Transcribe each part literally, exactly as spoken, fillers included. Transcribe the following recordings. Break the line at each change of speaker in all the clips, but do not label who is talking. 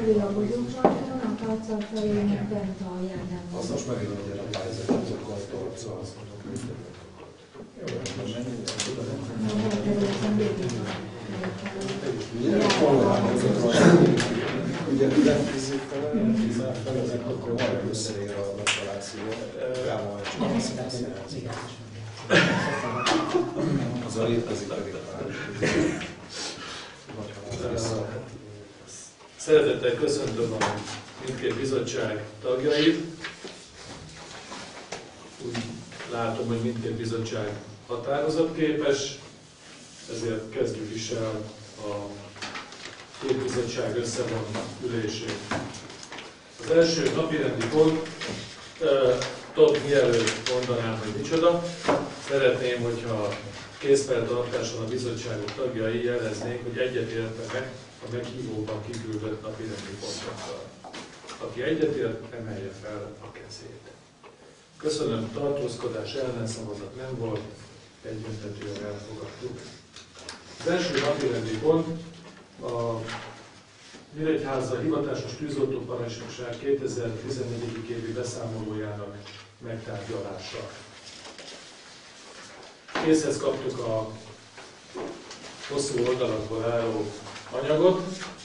belül a bogyóparton, a karccal felé meg bent a járdán van.
Az most megint a pályázat, azok a torccal, azt mondom, hogy jó,
Na, a területen végig van.
ugye lefizik fel, lefizik fel, ezek akkor valami összeér a megtalációval. Rámolj, csak azt hiszem. Az a létezik pedig pár.
Szeretettel köszöntöm a mindkét bizottság tagjait. Úgy látom, hogy mindkét bizottság határozatképes, ezért kezdjük is el a két bizottság összevont ülését. Az első napirendi pont, Todd mielőtt mondanám, hogy micsoda, szeretném, hogyha készfeltartáson a bizottságok tagjai jeleznék, hogy egyetértenek a meghívóban kiküldött napirendi pontokkal. Aki egyetért, emelje fel a kezét. Köszönöm, tartózkodás, ellenszavazat nem volt, egyöntetően elfogadtuk. Az első napirendi pont a Nyíregyháza hivatásos tűzoltóparancsnokság kétezer-tizennégy. évi beszámolójának megtárgyalása. Készhez kaptuk a hosszú oldalakból álló anyagot,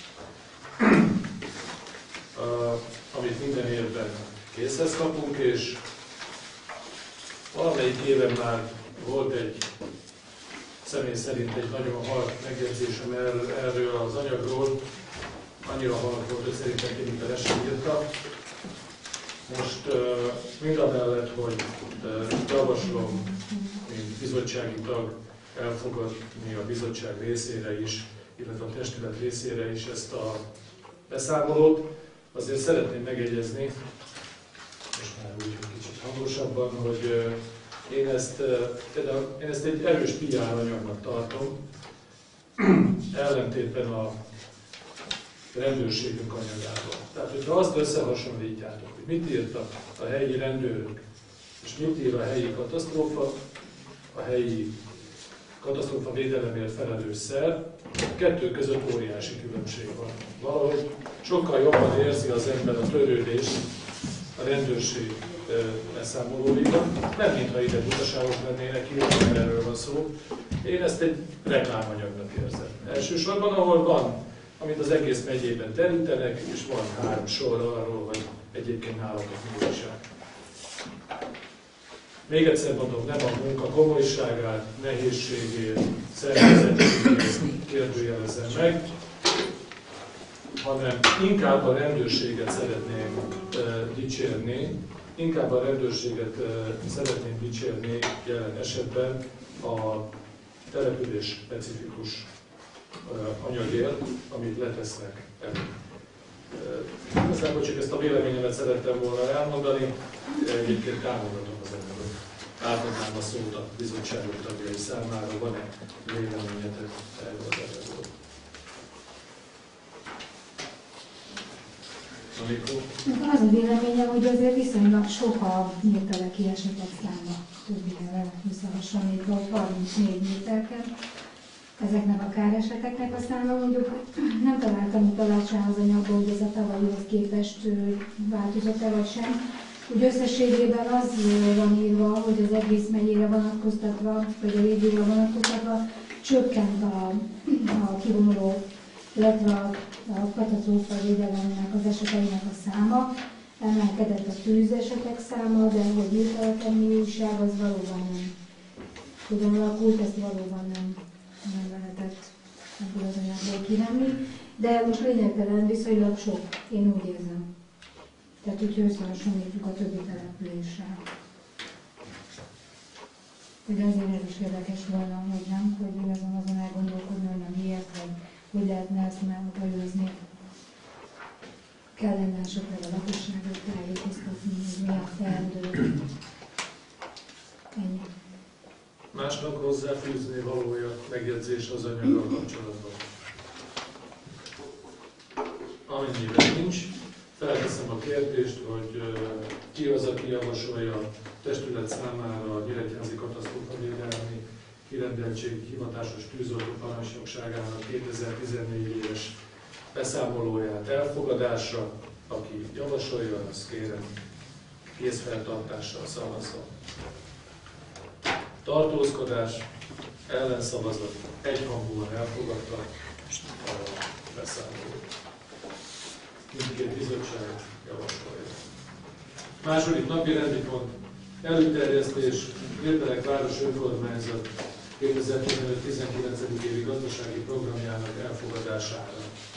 amit minden évben készhez kapunk, és valamelyik éven már volt egy személy szerint egy nagyon halk megjegyzésem erről az anyagról, annyira halk volt, hogy szerintem ki le sem írta. Most mindamellett, hogy javaslom, mint bizottsági tag elfogadni a bizottság részére is, illetve a testület részére is ezt a beszámolót, azért szeretném megegyezni, most már úgy kicsit hangosabban, hogy én ezt, én ezt egy erős pé er anyagnak tartom, ellentétben a rendőrségünk anyagával. Tehát, hogyha azt összehasonlítjátok, hogy mit írtak a helyi rendőrök, és mit ír a helyi katasztrófa, a helyi katasztrófa védelemért felelős szer, a kettő között óriási különbség van. Valahogy sokkal jobban érzi az ember a törődést a rendőrség beszámolóiban, nem mintha ide butaságok lennének, illetve erről van szó. Én ezt egy reklámanyagnak érzem. Elsősorban, ahol van, amit az egész megyében terítenek, és van három sor arról, hogy egyébként nálatok mi újság. Még egyszer mondom, nem a munka komolyságát, nehézségét, szervezetségét kérdőjelezem meg, hanem inkább a rendőrséget szeretném uh, dicsérni, inkább a rendőrséget uh, szeretném dicsérni jelen esetben a település specifikus uh, anyagért, amit letesznek elő. Uh, Igazából csak ezt a véleményemet szerettem volna elmondani, egyébként támogatom az anyagot. Átadnám a szót a bizottságok tagjai számára, van-e véleményetek erről az anyagról?
Az a véleményem, hogy azért viszonylag sok a nyílteleki esetek száma, többire visszahasonlítva, harmincnégy méterken. Ezeknek a káreseteknek a száma, mondjuk nem találtam utalással az anyagban, hogy ez a tavalyihoz képest változott-e vagy sem. Úgy összességében az van írva, hogy az egész megyére vonatkoztatva, vagy a régióra vonatkoztatva csökkent a, a kivonuló, illetve a, a katasztrófa védelemnek az eseteinek a száma. Emelkedett a tűzesetek száma, de hogy írtalak ennyi újság, az valóban nem tudom alakult, ezt valóban nem, nem lehetett ebből az anyagból kivenni. De most lényegtelen, viszonylag sok, én úgy érzem. Tehát úgy összehasonlítjuk a többi településsel. Hogy azért ez is érdekes volna, hogy nem, hogy én azon azon elgondolkodni, hogy nem miért, vagy hogy lehetne ezt meghatározni. Kellene esetleg a lakosságot tájékoztatni, hogy mi a teendő. Ennyi.
Másnak hozzáfűzni valója megjegyzés az anyaggal kapcsolatban. Amennyiben nincs, felteszem a kérdést, hogy ki az, aki javasolja a testület számára a Nyíregyházi katasztrófavédelmi kirendeltségi hivatásos tűzoltó parancsnokságának kétezer-tizennégy éves beszámolóját elfogadásra. Aki javasolja, azt kérem kézfeltartással szavazzon. Tartózkodás, ellenszavazat, egyhangúan elfogadta a beszámolót. Mindkét bizottság javasolja. Második napi rendi pont, előterjesztés, Hirdelek város önkormányzat kétezer-tizenöt tizenkilencedik évi gazdasági programjának elfogadására.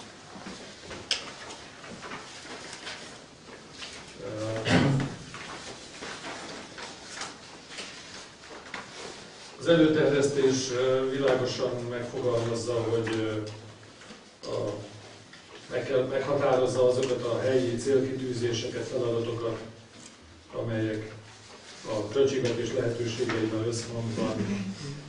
Az előterjesztés világosan megfogalmazza, hogy a, meg kell, meghatározza azokat a helyi célkitűzéseket, feladatokat, amelyek a költségvetés lehetőségeivel összhangban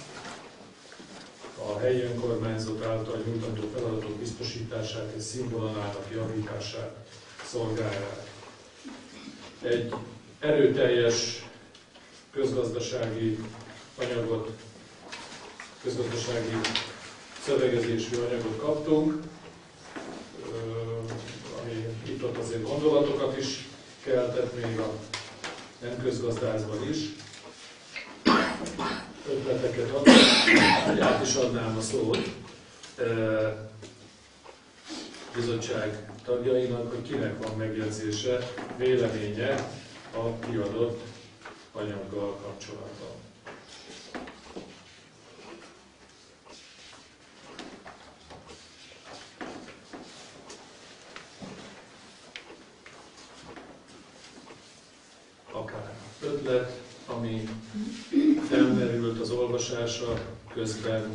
a helyi önkormányzat által nyújtandó feladatok biztosítását és színvonalának javítását szolgálják. Egy erőteljes közgazdasági anyagot, közgazdasági szövegezésű anyagot kaptunk, ami itt-ott azért gondolatokat is keltett, még a nem közgazdászban is. Ötleteket adott, át is adnám a szót bizottság tagjainak, hogy kinek van megjegyzése, véleménye a kiadott anyaggal kapcsolatban. Akár ötlet, ami felmerült az olvasása közben,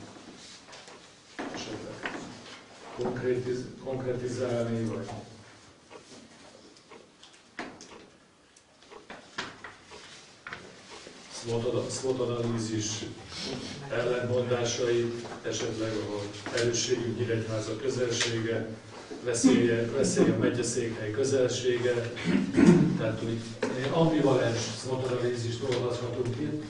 esetleg konkrétiz, konkrétizálni, vagy SWOT-analízis ellentmondásai, esetleg ahol erősségű Nyíregyháza közelsége, veszélye, veszélye a megyeszékhely közelsége, tehát úgy ambivalens SWOT-analízist olvashatunk itt.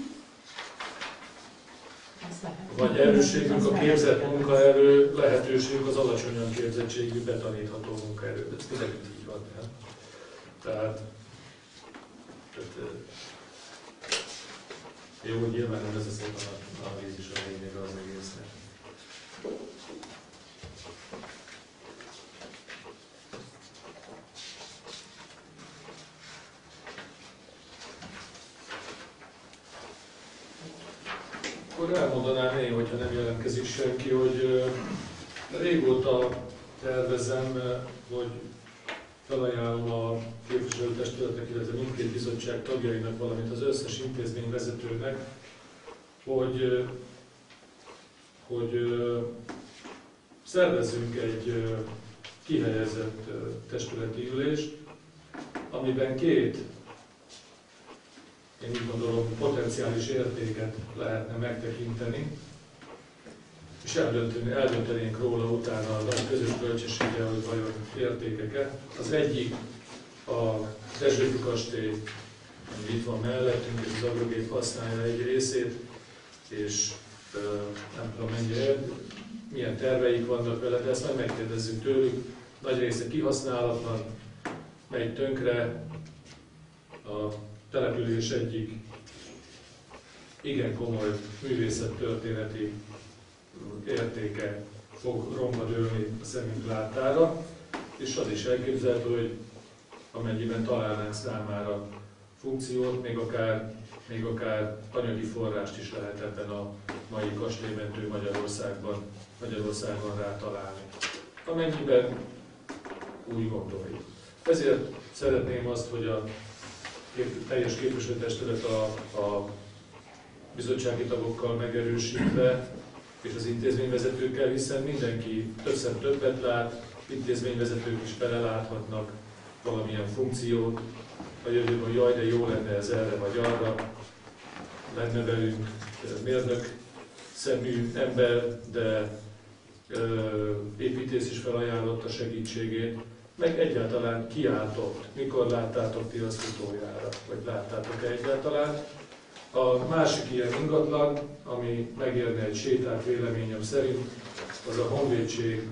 Vagy erősségünk a képzett munkaerő, lehetőségünk az alacsonyan képzettségű betanítható munkaerő. Ez mindenütt így van, nem? Tehát, tehát jó, nyilván nem ez a SWOT-analízis a lényeg az egésznek. Akkor elmondanám én, hogyha nem jelentkezik senki, hogy régóta tervezem, hogy felajánlom a képviselőtestületnek, illetve mindkét bizottság tagjainak, valamint az összes intézményvezetőnek, hogy, hogy szervezzünk egy kihelyezett testületi ülést, amiben két, én úgy gondolom, potenciális értéket lehetne megtekinteni, és eldönteni, eldöntenénk róla utána a nagy közös bölcsességgel, hogy vajon értékeket. Az egyik a Dezsőfi kastély, ami itt van mellettünk, és az Agrogép használja egy részét, és nem tudom mennyire, milyen terveik vannak vele, de ezt majd megkérdezzük tőlük. Nagy része kihasználatlan, megy tönkre, a település egyik igen komoly művészettörténeti értéke fog romba dőlni a szemünk láttára, és az is elképzelhető, hogy amennyiben találnánk számára funkciót, még akár, még akár anyagi forrást is lehet ebben a mai kastélymentő Magyarországban, Magyarországon rá találni. Amennyiben úgy gondoljuk. Ezért szeretném azt, hogy a kép, teljes képviselőtestület a, a bizottsági tagokkal megerősítve, és az intézményvezetőkkel, hiszen mindenki többször többet lát, intézményvezetők is beleláthatnak valamilyen funkciót, a jövőben, hogy jaj, de jó lenne ez erre vagy arra, lenne velünk mérnök szemű ember, de ö, építész is felajánlotta segítségét, meg egyáltalán kiáltott, mikor láttátok ti azt utoljára, vagy láttátok-e egyáltalán. A másik ilyen ingatlan, ami megérne egy sétát véleményem szerint, az a Honvédség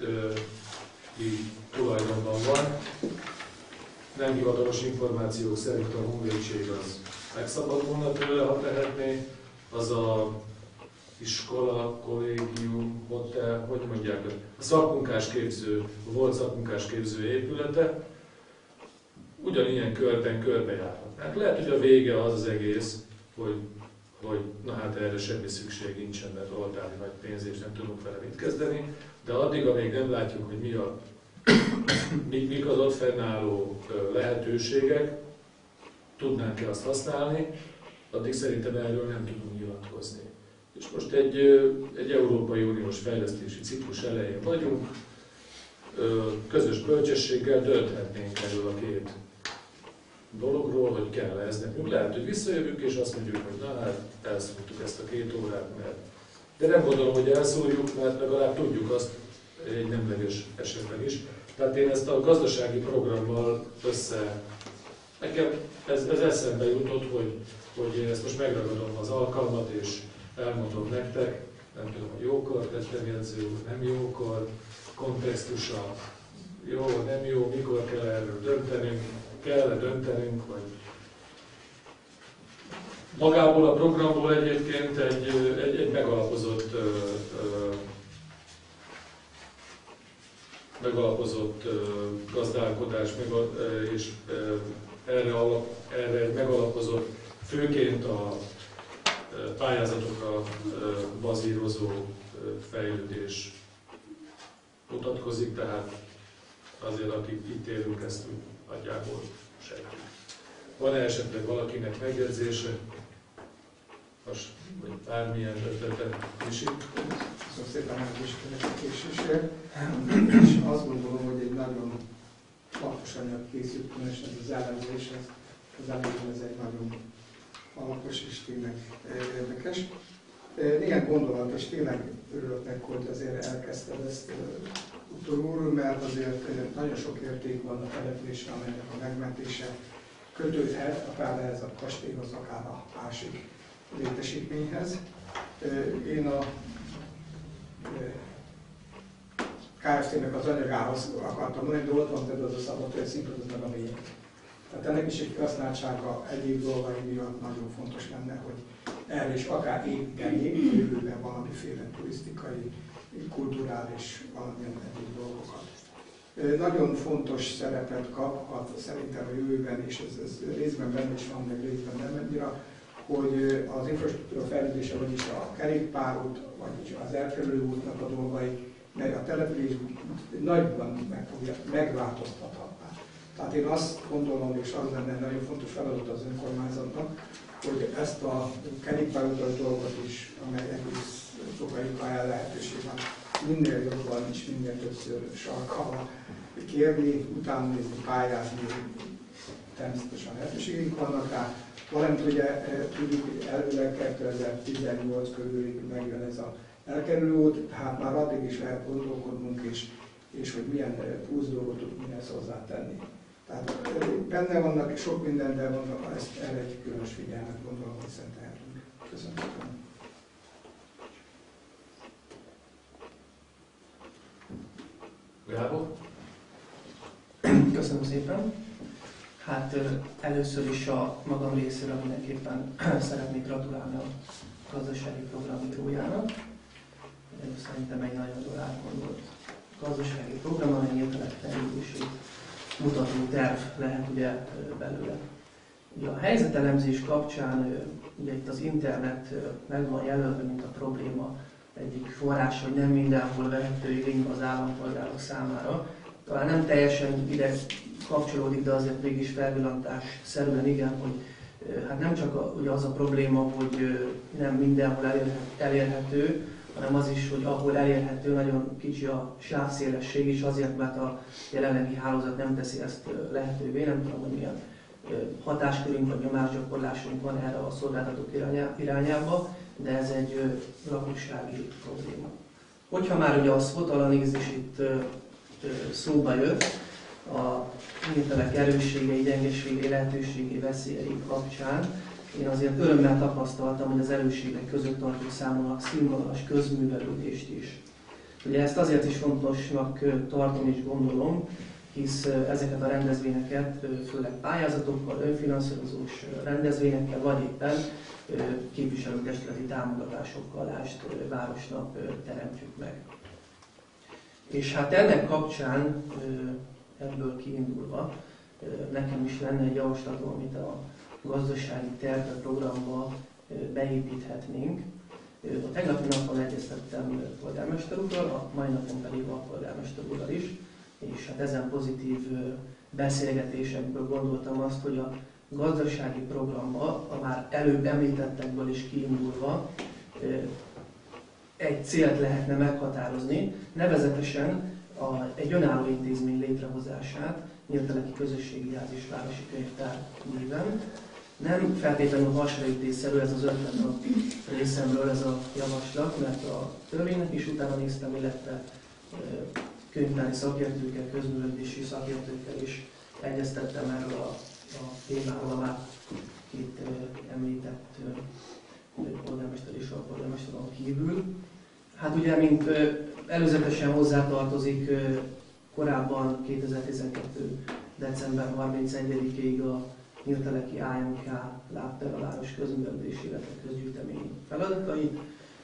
tulajdonban van. Nem hivatalos információk szerint a honvédség az megszabadulna tőle, ha tehetné. Az a iskola, kollégium, hotel, hogy mondják, a szakmunkásképző, a volt szakmunkásképző épülete ugyanilyen körben körbejárhatnánk. Lehet, hogy a vége az az egész, hogy, hogy na hát erre semmi szükség nincsen, mert oltári nagy pénz és nem tudunk vele mit kezdeni, de addig, amíg nem látjuk, hogy mi a, mik, mik az ott fennálló lehetőségek, tudnánk-e azt használni, addig szerintem erről nem tudunk nyilatkozni. És most egy, egy Európai Uniós fejlesztési ciklus elején vagyunk, közös bölcsességgel dönthetnénk erről a két dologról, hogy kell -e ez nekünk. Lehet, hogy visszajövünk és azt mondjuk, hogy na hát elszúrtuk ezt a két órát, mert... De nem gondolom, hogy elszúrjuk, mert legalább tudjuk azt egy nemleges esetben is. Tehát én ezt a gazdasági programmal össze... Nekem ez, ez eszembe jutott, hogy, hogy én ezt most megragadom az alkalmat, és elmondom nektek, nem tudom, hogy jókor tettem jegyző, nem jókor, kontextusa, jó, nem jó, mikor kell erről döntenünk, kell-e döntenünk, vagy magából a programból egyébként egy, egy, egy megalapozott, megalapozott gazdálkodás, és erre, alap, erre egy megalapozott, főként a pályázatokra bazírozó fejlődés mutatkozik, tehát azért, akik itt élünk, ezt nagyjából sejtjük. Van-e esetleg valakinek megjegyzése? Most, vagy bármilyen ötletet is itt?
Köszönöm szépen elkésíteni a késésért. És azt gondolom, hogy egy nagyon alapos anyag készült, különösen ez az elemzés, ez, az elemzés ez egy nagyon alapos és tényleg érdekes. Néhány gondolat, és tényleg örülök meg, hogy azért elkezdted ezt utolul, mert azért nagyon sok érték van a településre, amelynek a megmentése kötődhet, akár ehhez a kastélyhoz, akár a másik létesítményhez. Én a Kft-nek az anyagához akartam mondani, de ott van például az a szabad, hogy szimplod az meg a miénk. Tehát ennek is egy használtsága egyéb dolgai miatt nagyon fontos lenne, hogy erre is akár építenék jövőben valamiféle turisztikai, kulturális, valamilyen egyéb dolgokat. Nagyon fontos szerepet kaphat szerintem a jövőben, és ez, ez részben benne is van, meg részben nem annyira, hogy az infrastruktúra fejlődése, vagyis a kerékpárút, vagyis az elkerülő útnak a dolgai, mely a település nagyban meg fogja, megváltoztathatná. Tehát én azt gondolom, és az lenne nagyon fontos feladat az önkormányzatnak, hogy ezt a kerékpárutas dolgot is, amely egész Tokajika el lehetőség van, minél jobban és minél többször sarkalva kérni, utána nézni, pályázni, természetesen lehetőségeink vannak rá. Valamint ugye tudjuk, hogy előleg kétezer-tizennyolc körül megjön ez a elkerülő út, tehát már addig is lehet gondolkodnunk, és, és hogy milyen plusz dolgot tudunk mihez hozzátenni. Tehát benne vannak sok minden, de mondom, ezt erre egy különös figyelmet gondolom, hogy szentelhetünk. Köszönöm szépen.
Gábor?
Köszönöm szépen. Hát először is a magam részéről mindenképpen szeretnék gratulálni a gazdasági programírójának. Szerintem egy nagyon jól átgondolt gazdasági program, amely internetfejlődési mutató terv lehet ugye belőle. Ugye a helyzetelemzés kapcsán ugye itt az internet meg van jelölve, mint a probléma egyik forrása, hogy nem mindenhol vehető igénybe az állampolgárok számára. Talán nem teljesen ide kapcsolódik, de azért mégis felvillantás szerűen igen, hogy hát nem csak a, ugye az a probléma, hogy nem mindenhol elérhető, hanem az is, hogy ahol elérhető, nagyon kicsi a sávszélesség is, azért, mert a jelenlegi hálózat nem teszi ezt lehetővé. Nem tudom, hogy milyen hatáskörünk vagy nyomásgyakorlásunk van erre a szolgáltatók irányába, de ez egy lakossági probléma. Hogyha már ugye a SWOT analízis itt szóba jött, a internet erősségei, gyengeségei, lehetőségei, veszélyei kapcsán, én azért örömmel tapasztaltam, hogy az erősségek között tartjuk számon a színvonalas közművelődést is. Ugye ezt azért is fontosnak tartom és gondolom, hisz ezeket a rendezvényeket főleg pályázatokkal, önfinanszírozós rendezvényekkel, vagy éppen képviselőtestületi támogatásokkal, lásd városnak teremtjük meg. És hát ennek kapcsán, ebből kiindulva, nekem is lenne egy javaslatom, amit a gazdasági terve programba beépíthetnénk. A tegnapi napon egyeztettem polgármester úrral, a mai napon pedig a polgármester úrral is, és hát ezen pozitív beszélgetésekből gondoltam azt, hogy a gazdasági programba, a már előbb említettekből is kiindulva, egy célt lehetne meghatározni, nevezetesen a, egy önálló intézmény létrehozását, Nyílteleki Közösségi Ház és Városi Könyvtár néven. Nem feltétlenül hasraütésszerű ez az ötlet a részemről, ez a javaslat, mert a törvénynek is utána néztem, illetve könyvtári szakértőkkel, közművelési szakértőkkel is egyeztettem erről a, a témáról, a már két említett polgármester és a polgármesteron kívül. Hát ugye, mint előzetesen hozzátartozik, korábban kétezer-tizenkettő. december harmincegyedikéig a Nyílteleki á em ká látta el a város közművelési, illetve közgyűjtemény feladatait.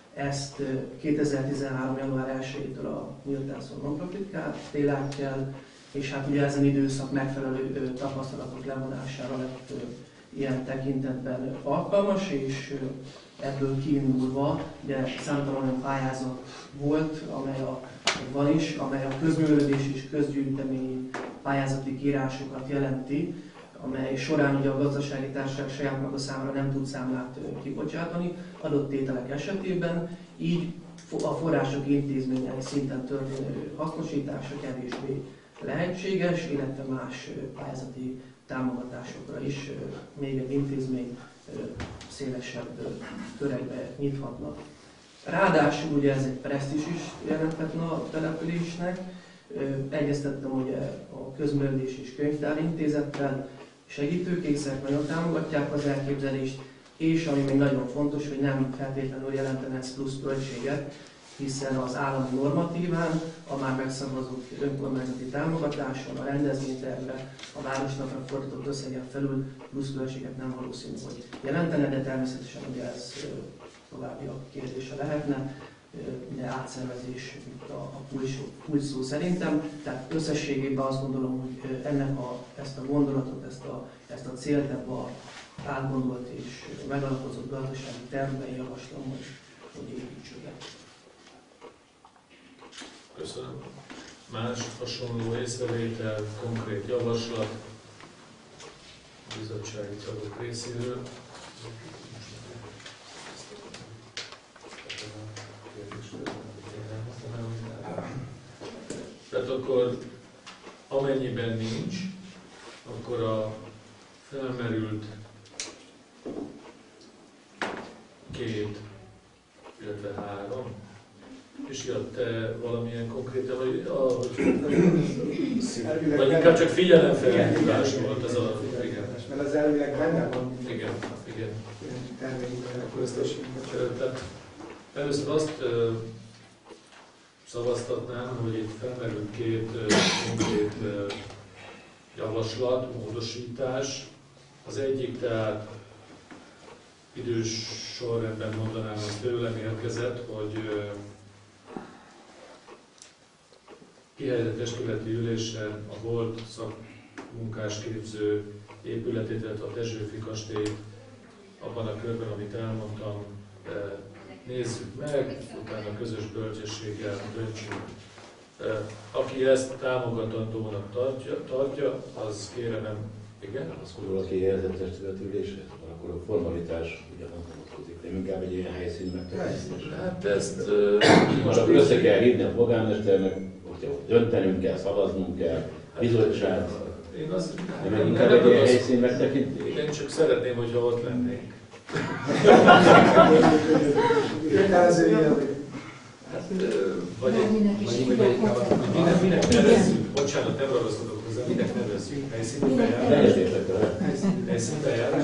Ezt kétezer-tizenhárom. január elsejétől a Nyíltelszor non-profit Kft. Látja el, és hát ugye ezen időszak megfelelő tapasztalatok levonására lett ilyen tekintetben alkalmas, és ebből kiindulva ugye számtalan olyan pályázat volt, amely a, van is, amely a közművelődés és közgyűjtemény pályázati kiírásokat jelenti, amely során ugye a gazdasági társaság saját maga számára nem tud számlát kibocsátani adott tételek esetében, így a források intézményei szinten történő hasznosítása kevésbé lehetséges, illetve más pályázati támogatásokra is még egy intézmény szélesebb törekbe nyithatnak. Ráadásul ugye ez egy presztízs is jelenthetne a településnek. Egyeztettem ugye a Közművelés és Könyvtárintézettel, segítőkészek, nagyon támogatják az elképzelést, és ami még nagyon fontos, hogy nem feltétlenül jelentene ez plusz költséget, hiszen az állami normatíván, a már megszavazott önkormányzati támogatáson, a rendezvénytervre, a városnapra fordított összegen felül plusz költséget nem valószínű, hogy jelentene, de természetesen ugye ez további a kérdése lehetne, de átszervezés a, a kulcs szó szerintem. Tehát összességében azt gondolom, hogy ennek a, ezt a gondolatot, ezt a, ezt a célt ebbe a átgondolt és megalapozott gazdasági tervben javaslom, hogy, hogy építsük be.
Köszönöm. Más hasonló észrevétel, konkrét javaslat a bizottsági tagok részéről. Tehát akkor amennyiben nincs, akkor a felmerült két, illetve három, és jött te valamilyen konkrét, vagy, ah, vagy inkább csak figyelemfelhívás volt ez a... Igen.
Mert az elvileg benne van.
Igen, igen.
Terveinkben.
Tehát először azt uh, szavaztatnám, hogy itt felmerült két uh, konkrét uh, javaslat, módosítás. Az egyik tehát idős sorrendben mondanám, hogy tőlem érkezett, hogy uh, kihelyezett testületi ülésen a volt szakmunkásképző épületét, illetve a Dezsőfi kastélyt abban a körben, amit elmondtam, nézzük meg, utána közös bölcsességgel döntsünk. Aki ezt támogatandónak tartja, tartja az kérem nem... Igen?
Az, hogy valaki helyezett testületi ülésre, akkor a formalitás ugyanaz vonatkozik, de inkább egy ilyen helyszín megtekintés.
Hát ezt...
Most akkor össze kell hívni a polgármesternek, hogy döntenünk kell, szavaznunk kell, bizottság.
Én az...
De meg inkább egy ilyen helyszín megtekintés.
Én csak szeretném, hogyha ott lennénk.
Kötelező jellegű.
Vagy egy... Minek nevezzük, bocsánat, nem ragaszkodok hozzá. hozzá, minek nevezzük? Helyszíni bejárás?
Egyetértek vele.
Helyszíni bejárás?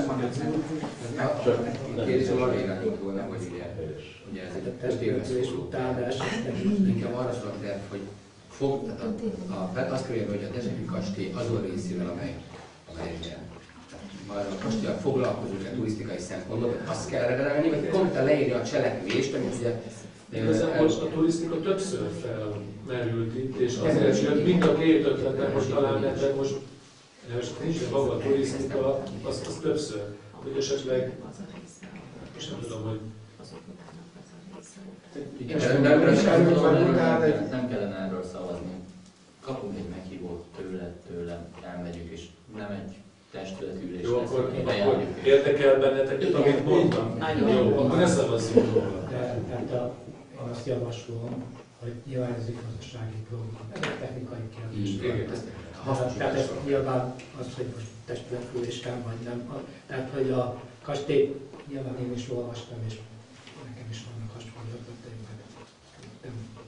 A kérdésem arra irányult volna, hogy ugye, ugye ez egy öt éves szóló. Inkább arra szólok, de, hogy fog, a, a, azt kérjem, hogy a Dezsői kastély azon részével, amely, amely ugye, a kastélyal foglalkozunk a turisztikai szempontból, azt kell revelálni, vagy konkrétan leírni a cselekvést, amit ugye
Igazából a turisztika többször felmerült itt, és azért jött mind a két ötletem, most talán ebben most, most nincs, de maga a turisztika, az, az többször, hogy esetleg, most nem tudom, hogy
nem kellene erről szavazni. Kapunk egy meghívót tőle, tőlem, elmegyünk, és nem egy testületi ülés.
jó, akkor, akkor érdekel benneteket, amit mondtam. Jó, akkor ne szavazzunk róla.
Tehát a, azt javaslom, hogy nyilván ez egy gazdasági program. Ez egy technikai kérdés. Tehát ez nyilván az, hogy most testületülés kell, vagy nem. Tehát, hogy a kastély, nyilván én is olvastam, és nekem is vannak hasonló ötleteim, nem,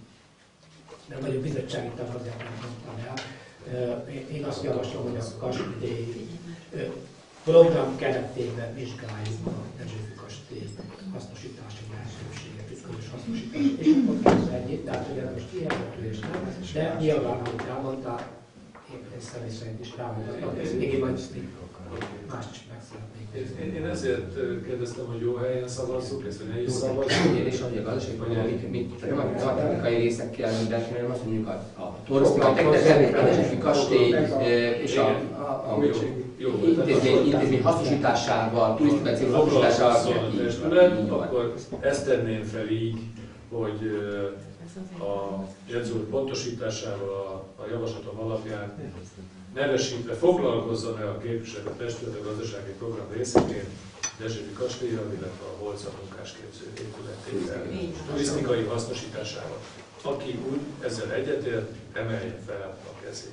nem vagyok bizottsági tag, azért nem mondtam el. Én azt javaslom, hogy a kastély program keretében vizsgáljuk a Dezsői kastély hasznosítási lehetőséget, és közös hasznosítási, és akkor persze egyéb, tehát ugye most ilyen vetülés nem, de nyilván, amit elmondtál, én személy szerint is támogatom, ez még vagy mást is meg szeretnék.
Én, én ezért kérdeztem, hogy jó helyen szavazzuk, ezt, hogy ne is szavazzuk.
Kérdés, hogy a gazdasági program, nem a technikai részekkel mindenki, hanem azt mondjuk a turisztikai kastély és a intézmény hasznosításával, turisztikai célú hasznosításával.
Akkor ezt tenném fel így, hogy a jegyző pontosításával a, a javaslatom alapján nevesítve foglalkozzon el a képviselő testület a gazdasági program részeként Dezsői kastélyjal, illetve a Holca munkásképző épületével, turisztikai hasznosításával. Aki úgy ezzel egyetért, emelje fel a kezét.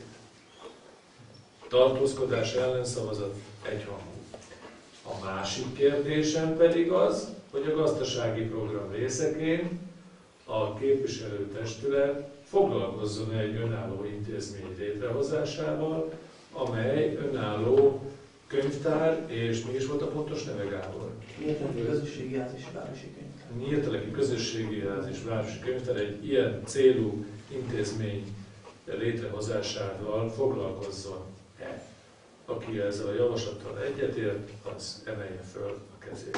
Tartózkodás ellenszavazat egyhangú. A másik kérdésem pedig az, hogy a gazdasági program részeként a képviselőtestület foglalkozzon egy önálló intézmény létrehozásával, amely önálló könyvtár, és mi is volt a pontos neve, Gábor?
Nyílteleki közösségi ház és városi könyvtár.
Nyílteleki közösségi ház és városi könyvtár egy ilyen célú intézmény létrehozásával foglalkozzon-e. Aki ezzel a javaslattal egyetért, az emelje föl a kezét.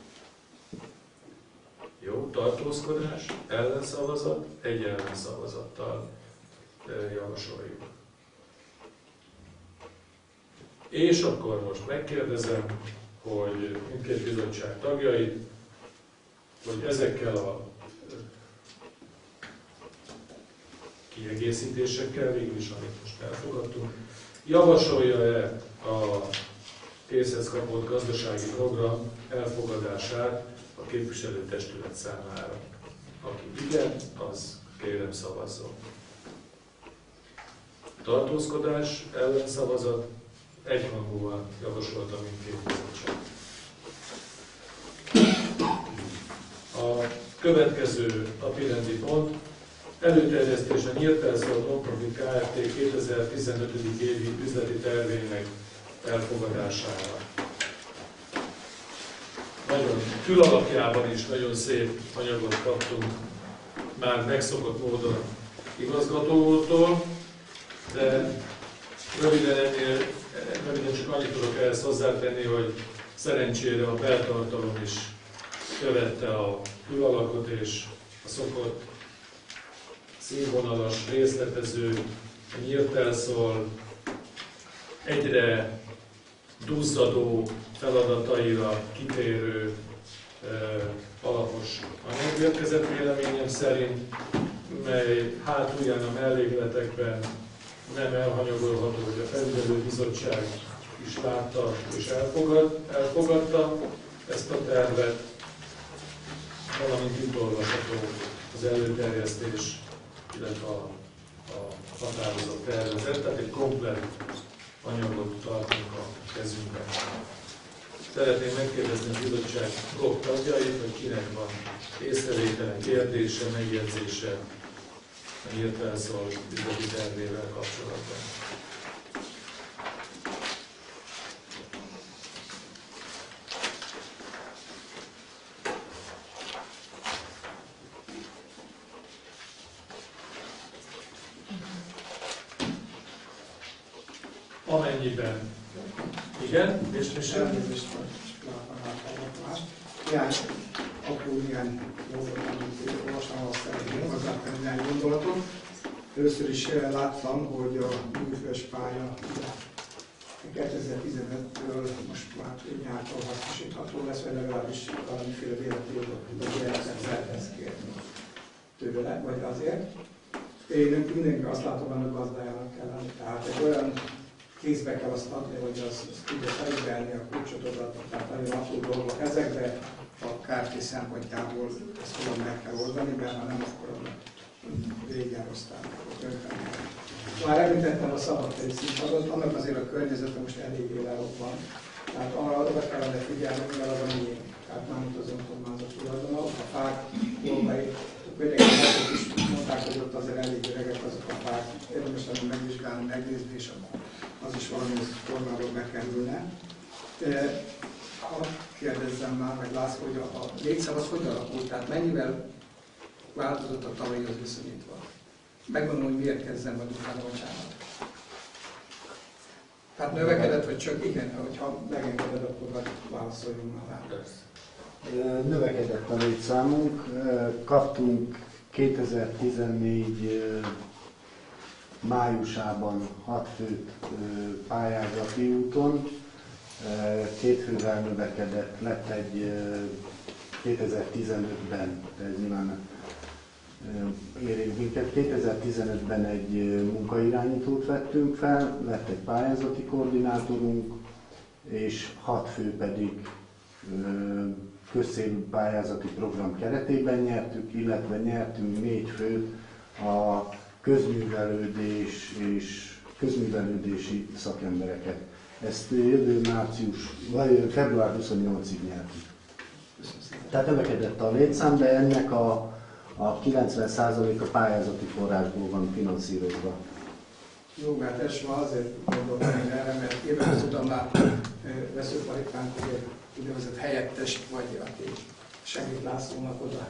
Jó, tartózkodás, ellenszavazat, egy ellenszavazattal javasoljuk. És akkor most megkérdezem, hogy mindkét bizottság tagjait, hogy ezekkel a kiegészítésekkel, végül is, amit most elfogadtunk, javasolja-e a készhez kapott gazdasági program elfogadását a képviselőtestület számára. Aki igen, az kérem szavazzon. Tartózkodás, ellenszavazat, egyhangúan javasolta mindkét bizottság. A következő napirendi pont előterjesztés a Nyírtelszor Non-Profit Kft. kétezer-tizenöt. évi üzleti tervének elfogadására. Nagyon külalapjában is nagyon szép anyagot kaptunk már megszokott módon igazgató úrtól, de röviden ennél, röviden csak annyit tudok ehhez hozzátenni, hogy szerencsére a beltartalom is követte a külalakot, és a szokott színvonalas, részletező, Nyírtelszor egyre duzzadó feladataira kitérő eh, alapos anyag érkezett véleményem szerint, mely hátulján a mellékletekben nem elhanyagolható, hogy a felügyelőbizottság is látta és elfogad, elfogadta ezt a tervet, valamint itt olvasható az előterjesztés, illetve a, a határozott tervezet, tehát egy komplett anyagot tartunk a kezünkben. Szeretném megkérdezni a bizottság blokk tagjait, hogy kinek van észrevétele, kérdése, megjegyzése a Nyírtelszor üzleti tervével kapcsolatban. amennyiben igen, és, és
Elnézést, hogy látom. Néhány apró, néhány dolgot, amit olvastam, azt szeretném hozzátenni néhány gondolatot. Először is láttam, hogy a műfős pálya kétezer-tizenöttől most már nyártól hasznosítható lesz, vagy legalábbis valamiféle véletlenül lehetett szervez kérni tőle, vagy azért. Én mindenki azt látom, hogy a gazdájának kell lenni. Tehát egy olyan kézbe kell azt adni, hogy az, az tudja felügyelni a kulcsot odaadni, tehát nagyon apró dolgok ezekbe a kártya szempontjából ezt tudom meg kell oldani, mert ha nem, akkor a vége aztán már említettem a szabadtéri színpadot, annak azért a környezete most eléggé lerobb van. Tehát arra oda kellene figyelni, mivel az a miénk. Tehát már mint az önkormányzat tulajdona, a fák, dolgai, a környezet is mondták, hogy ott azért elég öregek azok a fák. Érdemes lenne megvizsgálni, megnézni, és az is valami formáról bekerülne. Hadd kérdezzem már, meg László, hogy a, a létszám az hogy alakult? Tehát mennyivel változott a tavalyhoz viszonyítva? Megmondom, hogy miért kezdem, vagy utána bocsánat. Tehát növekedett, vagy csak igen, hogyha megengeded, akkor válaszoljunk már rá.
Növekedett a létszámunk. Kaptunk kétezer-tizennégy májusában hat főt pályázati úton. Két fővel növekedett, lett egy kétezer-tizenötben, ez nyilván érint minket. kétezer-tizenötben egy munkairányítót vettünk fel, lett egy pályázati koordinátorunk, és hat fő pedig közcélú pályázati program keretében nyertük, illetve nyertünk négy főt a közművelődés és közművelődési szakembereket. Ezt jövő március, vagy február huszonnyolcadikáig nyertük. Tehát növekedett a létszám, de ennek a A kilencven százalék a pályázati forrásból van finanszírozva.
Jó, mert ez ma azért gondoltam én erre, mert éven tudom már veszőparipánk, ugye úgynevezett helyettes, vagy aki segít Lászlónak oda,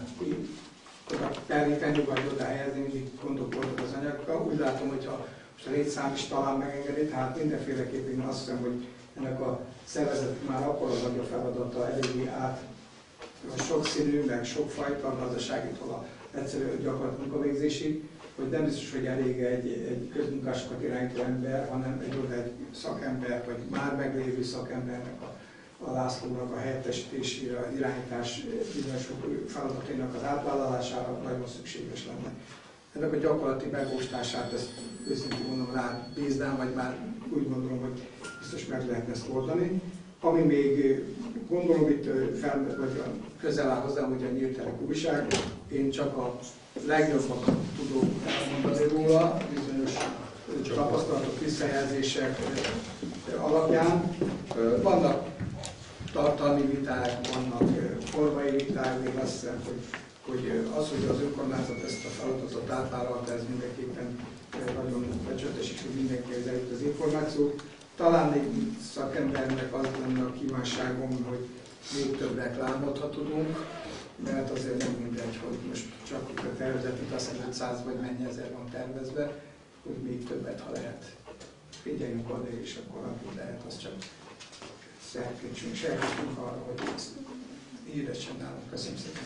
oda teríteni, vagy oda helyezni, mindig gondok voltak az anyaggal. Úgy látom, hogyha most a létszám is talán megengedi, tehát mindenféleképpen azt hiszem, hogy ennek a szervezet már akkor az a feladata eléggé át, sokszínű, meg sokfajta gazdaságitól a egyszerű gyakorlat munkavégzésig, hogy nem biztos, hogy elég egy, egy közmunkásokat irányító ember, hanem egy oda egy szakember, vagy már meglévő szakembernek a, a Lászlónak a helyettesítésére, az irányítás bizonyos feladatainak az átvállalására nagyon szükséges lenne. Ennek a gyakorlati megóstását, ezt őszintén mondom, rá bíznám, vagy már úgy gondolom, hogy biztos meg lehetne ezt oldani. Ami még gondolom itt fel, vagy közel áll hozzám, hogy a Nyíltelek újság, én csak a legjobbakat tudok elmondani róla, bizonyos tapasztalatok, visszajelzések alapján. Vannak tartalmi viták, vannak formai viták, még azt hiszem, hogy, hogy az, hogy az önkormányzat ezt a feladatot átvállalta, ez mindenképpen nagyon becsületes, és hogy mindenkihez eljut az információt. Talán egy szakembernek az lenne a kívánságom, hogy még több reklámot, ha tudunk, mert azért nem mindegy, hogy most csak a tervezetünk azt hiszem ötszáz vagy mennyi ezer van tervezve, hogy még többet, ha lehet. Figyeljünk oda, és akkor amit lehet, az csak szerkítsünk, segítünk arra, hogy ezt híressen nálunk. Köszönöm szépen!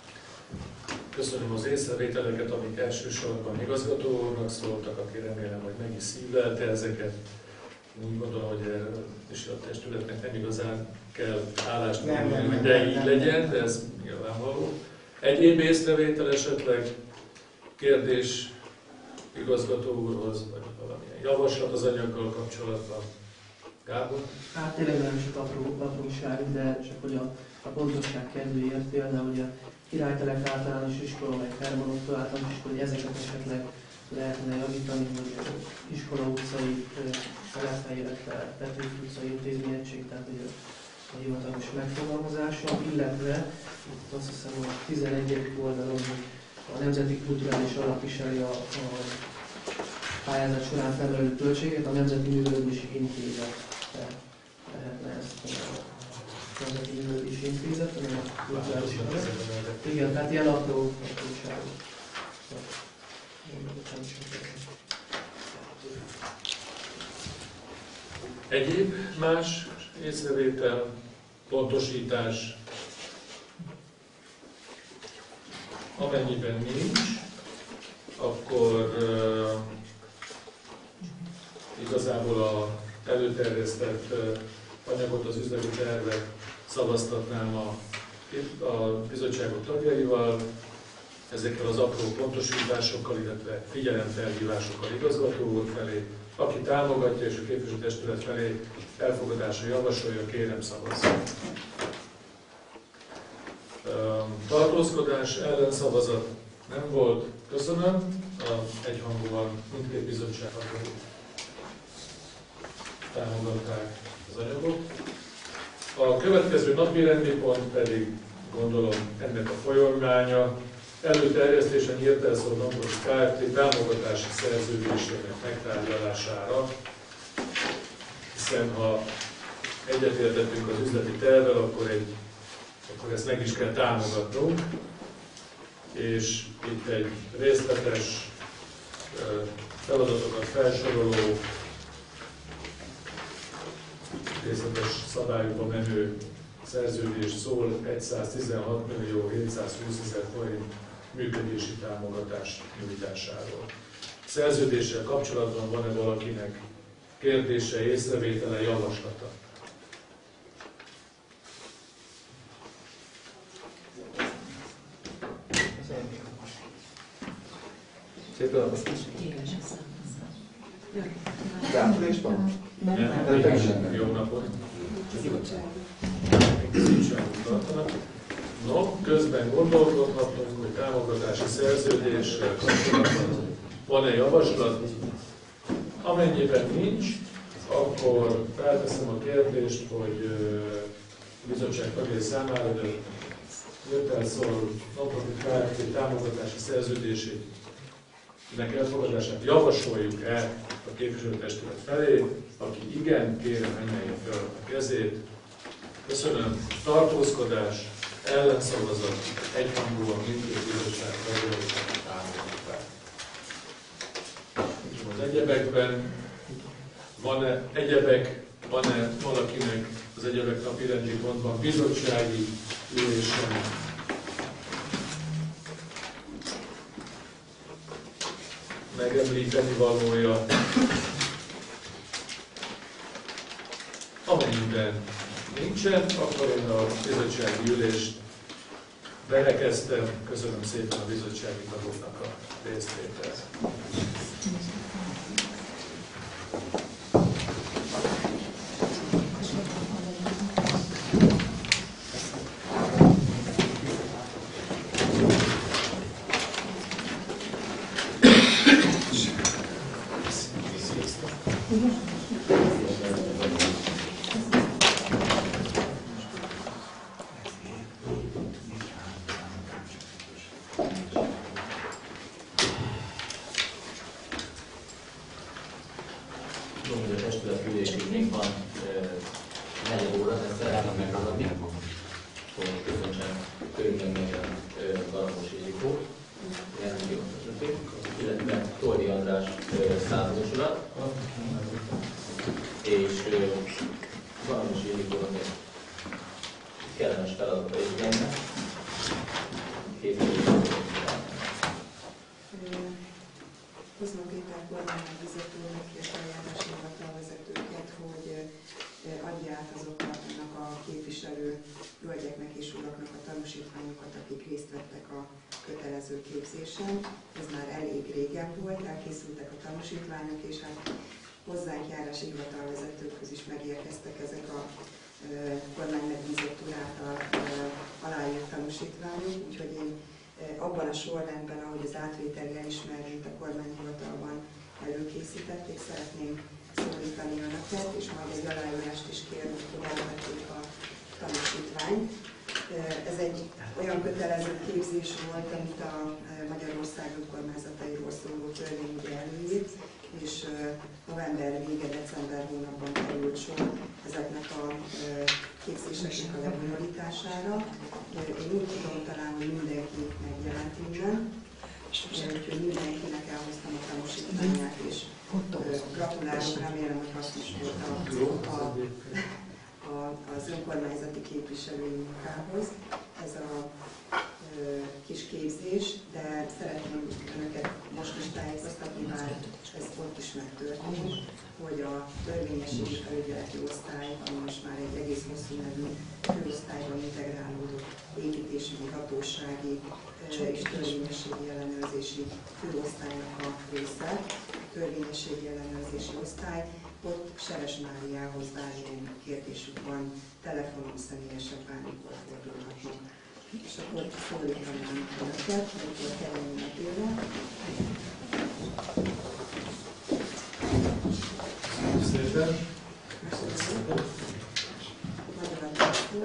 Köszönöm az észrevételeket, amik elsősorban igazgató úrnak szóltak, aki remélem, hogy meg is szívlelte ezeket. Úgy gondolom, hogy erről is a testületnek nem igazán kell állást mondani, de így legyen, de ez nyilvánvaló. Egyéb észrevétel esetleg, kérdés igazgató úrhoz, vagy valamilyen javaslat az anyaggal kapcsolatban. Gábor?
Hát tényleg nem csak apró, apróság, de csak hogy a, a pontosság kedvéért például, hogy a Királytelek általános iskola, meg Hermann általános iskola, hogy ezeket esetleg lehetne javítani, hogy iskola utcai szelephely, illetve Petőfi utcai intézményegység, tehát hogy a hivatalos megfogalmazása, illetve itt azt hiszem a tizenegyedik oldalon, hogy a Nemzeti Kulturális Alap viseli a, a pályázat során felmerülő költséget, a Nemzeti Művelődési Intézet lehetne ezt a Nemzeti Művelődési Intézet, ami a kulturális alap. Igen, tehát ilyen apró apróságok.
Egyéb más észrevétel, pontosítás, amennyiben nincs, akkor uh, igazából a előterjesztett uh, anyagot, az üzleti tervet szavaztatnám a, a bizottságok tagjaival, ezekkel az apró pontosításokkal, illetve figyelemfelhívásokkal igazgató úr felé. Aki támogatja és a képviselőtestület felé elfogadásra javasolja, kérem szavazzon. Tartózkodás, ellenszavazat nem volt. Köszönöm. Egyhangúan mindkét bizottság támogatták az anyagot. A következő napi rendi pont pedig, gondolom, ennek a folyamánya, előterjesztésen nyílt elszól Dombos Kft. Támogatási szerződésének megtárgyalására, hiszen ha egyetértettünk az üzleti tervvel, akkor, egy, akkor ezt meg is kell támogatnunk, és itt egy részletes feladatokat felsoroló, részletes szabályokba menő szerződés szól száztizenhat millió hétszázhúsz ezer forint működési támogatás nyújtásáról. Szerződéssel kapcsolatban van-e valakinek kérdése, észrevétele, javaslata?
Szép dolgozás.
Jó napot! No, közben gondolkodhatunk, hogy támogatási szerződéssel kapcsolatban van-e javaslat. Amennyiben nincs, akkor felteszem a kérdést, hogy a bizottság tagjai számára, de jött el szól Nonprofit Kft. Támogatási szerződésének elfogadását javasoljuk-e a képviselőtestület felé. Aki igen, kérem, emelje fel a kezét. Köszönöm. Tartózkodás, ellenszavazat, egyhangúan mindkét bizottság tagjai támogatták. Az egyebekben van-e egyebek, van-e valakinek az egyebek napi rendi pontban bizottsági ülésen megemlíteni valója? Amennyiben nincsen, akkor én a bizottsági ülést berekeztem. Köszönöm szépen a bizottsági tagoknak a részvételt.
Képzésen. Ez már elég régen volt, elkészültek a tanúsítványok, és hát hozzánk járási hivatalvezetőkhöz is megérkeztek ezek a e, kormány megbízott úr által e, aláírt tanúsítványok, úgyhogy én e, abban a sorrendben, ahogy az átvételi elismervényt a kormányhivatalban előkészítették, szeretném szólítani önöket, és majd egy aláírást is kérni, hogy elvették a tanúsítványt. Ez egy olyan kötelező képzés volt, amit a Magyarország önkormányzatairól szóló törvény előírt, és november vége, december hónapban került sor ezeknek a képzéseknek a lebonyolítására. Én úgy tudom talán, hogy mindenki megjelent innen, úgyhogy mindenkinek elhoztam a tanúsítványát, és gratulálok gratulálok, remélem, hogy hasznos volt a, a, a, az önkormányzati képviselői munkához. Ez a ö, kis képzés, de szeretném önöket most is tájékoztatni, bár ez ott is megtörtént, hogy a törvényességi felügyeleti osztály, ami most már egy egész hosszú nevű főosztályban integrálódott építésügyi, hatósági és törvényességi ellenőrzési főosztálynak a része, a törvényességi ellenőrzési osztály. Ott Seres Máriához bármilyen kérdésük van, telefonon, személyesen bármikor fordulhatnak. És akkor szólítanám önöket, amikor Kerényi Matélda.
Szépen.
Magyar László.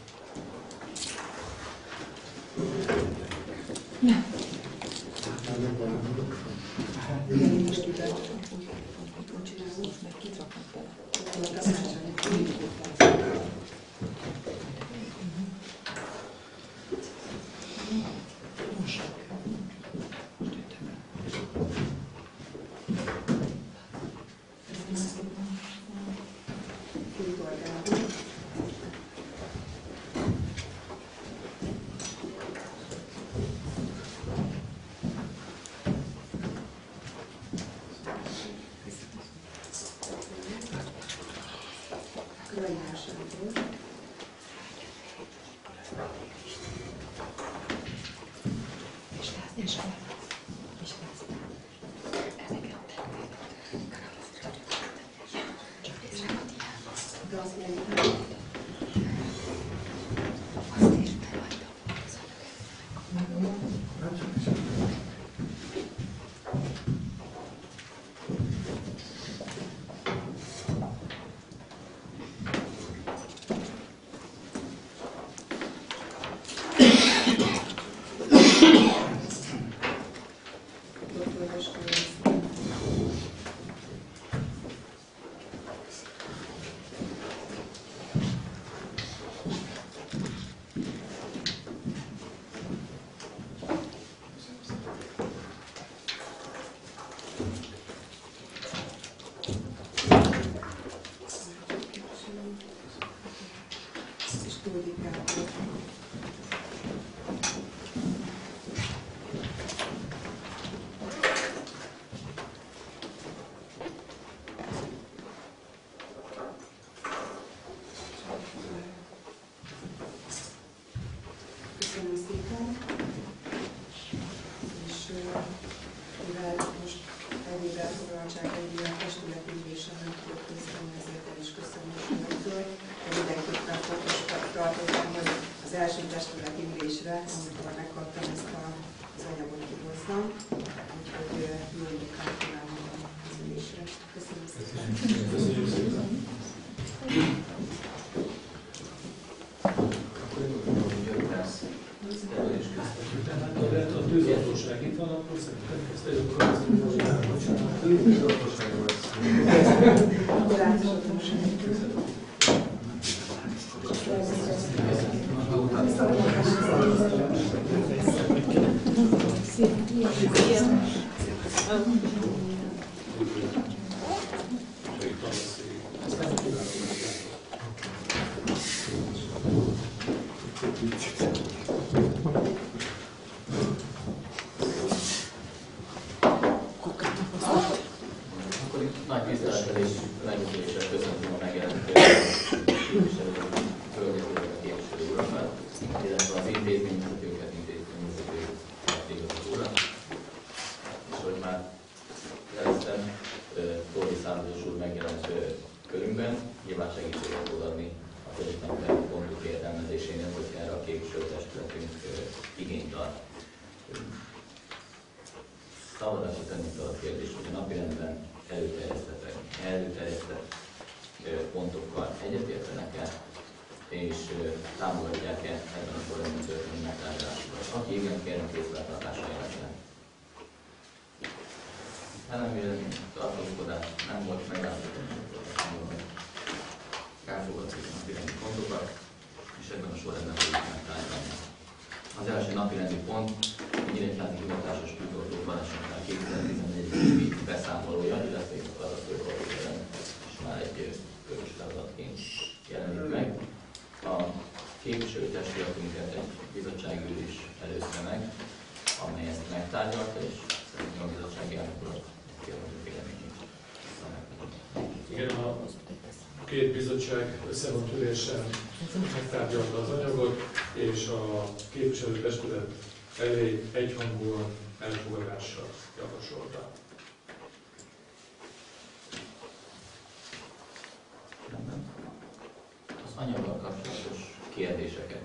Köszönöm szépen, és mivel most egyéb elfoglaltságai a testületi ülésen nem tudok részt venni, ezért el is köszönöm önöktől, de mindenképpen fontos tartottam, hogy az első testületi ülésre, amikor megkaptam ezt a, az anyagot kihozzam, úgyhogy jó munkát kívánok az ülésre. Köszönöm szépen.
Köszönjük szépen. A tűzoltóság itt van, akkor szerintem kezdjük a tűzoltóság
Nagy tisztelettel és megütéssel köszöntöm a megjelent hölgyeket, képviselő urakat, illetve az intézményvezetőket, intézményvezetőket, igazgató urat. És hogy már jeleztem, Tóri Szállodós úr megjelent körünkben, nyilván segítséget tud adni a közösségnek pontok értelmezésénél, hogy erre a képviselőtestületünk igényt tart. Szavazásra tenni fel a kérdést, hogy a napirendben előterjesztett pontokkal egyetértenek-e, és támogatják-e ebben a sorrendben történő megtárgyalásokat. Aki igen, kérem készfeltartásra jelentene. Nem vélemény, tartózkodás nem volt, megállapítom, hogy elfogadjuk a napirendi pontokat, és ebben a sorrendben fogjuk megtárgyalni. Az első napirendi pont a Nyíregyházi Hivatásos Tűzoltók balesettel kétezer-tizenegy évi beszámolója, illetve a katasztrófa képviselőtestületünket egy bizottsági ülés előzte meg, amely ezt megtárgyalta, és szerintem a bizottsági elnök urat kérem a véleményét.
Igen, a két bizottság összevont ülésen megtárgyalta az anyagot, és a képviselőtestület elé egyhangúan elfogadással javasolta.
Az anyaggal kapcsolatos kérdéseket.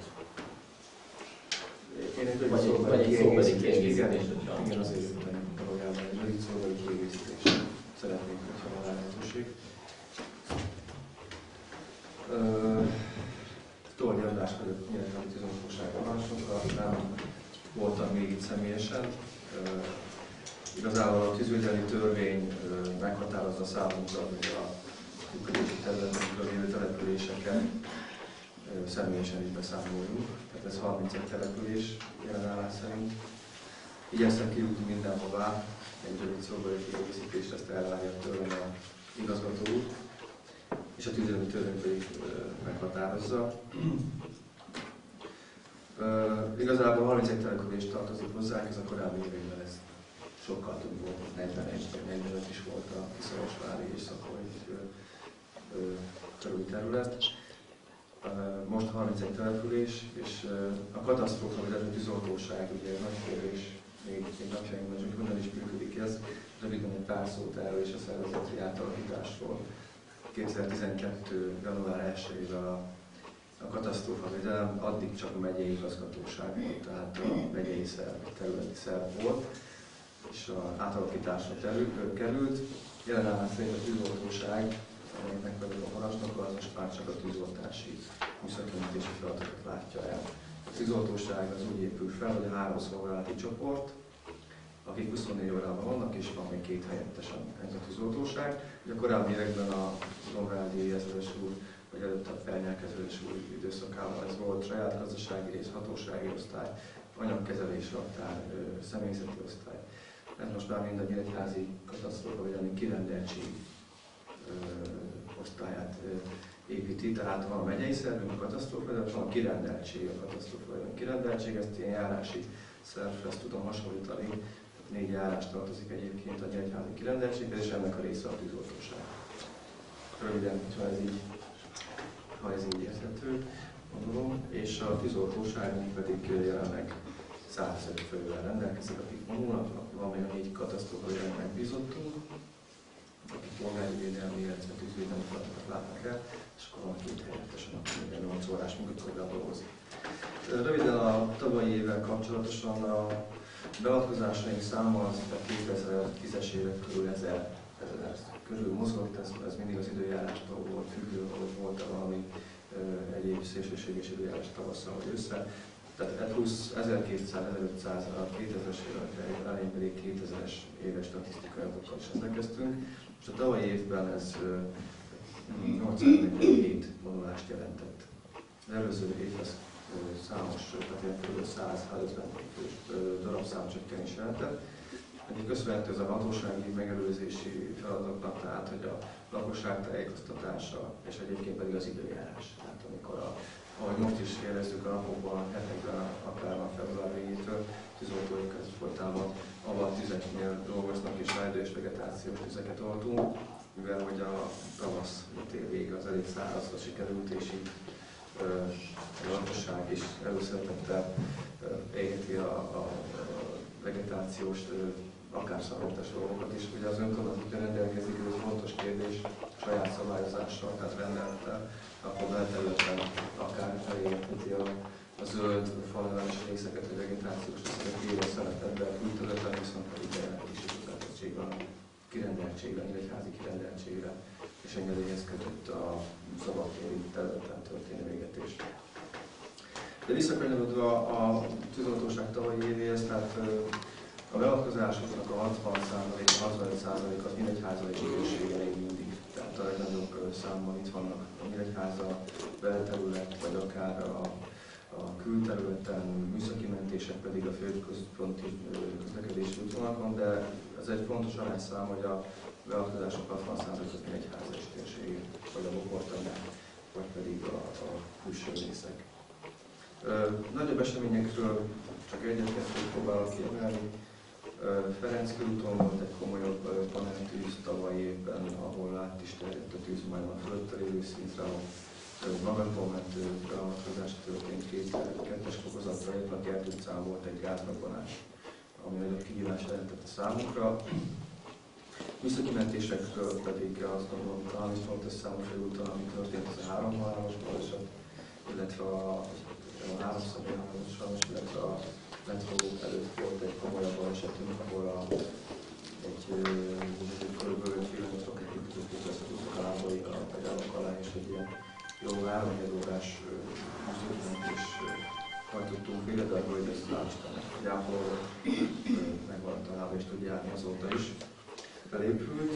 Én egy
Vagy egy- vagy egy szóbeli kiegészítést, hogyha-
Igen, azért valójában egy rövid szóbeli kiegészítést szeretnék, hogyha van rá lehetőség. Toldi András vagyok, Nyíregyházi tűzoltóság parancsnoka, nem voltam még itt személyesen. Ö, Igazából a tűzvédelmi törvény ö, meghatározza számunkra, hogy a működési területünkről élő településeken ö, személyesen is beszámoljunk. Tehát ez harmincegy település jelenállás szerint. Igyekszem kijutni mindenhová, egy rövid szóbeli kiegészítést, ezt elvárja tőlem a igazgató úr, és a tűzvédelmi törvény pedig ö, meghatározza. Ö, igazából harmincegy település tartozik hozzánk, ez a korábbi években ez sokkal több volt, negyvenegy vagy negyvenöt is volt a Kiszolosvári és Szapoly körüli terület. Ö, most harmincegy település, és ö, a katasztrófa, vagy a tűzoltóság ugye nagy kérdés, még, még napjainkban, hogy hogyan is működik ez. Röviden egy pár szót erről és a szervezeti átalakításról. kétezer-tizenkettő. január elsejével a, a katasztrófavédelem addig csak a megyei igazgatóság volt, tehát a megyei szerv, területi szerv volt, és az átalakításra került. Jelenállás szerint a tűzoltóság, amelynek vagyok a parancsnoka, az most már csak a tűzoltási műszakjelentési feladatokat látja el. A tűzoltóság az úgy épül fel, hogy a három szolgálati csoport, akik huszonnégy órában vannak, és van még két helyettesen ez a tűzoltóság. Ugye a korábbi években a Domrádi ezeres úr, vagy előtt a Fernyák ezeres úr időszakában ez volt saját gazdasági rész, hatósági osztály, anyagkezelés, raktár, személyzeti osztály. Ez most már mind a Nyíregyházi katasztrófavédelmi kirendeltség osztályát építi, tehát van a megyei szervünk a katasztrófavédelmi, van a kirendeltség, a katasztrófavédelmi kirendeltség, ezt ilyen járási szervhez tudom hasonlítani. Négy járás tartozik egyébként a Nyíregyházi kirendeltséghez, és ennek a része a tűzoltóság. Röviden, ha ez így, ha ez így érthető, gondolom, és a tűzoltóságunk pedig jelenleg százöt fővel rendelkezik, akik vonulnak, van még a négy katasztrófavédelmi megbízottunk, akik polgári védelmi, illetve tűzvédelmi feladatokat látnak el, és akkor van két helyettesen, aki nyolc órás munkakorban dolgozik. Röviden a tavalyi évvel kapcsolatosan a beavatkozásaink száma az a kétezer-tízes évek körül ezer, ezer körül mozgott, ez, ez mindig az időjárástól volt függő, hogy volt-e valami ö, egyéb szélsőséges időjárás tavasszal vagy össze. Tehát plusz ezerkétszáz-ezerötszáz a kétezres évek elején pedig kétezres éves statisztikai adatokkal is rendelkeztünk. És a tavalyi évben ez nyolcszáznegyvenhét vonulást jelentett. Az előző évhez számos, tehát kb. száz-százötven darabszám csökkenés jelentett. Egyik köszönhető ez a hatósági megelőzési feladatoknak, tehát hogy a lakosság tájékoztatása, és egyébként pedig az időjárás. Tehát amikor, a, ahogy most is érezzük a napokban, hetekben, akár a február végétől, tűzoltóink folytában avartüzeknél dolgoznak, és erdő és vegetációs tüzeket oltunk, mivel hogy a tavasz, a tél vége az elég szárazra sikerült, és így a lakosság is előszeretettel égeti a, a, a vegetációs, akár szarventes dolgokat is. Ugye az önkormányzat rendelkezik, ez egy fontos kérdés, saját szabályozással, tehát rendelettel, akkor belterületen akár elérheti a, a zöld falelemes részeket, a vegetációs részeket élő szeretetben, külterületen viszont pedig is kötelezettség van a kirendeltségre, a nyíregyházi kirendeltségre, és engedélyhez kötött a szabadtéri területen történő végetés. De visszakanyarodva a tűzoltóság tavalyi évéhez, tehát a beavatkozásoknak a hatvan százalék, a hatvanöt százalék az Nyíregyháza és községe még mindig. Tehát a legnagyobb számban itt vannak a Nyíregyháza belterület, vagy akár a, a külterületen, műszaki mentések pedig a főközponti közlekedési útvonalakon, de ez egy fontos arányszám, hogy a beavatkozások hatvan százalék az Nyíregyháza és térsége, vagy a Bokortanyák, vagy pedig a, a külső részek. Nagyobb eseményekről csak egyet-kettőt próbálok kiemelni. Ferenc körúton volt egy komolyabb paneltűz tavaly évben, ahol át is terjedt a tűz majd a fölötte lévő szintre, ahol magatól mentő beavatkozás történt két kettes fokozatra, illetve a Kert utcán volt egy gázrobbanás, ami nagyobb kihívás jelentett a számunkra. Visszakimentésekről pedig azt gondolom, talán is volt a számos úton, ami történt, az a három halálos baleset, illetve a, a háromszor halálos, illetve a metrogók előtt volt egy komolyabb balesetünk, ahol a, egy kb. öt kilométerokat jutottuk ezt az utokalábai a pedálok alá, és egy ilyen jó három órás műszakmentés hajtottunk végre, de hogy ez az Istennek, hogy ápolva megvan találva, és tud járni azóta is. Felépült.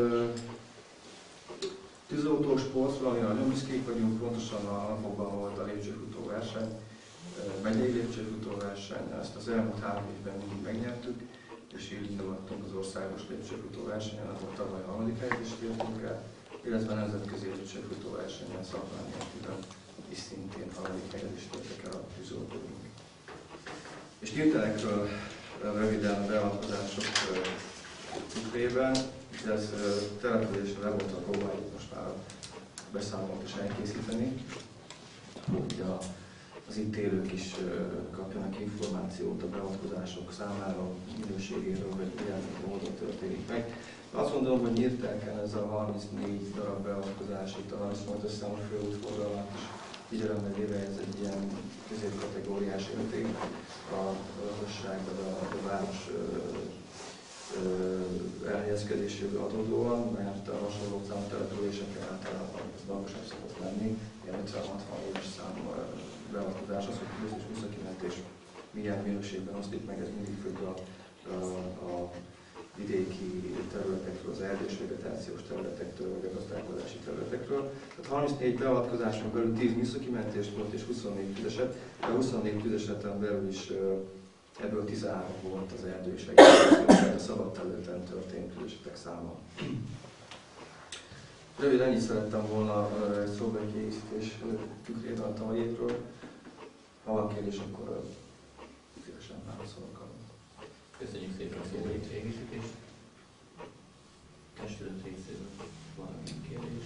Tűzautós sportra, amire nagyon büszkék vagyunk, pontosan a napokban volt a lépcsőfutó verseny, megyei lépcsőfutó verseny, ezt az elmúlt három évben mindig megnyertük, és így indultunk az országos lépcsőfutó versenyen, ahol tavaly a harmadik helyezést értünk el, illetve nemzetközi lépcsőfutó versenyen Szalmányiakban is szintén harmadik helyezést értek el a tűzoltóink. És hirtelekről röviden a beavatkozások tükrében, ez településre le volt a próbáljuk most már a beszámolót is elkészíteni, hogy a, az itt élők is kapjanak információt a beavatkozások számára, minőségéről, hogy milyen módon történik meg. Azt mondom, hogy Nyírtelken ez a harmincnégy darab beavatkozás, itt a harmincnyolcas számú főútforgalmat is figyelembe véve, ez egy ilyen középkategóriás érték a lakosságban, a, a város elhelyezkedéséből adódóan, mert a hasonló számú településeken általában ez magasabb szokott lenni, ilyen ötven-hatvan éves számú beavatkozás, az, hogy plusz és visszakimentés milyen minőségben osztik meg, ez mindig függ a, a, a vidéki területekről, az erdős vegetációs területektől, vagy a gazdálkodási területekről. Tehát harmincnégy beavatkozáson belül tíz műszakimentés volt és huszonnégy tüzeset, de a huszonnégy tüzeseten belül is ebből tizenhárom volt az erdő és vegetáció, tehát a szabad területen történt tüzesetek száma. Röviden ennyit szerettem volna egy szóbeli kiegészítés tükrében a tavalyi évről. Ha van kérdés, akkor szívesen válaszolok.
Köszönjük szépen a szóbeli kiegészítést. Testület részéről valamilyen kérdés?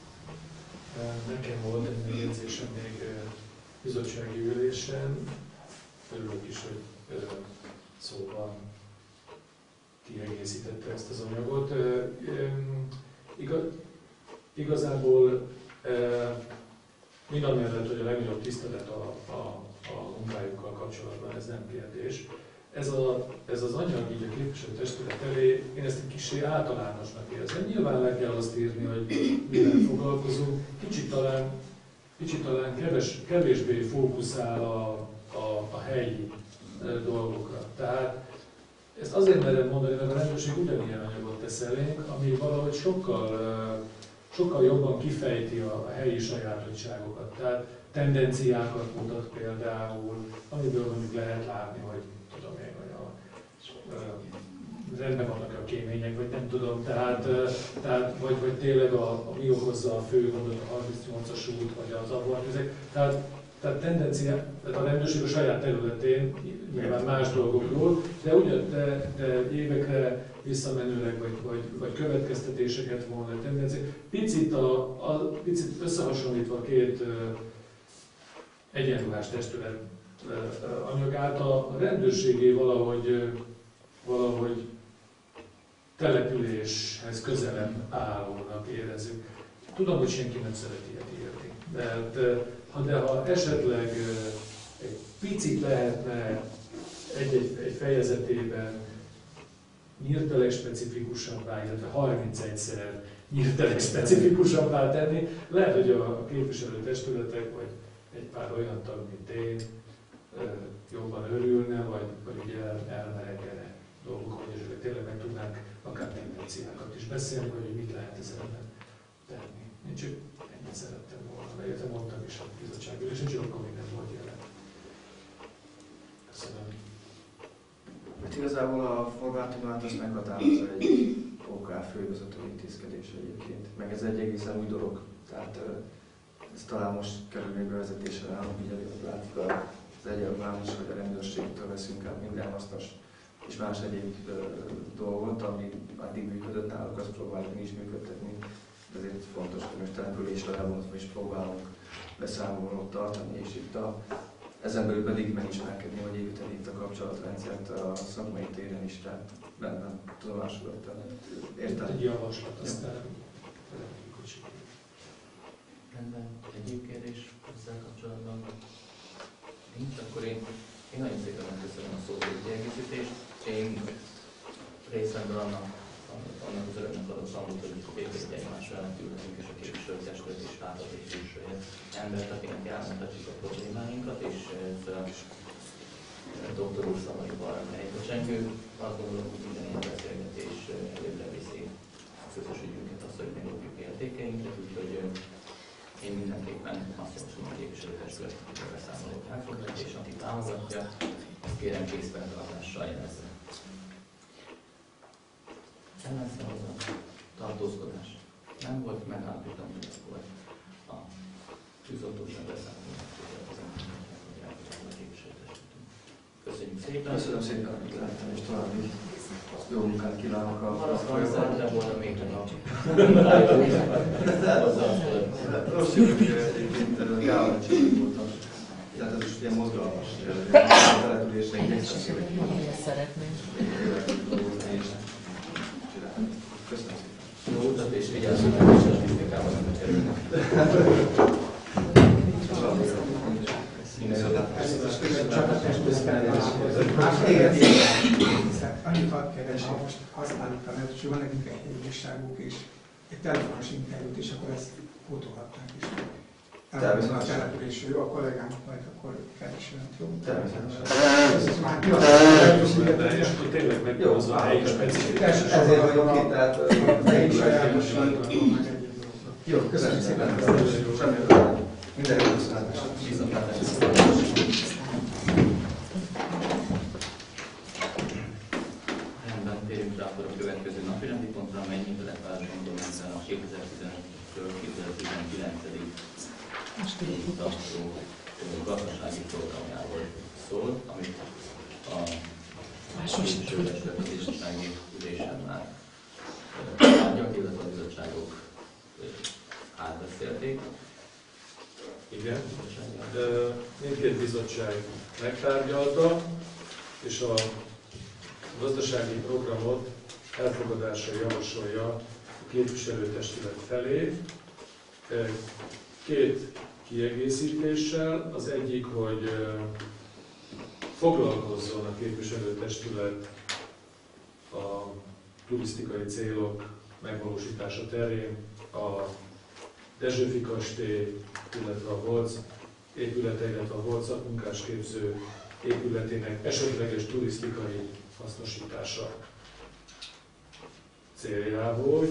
Nekem volt egy megjegyzésem még bizottsági ülésen. Örülök is, hogy szóval kiegészítette ezt az anyagot. Igaz, igazából mindamellett, hogy a legnagyobb tisztelet a, a, a munkájukkal kapcsolatban, ez nem kérdés. Ez, a, ez az anyag így a képviselőtestület elé, én ezt egy kicsit általánosnak érzem. Nyilván le kell azt írni, hogy mivel foglalkozunk. Kicsit talán, kicsit talán keves, kevésbé fókuszál a, a, a helyi dolgokra. Tehát ezt azért merem mondani, mert a rendőrség ugyanilyen anyagot tesz elénk, ami valahogy sokkal, sokkal jobban kifejti a helyi sajátosságokat. Tehát tendenciákat mutat például, amiből mondjuk lehet látni, hogy tudom én, hogy a, rendben vannak a kémények, vagy nem tudom, tehát, tehát vagy, vagy tényleg a, a mi okozza a fő gondot, a harmincnyolcas út, vagy az abortüzek. Tehát Tehát tendencia, tehát a rendőrség a saját területén nyilván más dolgokról, de, ugyan, de, de évekre visszamenőleg, vagy, vagy, vagy következtetéseket volna a tendencia. Picit, a, a, picit összehasonlítva a két uh, egyenruhás testület uh, anyagát, a rendőrségé valahogy, uh, valahogy településhez közelebb állónak érezzük. Tudom, hogy senki nem szereti ilyet írni, mert uh, de ha esetleg egy picit lehetne egy-egy egy fejezetében nyírteleg specifikusabbá, illetve harmincegyszer nyírteleg specifikusabbá tenni, lehet, hogy a képviselőtestületek, vagy egy pár olyan tag, mint én, jobban örülne, vagy, vagy ugye el, elmeregene dolgokon, és tényleg meg tudnánk akár tendenciákat is beszélni, vagy hogy mit lehet ezzel tenni. Én csak ennyit szerettem volna, de értem mondtam is a bizottságülésen, csak akkor még nem volt jelen. Köszönöm.
Hát igazából a formátumát azt meghatározza egy ó ká fővezető intézkedés egyébként, meg ez egy egészen új dolog. Tehát ez talán most kerül még bevezetésre, nálunk így előtt látszik az egyelván is, hogy a rendőrségtől veszünk át minden hasznos és más egyéb dolgot, ami addig működött náluk, azt próbáljuk mi is működtetni. De ezért fontos, hogy most településre elvonatva is próbálunk beszámolót tartani, és itt a, ezen belül pedig megismerkedni, vagy építeni itt a kapcsolatrendszert a szakmai téren is, tehát bennem tudomásul vettem. Értem?
Egy javaslat, aztán
Rendben, egyéb kérdés ezzel kapcsolatban nincs, akkor én, én nagyon szépen megköszönöm a szóbeli kiegészítést. Én részemről annak, annak az örömnek adok számot, hogy végig egymás mellett ülhetünk, és a képviselőtestület is láthat és is embert, akinek elmondhatjuk a problémáinkat, és ez doktor úr szavaival helybecsengő. Azt gondolom, hogy minden ilyen beszélgetés előbbre viszi a közös ügyünket, azt, hogy megoldjuk értékeinket, úgyhogy én mindenképpen azt javaslom, hogy a képviselőtestület beszámolót elfogadja, és aki támogatja, azt kérem készfeltartással jelezze. Ellenszavazat, tartózkodás nem volt, megállapítom, hogy ez volt a tűzoltóság beszámolót, hogy elfogadja a képviselőtestületünk. Köszönjük szépen!
Köszönöm szépen, hogy láttam, és további jó munkát kívánok a
folyamatra. Szerettem volna még a nap.
Rossz jövök, egyébként Gála Csillai voltam. Tehát ez is ilyen mozgalmas. A településre igyekszem, hogy
szeretném.
Köszönöm szépen.
Jó utat és vigyázzunk, hogy a statisztikában nem kerülnek.
Annyit hadd kérdezem, ha most használjuk a nevet, hogy van nekünk egy hegyújságunk és egy telefonos interjút, és akkor ezt fotolhatnánk is. Elmondom a településről, jó, a kollégánk majd akkor keresően, jó?
Természetesen.
Ez már ki azt lehetőséget,
de és akkor tényleg meg az a helyi specifikás.
Ezért vagyok itt, tehát
a helyi sajátosan meg egyéb dolgokra.
jó, köszönöm szépen. Semmi minden jó köszönhetősen.
Rendben, térjünk rá akkor a következő napi rendi pontra, amely nyitogatásban a kétezer-tizenöttől kétezer-tizenkilencig tartó gazdasági programjáról szól, amit a képviselőtestület bizottsági ülésen már tárgyak, illetve a bizottságok átbeszélték.
Igen, mindkét bizottság megtárgyalta, és a gazdasági programot elfogadásra javasolja a képviselőtestület felé. Két kiegészítéssel, az egyik, hogy foglalkozzon a képviselőtestület a turisztikai célok megvalósítása terén a Dezsőfi kastély, illetve a Volc épülete, illetve a Volc munkásképző épületének esetleges turisztikai hasznosítása céljából.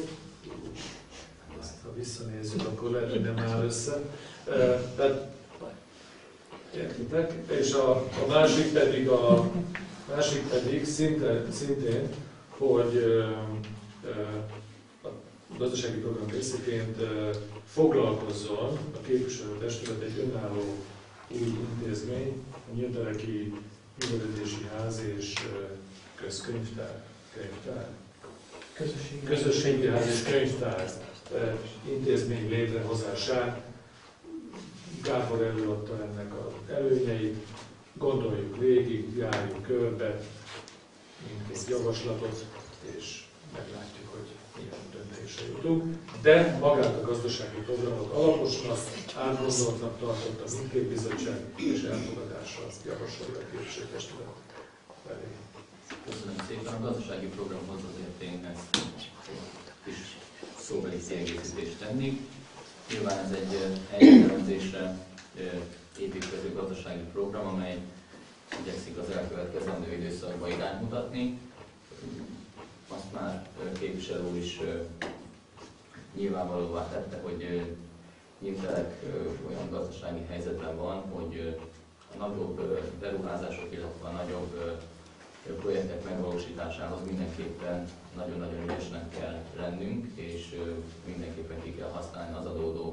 Ha visszanézzük, akkor lehet, hogy nem áll össze. Tehát, értitek? És a, a másik pedig, a, másik pedig szinte, szintén, hogy ö, ö, a gazdasági program részeként ö, foglalkozzon a képviselőtestület egy önálló új intézmény, a Nyílteleki Művelődési Ház és ö, Közkönyvtár. Könyvtár?
Közösségi,
Közösségi Ház és Könyvtár ö, intézmény létrehozásán. Gábor előadta ennek az előnyeit, gondoljuk végig, járjuk körbe mindkét javaslatot, és meglátjuk, hogy milyen döntésre jutunk. De magát a gazdasági programot alaposnak, átgondoltnak tartotta mindkét bizottság, és elfogadásra javasolja a képviselőtestület felé.
Köszönöm szépen. A gazdasági programhoz azért én ezt kis szóbeli kiegészítést tenni. Nyilván ez egy egyszerűzésre építkező gazdasági program, amely igyekszik az elkövetkezendő időszakba irányt mutatni. Azt már képviselő úr is nyilvánvalóvá tette, hogy Nyíltelek olyan gazdasági helyzetben van, hogy a nagyobb beruházások, illetve a nagyobb projektek megvalósításához mindenképpen nagyon-nagyon ügyesnek kell lennünk, és mindenképpen ki kell használni az adódó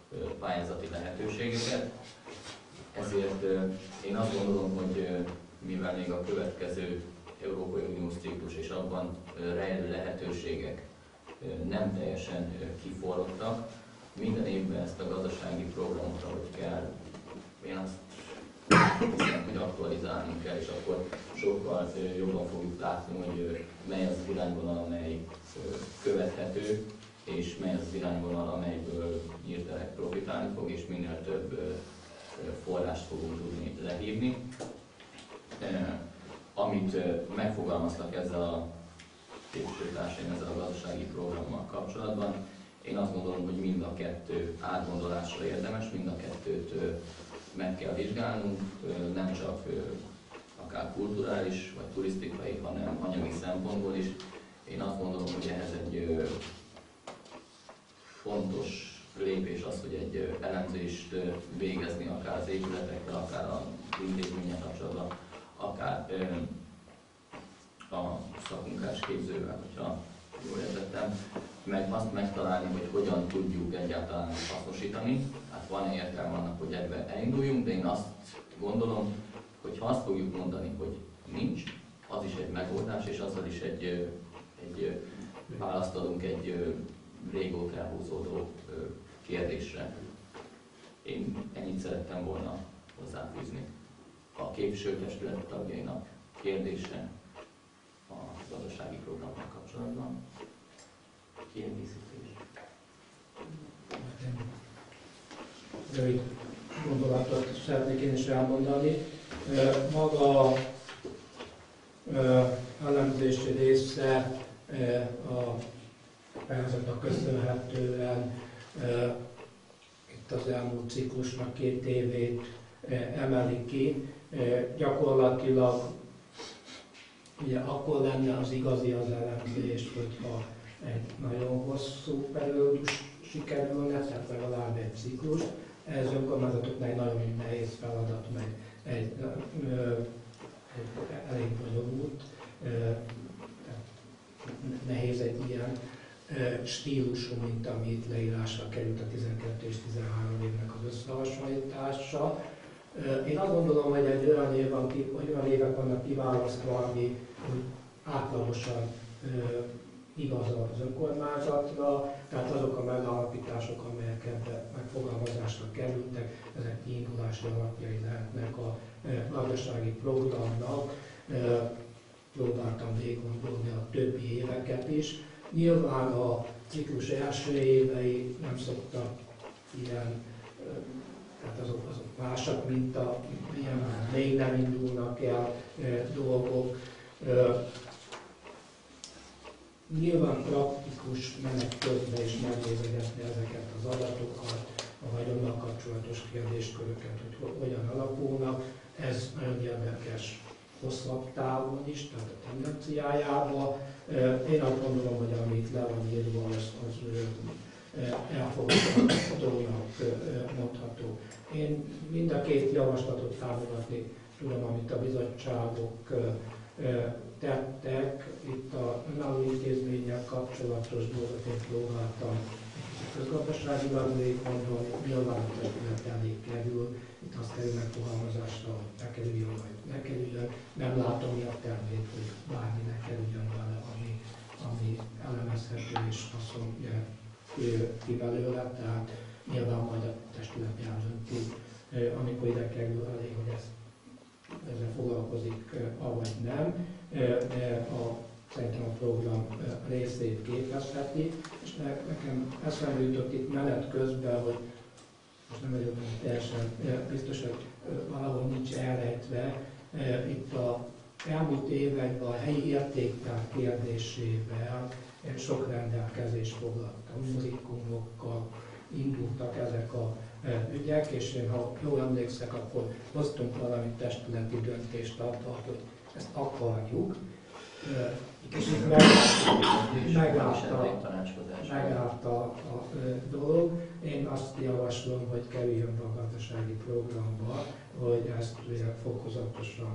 pályázati lehetőségeket. Ezért én azt gondolom, hogy mivel még a következő Európai Uniós ciklus és abban rejlő lehetőségek nem teljesen kiforrottak, minden évben ezt a gazdasági programot, ahogy kell, én azt hiszem, hogy aktualizálni kell, és akkor sokkal jobban fogjuk látni, hogy mely az az irányvonal, amely követhető, és mely az az irányvonal, amelyből hirtelen profitálni fog, és minél több forrást fogunk tudni lehívni. Amit megfogalmaztak ezzel a képviselőtársaim, ezzel a gazdasági programmal kapcsolatban, én azt gondolom, hogy mind a kettő átgondolásra érdemes, mind a kettőt meg kell vizsgálnunk, nem csak akár kulturális vagy turisztikai, hanem anyagi szempontból is. Én azt gondolom, hogy ehhez egy fontos lépés az, hogy egy elemzést végezni akár az épületekkel, akár az intézmények kapcsolatban, akár a szakmunkás képzővel, hogyha jól értettem, meg azt megtalálni, hogy hogyan tudjuk egyáltalán hasznosítani. Hát van értelme annak, hogy ebben elinduljunk, de én azt gondolom, hogy ha azt fogjuk mondani, hogy nincs, az is egy megoldás, és azzal is egy, egy választ adunk egy régóta elhúzódó kérdésre. Én ennyit szerettem volna hozzáfűzni. A képviselőtestület tagjainak kérdése a gazdasági programmal kapcsolatban. Kiegészítés.
Rövid gondolatot szeretnék én is elmondani. Maga elemzési része a pályázatnak köszönhetően itt az elmúlt ciklusnak két évét emeli ki. Gyakorlatilag ugye akkor lenne az igazi az elemzés, hogyha egy nagyon hosszú periódus sikerülne, tehát legalább egy ciklus. Ez önkormányzatoknál egy nagyon nehéz feladat, meg egy, egy elég bonyolult, nehéz egy ilyen stílusú, mint amit leírásra került a tizenkettő és tizenhárom évnek az összehasonlítása. Én azt gondolom, hogy egy olyan, év van, olyan évek vannak kiválasztva, ami átlagosan igaz az önkormányzatra, tehát azok a megállapítások, amelyek ebbe megfogalmazásra kerültek, ezek kiindulási alapjai lehetnek a gazdasági programnak. Próbáltam végiggondolni a többi éveket is. Nyilván a ciklus első évei nem szoktak ilyen, tehát azok, azok másak, mint a ilyen még nem indulnak el dolgok. Nyilván praktikus menet közben is megnézegetni ezeket az adatokat, a vagyonnal kapcsolatos kérdésköröket, hogy hogyan alakulnak. Ez nagyon érdekes hosszabb távon is, tehát a tendenciájában. Én azt gondolom, hogy amit le van írva, az, az elfogadhatónak mondható. Én mind a két javaslatot támogatni tudom, amit a bizottságok tettek. Itt a önálló intézménnyel kapcsolatos dolgot én próbáltam közgazdaságilag végig gondolni, nyilván a testület elé kerül, itt azt kerül megfogalmazásra, hogy ne kerüljön, vagy ne kerüljön. Nem látom értelmét, hogy bármi ne kerüljön vele, ami, ami elemezhető és haszon ki belőle, tehát nyilván majd a testület eldönti, amikor ide kerül elég, hogy ezt, ezzel foglalkozik, avagy nem, de a, szerintem a program részét képezheti, és nekem eszembe jutott itt menet közben, hogy most nem vagyok teljesen biztos, hogy valahol nincs elrejtve, itt a elmúlt években a helyi értéktár kérdésével sok rendelkezés foglaltam, muzikumokkal indultak ezek a ügyek, és én, ha jól emlékszek, akkor hoztunk valami testületi döntést abban, hogy ezt akarjuk, és itt megállt a, a dolog. Én azt javaslom, hogy kerüljön be a gazdasági programba, hogy ezt fokozatosan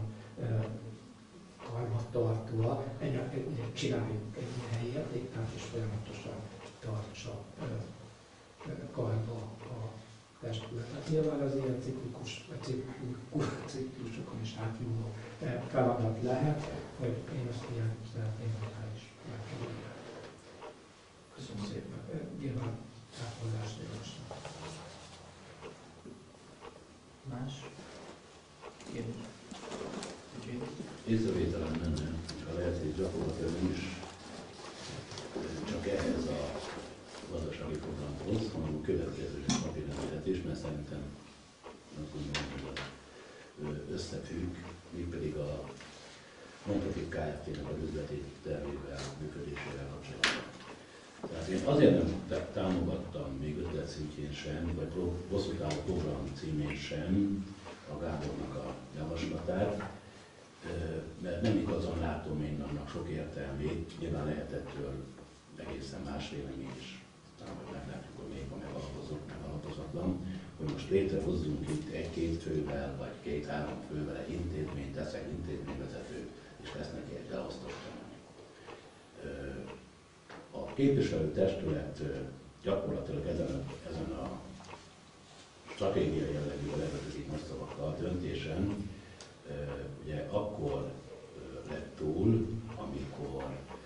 karbantartóan csináljuk egy helyi értéktárt, és folyamatosan tartsa karba a testület. Nyilván az ilyen ciklikus, ciklikus, ciklusokon is átnyúló feladat lehet, hogy én azt ilyen szeretném, hogy el is megkerülni.
Köszönöm szépen.
Nyilván átoldást javaslom.
Más? Kérdés?
Észrevételem lenne, ha lehet, hogy gyakorlatilag nem is csak ehhez a gazdasági programhoz, hanem a következő napi rendelet, mert szerintem azt gondolom, hogy az összefügg, mégpedig a non-profit Kft-nek az üzleti tervével, működésével kapcsolatban. Tehát én azért nem támogattam még ötlet szintjén sem, vagy hosszú távú program címén sem a Gábornak a javaslatát, mert nem igazán látom én annak sok értelmét, nyilván lehet ettől egészen más vélemény is, talán hogy meglátjuk, hogy még a megalapozott, megalapozatlan, hogy most létrehozzunk itt egy-két fővel, vagy két-három fővel egy intézményt, teszek intézményvezető, és lesz neki egy beosztott. A képviselőtestület gyakorlatilag ezen a, ezen a stratégiai jellegű, levezetik nagy szavakkal döntésen, ugye akkor lett túl, amikor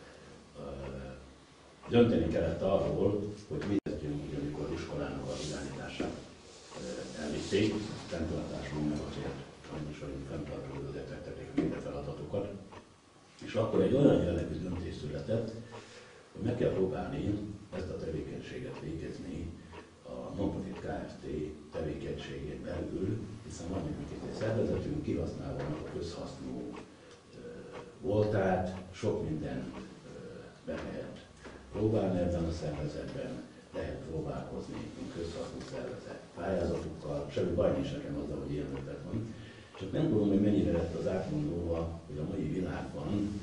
dönteni kellett arról, hogy mit tettünk, hogy amikor iskolának az irányítását elvitték, fenntartásban meg azért sajnos, hogy fenntartásban azért tették végre feladatokat. És akkor egy olyan jellegű döntés született, hogy meg kell próbálni ezt a tevékenységet végezni a non-profit Kft. Tevékenységén belül, hiszen van még egy szervezetünk, kihasználva a közhasznú voltát, sok minden be lehet próbálni ebben a szervezetben, lehet próbálkozni, mint közhasznú szervezet pályázatokkal, semmi baj nincs nekem azzal, hogy ilyen ötlet van. Csak nem tudom, hogy mennyire lett az átgondolva, hogy a mai világban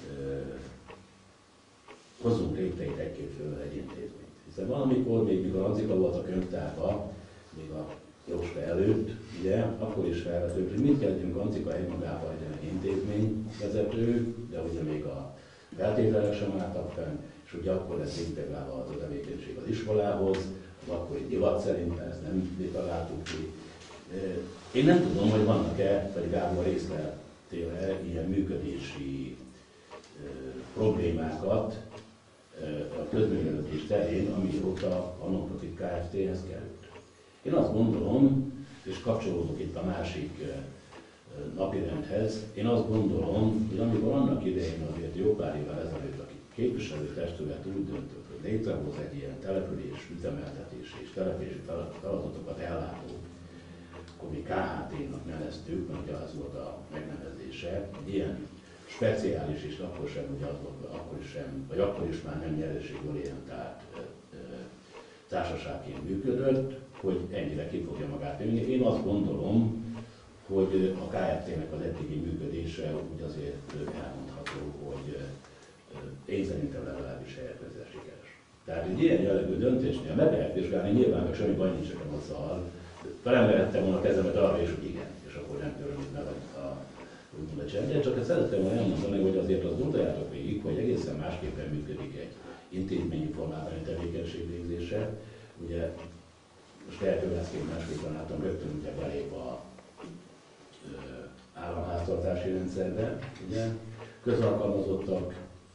hozzunk létre itt egy-két fővel egy intézményt. Hiszen valamikor, még mikor Anzika volt a könyvtárban, még a Jóska előtt, ugye, akkor is felvetődött, hogy mit kezdjünk Anzika egymagában egy intézményvezető, de ugye még a feltételek sem álltak fenn, és ugye akkor lesz integrálva az a tevékenység az iskolához, az akkori divat szerint, ezt nem mi találtuk ki. Én nem tudom, hogy vannak-e, pedig Gábor részletél ilyen működési problémákat a közművelődés terén, amióta a non-profit Kft-hez került. Én azt gondolom, és kapcsolódok itt a másik napirendhez, én azt gondolom, hogy amikor annak idején azért jó pár évvel ezelőtt a képviselőtestület úgy döntött, hogy létrehoz egy ilyen település, üzemeltetés és települési feladatokat ellátó, akkor mi ká há té-nak neveztük, mert ugye az volt a megnevezése, egy ilyen speciális, és akkor sem, ugye az volt, akkor is sem, vagy akkor is már nem nyereségorientált társaságként működött, hogy ennyire ki fogja magát jönni. Én azt gondolom, hogy a Kft-nek az eddigi működése úgy azért elmondható, hogy én szerintem legalábbis helyetvezően sikeres. Tehát egy ilyen jellegű döntésnél meg lehet vizsgálni, nyilván meg semmi baj nincs nekem azzal, felemelhettem volna a kezemet arra is, hogy igen, és akkor nem törölünk meg a, a csendet, csak ezt szerettem volna elmondani, hogy azért azt gondoljátok végig, hogy egészen másképpen működik egy intézményi formában egy tevékenység végzése. Ugye most elkövetkezként másképp tanítom, rögtön ugye belép a ö, államháztartási rendszerbe, ugye, közalkalmazottak,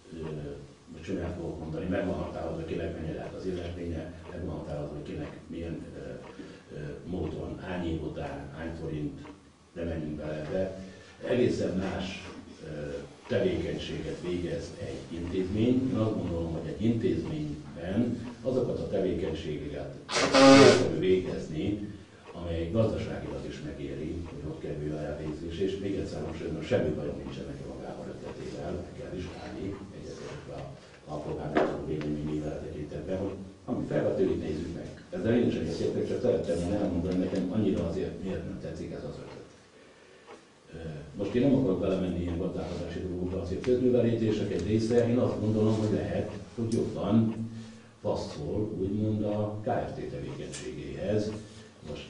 most csúnyát fogok mondani, meg van határozva, hogy kinek mennyi lehet az illetménye, meg van határozva, hogy kinek milyen ö, ö, módon, hány év után, hány forint, de menjünk bele ebbe. Egészen más ö, tevékenységet végez egy intézmény. Én azt gondolom, hogy egy intézményben azokat a tevékenységeket kell végezni, amely gazdaságilag is megéri, hogy ott kerül a elvégzés, és még egyszer most semmi bajom nincsen nekem magával ötletével, meg kell vizsgálni, egyetértve a alkotmányos véleményével tekintetben, hogy ami felvetődik, nézzük meg. Ezzel én is egyetértek, csak szerettem volna elmondani nekem annyira azért, miért nem tetszik ez az ötlet. Most én nem akarok belemenni ilyen gazdálkodási dolgokba, azért közművelítések egy része, én azt gondolom, hogy lehet, hogy jobban passzol, úgymond a Kft tevékenységéhez. Most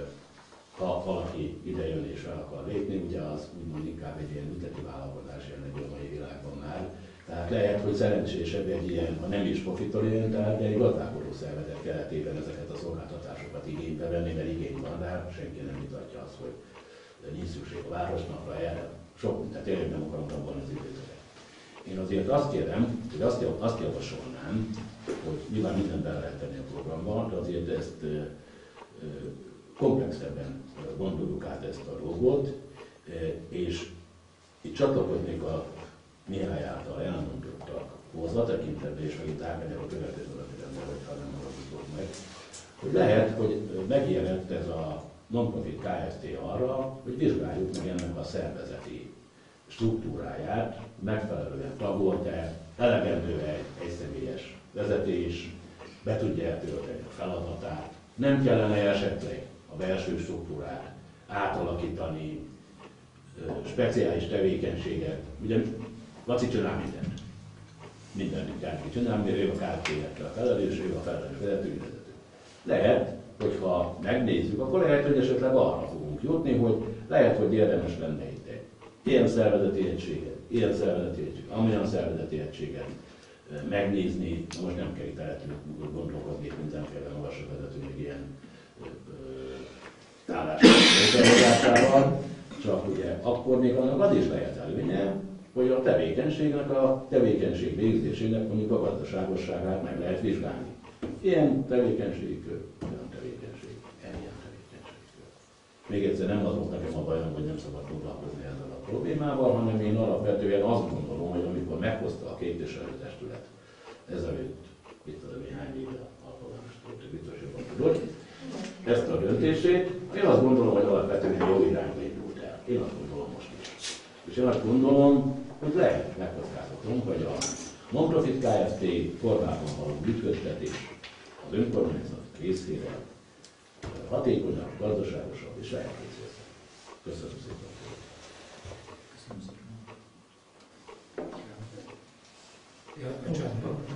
ha valaki ide jön és fel akar lépni, ugye az úgymond inkább egy ilyen üzleti vállalkozás jellegű a mai világban már. Tehát lehet, hogy szerencsésebb egy ilyen, ha nem is profitorientált, de egy gazdálkodó szervezet keretében ezeket a szolgáltatásokat igénybe venni, mert igény van rá, senki nem vitatja azt, hogy nincs szükség a városnak, erre sok, tehát tényleg nem akarom abban az időt. Én azért azt kérem, hogy azt, azt javasolnám, hogy nyilván mindent bele lehet tenni a programba, de azért ezt ö, ö, komplexebben gondoljuk át ezt a dolgot, és itt csatlakoznék a Mihály által elmondottakhoz a tekintetben, és megint átmegyek a következő napirendre, hogyha nem maradok meg, hogy lehet, hogy megjelent ez a non-profit Kft. Arra, hogy vizsgáljuk meg ennek a szervezeti struktúráját, megfelelően tagolt-e, elegendő egy egyszemélyes vezetés, be tudja eltölteni a feladatát, nem kellene esetleg a belső struktúrát átalakítani, speciális tevékenységet. Ugye Laci csinál mindent. Mindent kell csinál, mert ő a Kft-nek a felelős, ő a felelős vezetővezető. Lehet, hogyha megnézzük, akkor lehet, hogy esetleg arra fogunk jutni, hogy lehet, hogy érdemes lenne itt egy ilyen szervezeti egységet, ilyen szervezeti egységet, amilyen szervezeti egységet megnézni. Na most nem kell itt előttünk gondolkozni, mindenféle magasra vezető, még ilyen állásfoglalásával, csak ugye akkor még annak az is lehet előnye, hogy a tevékenységnek, a tevékenység végzésének mondjuk a gazdaságosságát meg lehet vizsgálni. Ilyen tevékenységkör, olyan tevékenység, ilyen tevékenységkör. Még egyszer nem az volt nekem a bajom, hogy nem szabad foglalkozni ezzel a problémával, hanem én alapvetően azt gondolom, hogy amikor meghozta a képviselőtestület ezelőtt, itt az néhány éve alkalmazásról, biztos jobban tudod, ezt a döntését, én azt gondolom, hogy alapvetően jó irányba indult el. Én azt gondolom most is. És én azt gondolom, hogy lehet megkockáztatunk, hogy a non-profit Kft. Formában való működtetés az önkormányzat részére hatékonyabb, gazdaságosabb és lehet részére. Köszönöm szépen.
Köszönöm szépen. Ja, csak,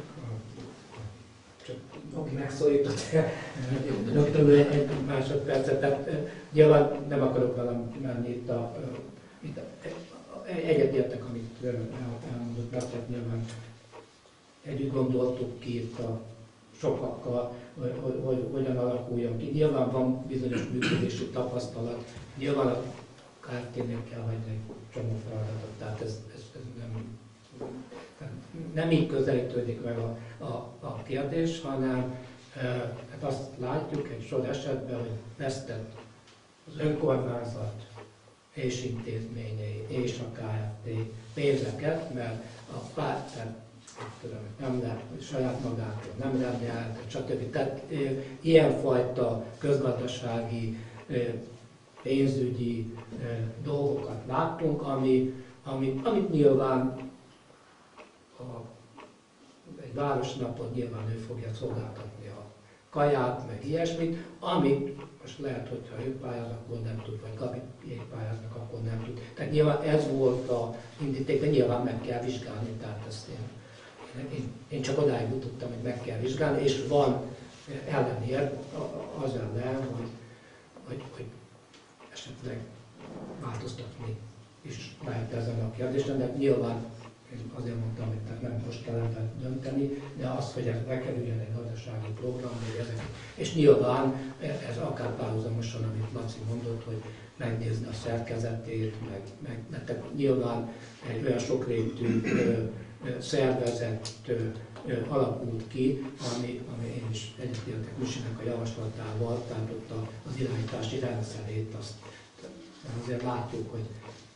csak aki megszólított, rögtön egy másodpercet, tehát nyilván nem akarok valami itt a, itt a egyetértek, amit elmondott, mert nyilván együtt gondoltuk ki itt a sokakkal, hogy, hogy, hogy hogyan alakuljon ki. Nyilván van bizonyos működési tapasztalat, nyilván a Kft-nél kell hagyni egy csomó feladatot, tehát ez, ez, ez nem, nem így közelítődik meg a, a, a kérdés, hanem e, hát azt látjuk egy sor esetben, hogy vesztett az önkormányzat és intézményei és a Kft. Pénzeket, mert a párt nem lehet, saját magától nem lehet el, stb. Tehát e, ilyenfajta közgazdasági, e, pénzügyi e, dolgokat láttunk, ami, ami, amit nyilván a, egy városnapon nyilván ő fogja szolgáltatni a kaját, meg ilyesmit, amit most lehet, hogyha ő pályáz, akkor nem tud, vagy Gabi pályáznak, akkor nem tud. Tehát nyilván ez volt a indíték, de nyilván meg kell vizsgálni, tehát ezt én, én, én csak odáig jutottam, hogy meg kell vizsgálni, és van ellenér az ellen, hogy, hogy, hogy esetleg változtatni is lehet ezen a kérdésen, de nyilván én azért mondtam, hogy tehát nem most kellene dönteni, de az, hogy ez bekerüljön egy gazdasági program, ezek, és nyilván ez akár párhuzamosan, amit Laci mondott, hogy megnézni a szerkezetét, meg, meg mert nyilván egy olyan sokrétű szervezet ö, ö, alakult ki, ami, ami én is egyetértek Misinek a javaslatával, tehát ott az irányítási rendszerét, azt azért látjuk, hogy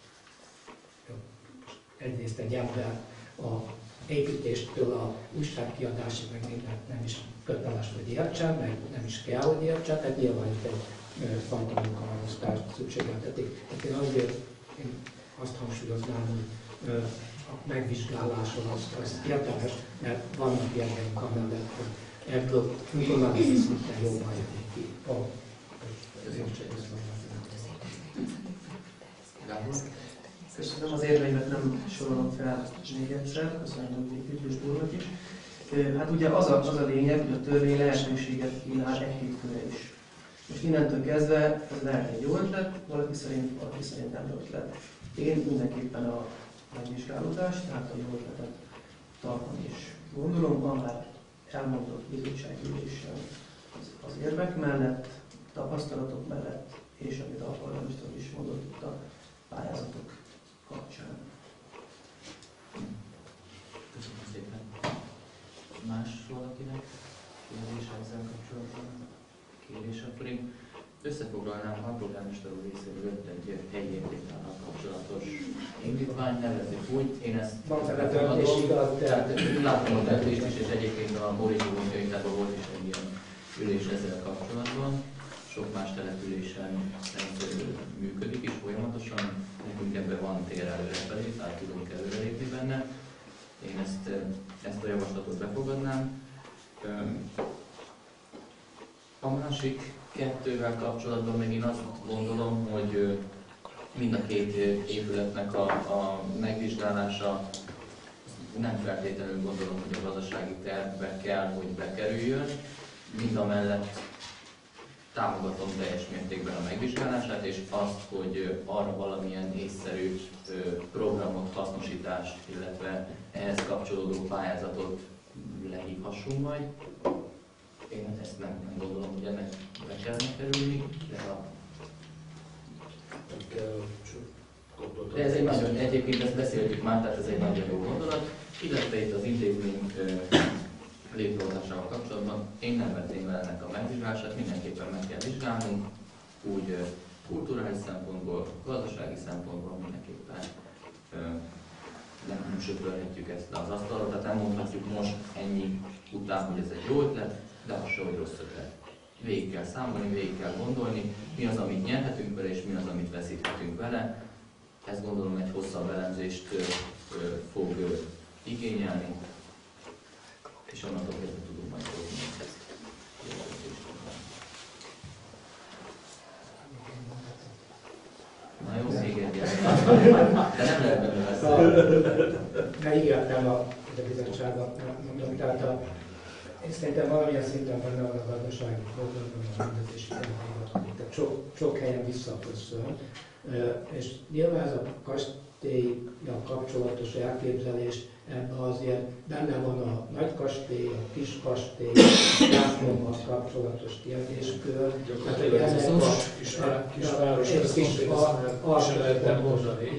egyrészt egy ember a építéstől a újságkiadásig meg mindent nem is köteles, hogy értsen, meg nem is kell, hogy értsen, tehát nyilván itt egy fajta munkamegosztást szükségeltetik. Tehát én azért én azt hangsúlyoznám, hogy a megvizsgáláson az, az érdemes, mert vannak érdeink amellett, hogy ebből önkormányzati szinten jobban jönni ki.
Köszönöm, az érveimet nem sorolom fel még egyszer, köszönöm a Üdvös úrnak is. Hát ugye az a, az a lényeg, hogy a törvény lehetőséget kínál egy hétfőre is. Most innentől kezdve ez lehet egy jó ötlet, valaki szerint, valaki szerint nem jó ötlet. Én mindenképpen a megvizsgálódást, tehát a jó ötletet tartani is gondolom. Van már elmondott bizottságülésen az, az érvek mellett, tapasztalatok mellett, és amit a polgármester is mondott itt a pályázatok kapcsán.
Köszönöm szépen. Más valakinek kérdése ezzel kapcsolatban? Kérdés, akkor én összefoglalnám a polgármester úr részéről egy helyi értékállal kapcsolatos indítvány, nevezzük úgy. Én ezt elfogadom. Tehát látom a telepést is, és egyébként a Móricsó Gondjaitában volt is egy ilyen ülés ezzel kapcsolatban. Sok más településen működik is folyamatosan. Nekünk ebben van tér előrefelé, tehát tudunk előrelépni benne. Én ezt, ezt a javaslatot befogadnám. A másik kettővel kapcsolatban meg én azt gondolom, hogy mind a két épületnek a, a megvizsgálása nem feltétlenül gondolom, hogy a gazdasági tervbe kell, hogy bekerüljön. Mindamellett támogatom teljes mértékben a megvizsgálását, és azt, hogy arra valamilyen észszerű programot, hasznosítást, illetve ehhez kapcsolódó pályázatot lehívhassunk majd. Én ezt nem, nem gondolom, hogy ennek be kellene kerülni, de a... De ez egy nagyon, egyébként ezt beszéltük már, tehát ez egy nagyon jó gondolat. Illetve itt az intézmény létrehozásával kapcsolatban én nem vetném el ennek a megvizsgálását, mindenképpen meg kell vizsgálnunk, úgy kulturális szempontból, gazdasági szempontból mindenképpen nem, nem söpörhetjük ezt le az asztalra, tehát nem mondhatjuk most ennyi után, hogy ez egy jó ötlet, de az se, hogy rossz ötlet. Végig kell számolni, végig kell gondolni, mi az, amit nyerhetünk vele, és mi az, amit veszíthetünk vele. Ezt gondolom egy hosszabb elemzést fog igényelni, és onnantól kezdve tudunk majd hozni ezt. Na jó, még egy de nem lehet belőle beszélni.
Ne ígértem a bizottságban, mondom, tehát a, én szerintem valamilyen szinten benne van a gazdasági programban a rendetési tervében, tehát sok, sok helyen visszaköszön, és nyilván ez a kastélyjal kapcsolatos elképzelés, ebben azért benne van a nagy kastély, a kis kastély, a templommal kapcsolatos kérdéskör.
Gyakorlatilag a kisváros, ezt is lehetne mondani.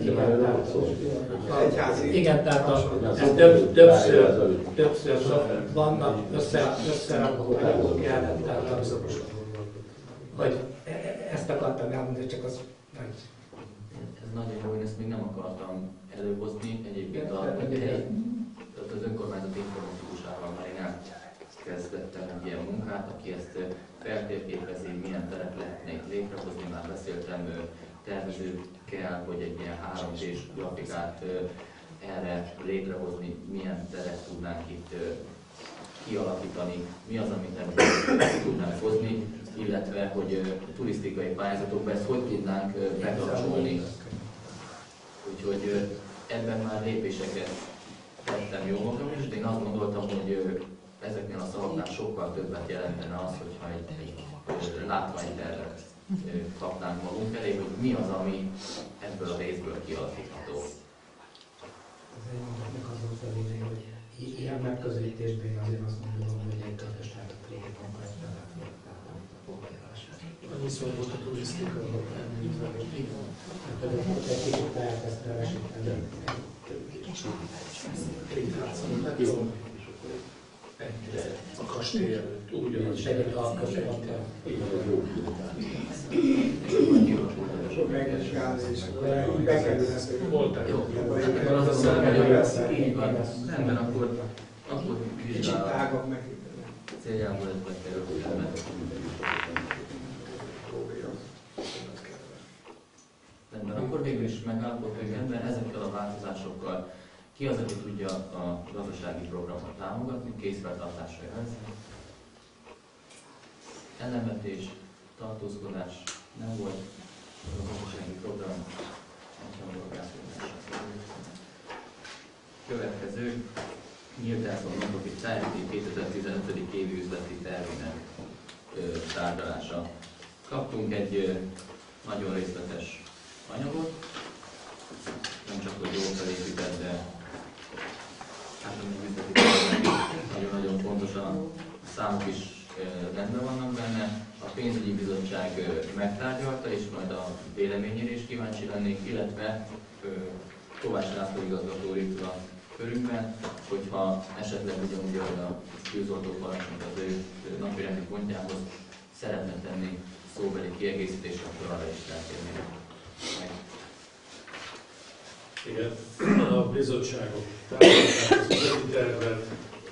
Igen, tehát többször, többször vannak összerakódások jelent, tehát hogy ezt akartam elmondani, csak az nagy.
Ez nagyon jó, én ezt még nem akartam előhozni. Egyébként a, az önkormányzat informatikusával már én elkezdettem egy ilyen munkát, aki ezt feltérképezi, milyen teret lehetne itt létrehozni. Már beszéltem tervezőkkel, hogy egy ilyen három dés grafikát erre létrehozni, milyen teret tudnánk itt kialakítani, mi az, amit ebből tudnánk hozni, illetve hogy turisztikai pályázatokba ezt hogy tudnánk bekapcsolni. Úgyhogy ebben már lépéseket tettem jó magam is, de én azt gondoltam, hogy ezeknél a szavaknál sokkal többet jelentene az, hogyha egy, egy látványtervet kapnánk magunk elé, hogy mi az, ami ebből a részből kialakítható.
Az egy mondatnak az volt a lényeg, hogy ilyen megközelítésben én azért azt mondom, hogy egy gazdasági probléma kell a foglalását.
Annyi szó volt a turisztika, említve, hogy igen.
Tehát egy kicsit lehet ezt elvesíteni.
A kastély előtt ugyanaz.
Segít a közöttem.
Sok megvizsgálni, és bekerül ezt, hogy
voltak. Jó, akkor az a szellem, így van. Rendben, akkor, akkor vizsgálom.
tágabb meg.
Céljából ez bekerül, rendben, akkor végül is megállapodtunk ebben, ezekkel a változásokkal ki az, aki tudja a gazdasági programot támogatni, készfeltartásra jelzni. Ellenvetés, tartózkodás nem volt, a gazdasági program egyhangulag elfogadása. Következő, Nyíltászon Nonprofit Charity kétezer-tizenöt. évi üzleti tervének tárgyalása. Kaptunk egy ö, nagyon részletes anyagot, nem csak hogy jól felépített, de hát a üzleti nagyon-nagyon fontosan a számok is rendben vannak benne. A pénzügyi bizottság megtárgyalta, és majd a véleményére is kíváncsi lennék, illetve Kovács László igazgató úr itt a körünkben, hogyha esetleg ugyanúgy a tűzoltó parancsnak az ő napirendi pontjához szeretne tenni szóbeli kiegészítést, akkor arra is rátérnék meg.
Igen, a bizottságok támogatták az üzleti tervet,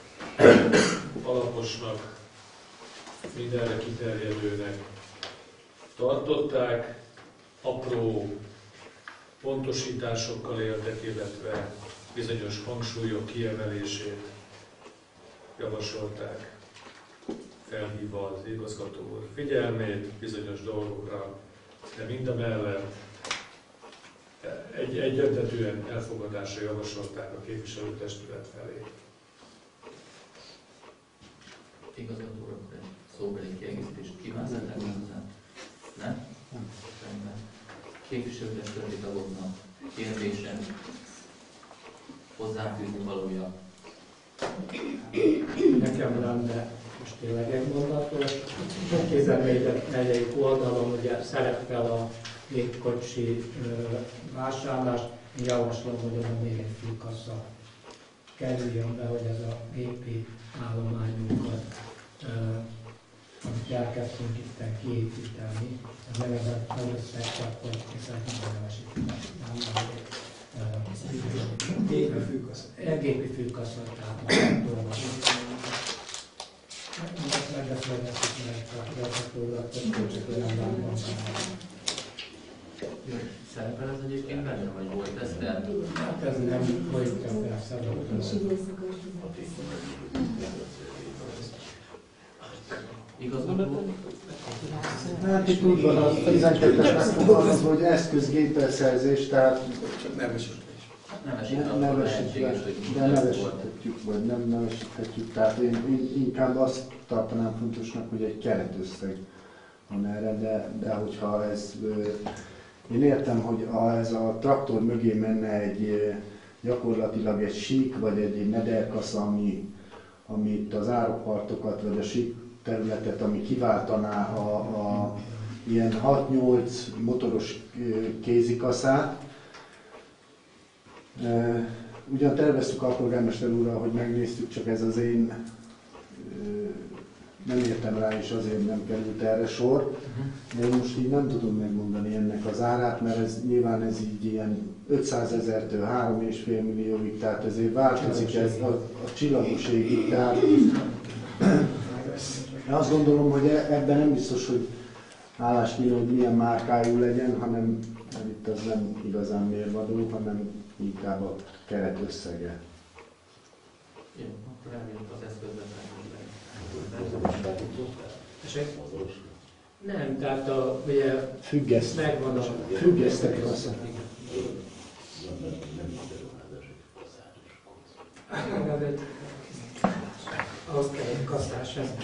alaposnak, mindenre kiterjedőnek tartották, apró pontosításokkal éltek, illetve bizonyos hangsúlyok kiemelését javasolták, felhívva az igazgató úr figyelmét bizonyos dolgokra, de mindemellett egy, egyöntetűen elfogadásra javasolták a képviselőtestület felé.
Igazgató úr, akkor egy szóbeli kiegészítést kívánsz ennek hozzá? Nem? Rendben. Képviselőtestületi tagoknak kérdése, hozzáfűzni valója.
Nekem lenne most tényleg egy mondatos. tizennégy oldalon ugye szerepel a gépkocsi vásárlás. Én javaslom, hogy oda még egy fülkassa kerüljön be, hogy ez a gépi állományunkat, amit elkezdtünk itt kiépíteni, ez nevezett nagy összegkapott, hiszen minden nevesítést
Gépi fülkassa.
Gépi fülkassa, tehát dolgozik. Ezt megbeszélhetjük meg a igazgatórat, csak olyan van.
Szerepel ez egyébként benne, vagy volt ez, de...
Hát ez nem folytja persze.
Igazgató?
Hát itt úgy van, a tizenkettes megfogalmazva, hogy eszközgépelszerzés, tehát
Nevesítve,
nevesítve, de nevesíthetjük, vagy nem nevesíthetjük. Tehát én, én inkább azt tartanám fontosnak, hogy egy keretösszeg van erre, de, de hogyha ez... Én értem, hogy a, ez a traktor mögé menne egy gyakorlatilag egy sík, vagy egy, egy mederkasza, ami, ami itt az árokpartokat, vagy a sík területet, ami kiváltaná a, a ilyen hat-nyolc motoros kézikaszát. Ugyan terveztük a polgármester úrral, hogy megnéztük, csak ez az én nem értem rá, és azért nem került erre sor. De én most így nem tudom megmondani ennek az árát, mert ez nyilván ez így ilyen ötszázezertől három és fél millióig, tehát ezért változik ez a, a csillagosségig. Tehát én azt gondolom, hogy ebben nem biztos, hogy állásnyilván, hogy milyen márkájú legyen, hanem itt az nem igazán mérvadó, hanem inkább a keret összege.
Jó, akkor elmegyünk az eszközbeszállásra.
Nem, tehát a, ugye
Függeszt.
megvan a...
Függesztek azt.
Ahhoz kell egy kasszás, ez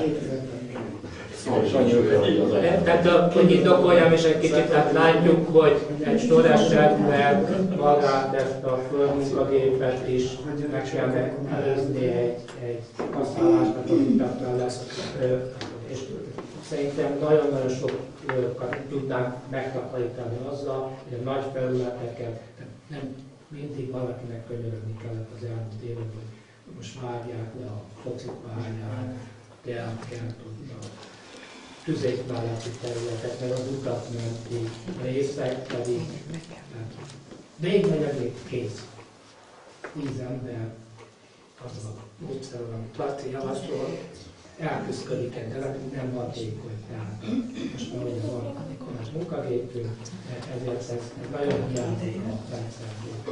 tehát a, hogy indokoljam is egy kicsit, tehát látjuk, hogy egy sor esetben magát ezt a földmunkagépet is meg kell előzni egy, egy kasszálásnak, amit lesz. És szerintem nagyon-nagyon sokat tudnánk megtakarítani azzal, hogy a nagy felületeket, nem mindig valakinek könyörögni kellett az elmúlt évben, hogy most vágják le a focipályát, kell, kell tudni a tüzékmelletti területet, meg az utat menti részek pedig négy negyedék kész. Tíz ember az a módszer, amit Laci javasol, elküszködik egy, de nem hatékony. Tehát most már ugye van a munkagépünk, ezért ez nagyon hiányzik a rendszerből.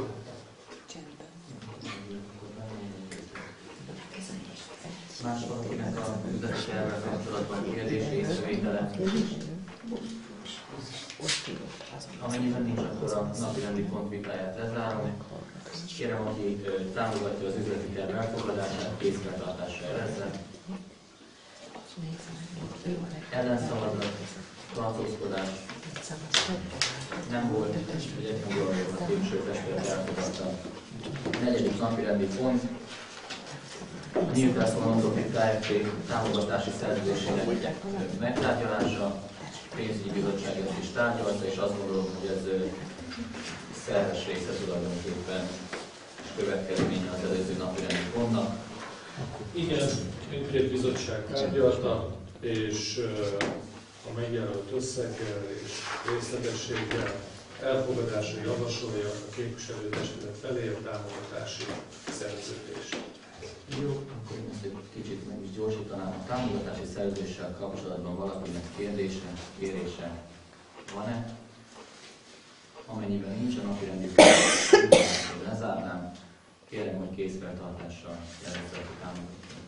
Más valakinek a üzleti tervvel kapcsolatban kérdés észrevétele. Amennyiben nincs, akkor a napirendi pont vitáját lezárom. Kérem, aki támogatja az üzleti terv elfogadását, készfeltartásra jelezze. Ellenszavazat, tartózkodás nem volt, hogy egyhangulag a képviselőtestület elfogadta. A negyedik napirendi pont, nyílt elszomorúzott ká ef té támogatási szerződésének megtárgyalása, pénzügyi bizottság ezt is tárgyalta, és azt gondolom, hogy ez szerves része tulajdonképpen és következménye az előző napi rendi pontnak.
Igen, mindkét bizottság tárgyalta, és a megjelölt összeggel és részletességgel elfogadásra javasolja a képviselőtestület felé a támogatási szerződést.
Jó, akkor én ezt egy kicsit meg is gyorsítanám. A támogatási szerződéssel kapcsolatban valakinek kérdése, kérése van-e? Amennyiben nincs a napirendi pontot, lezárnám. Kérem, hogy készfeltartással jelentett a támogatást.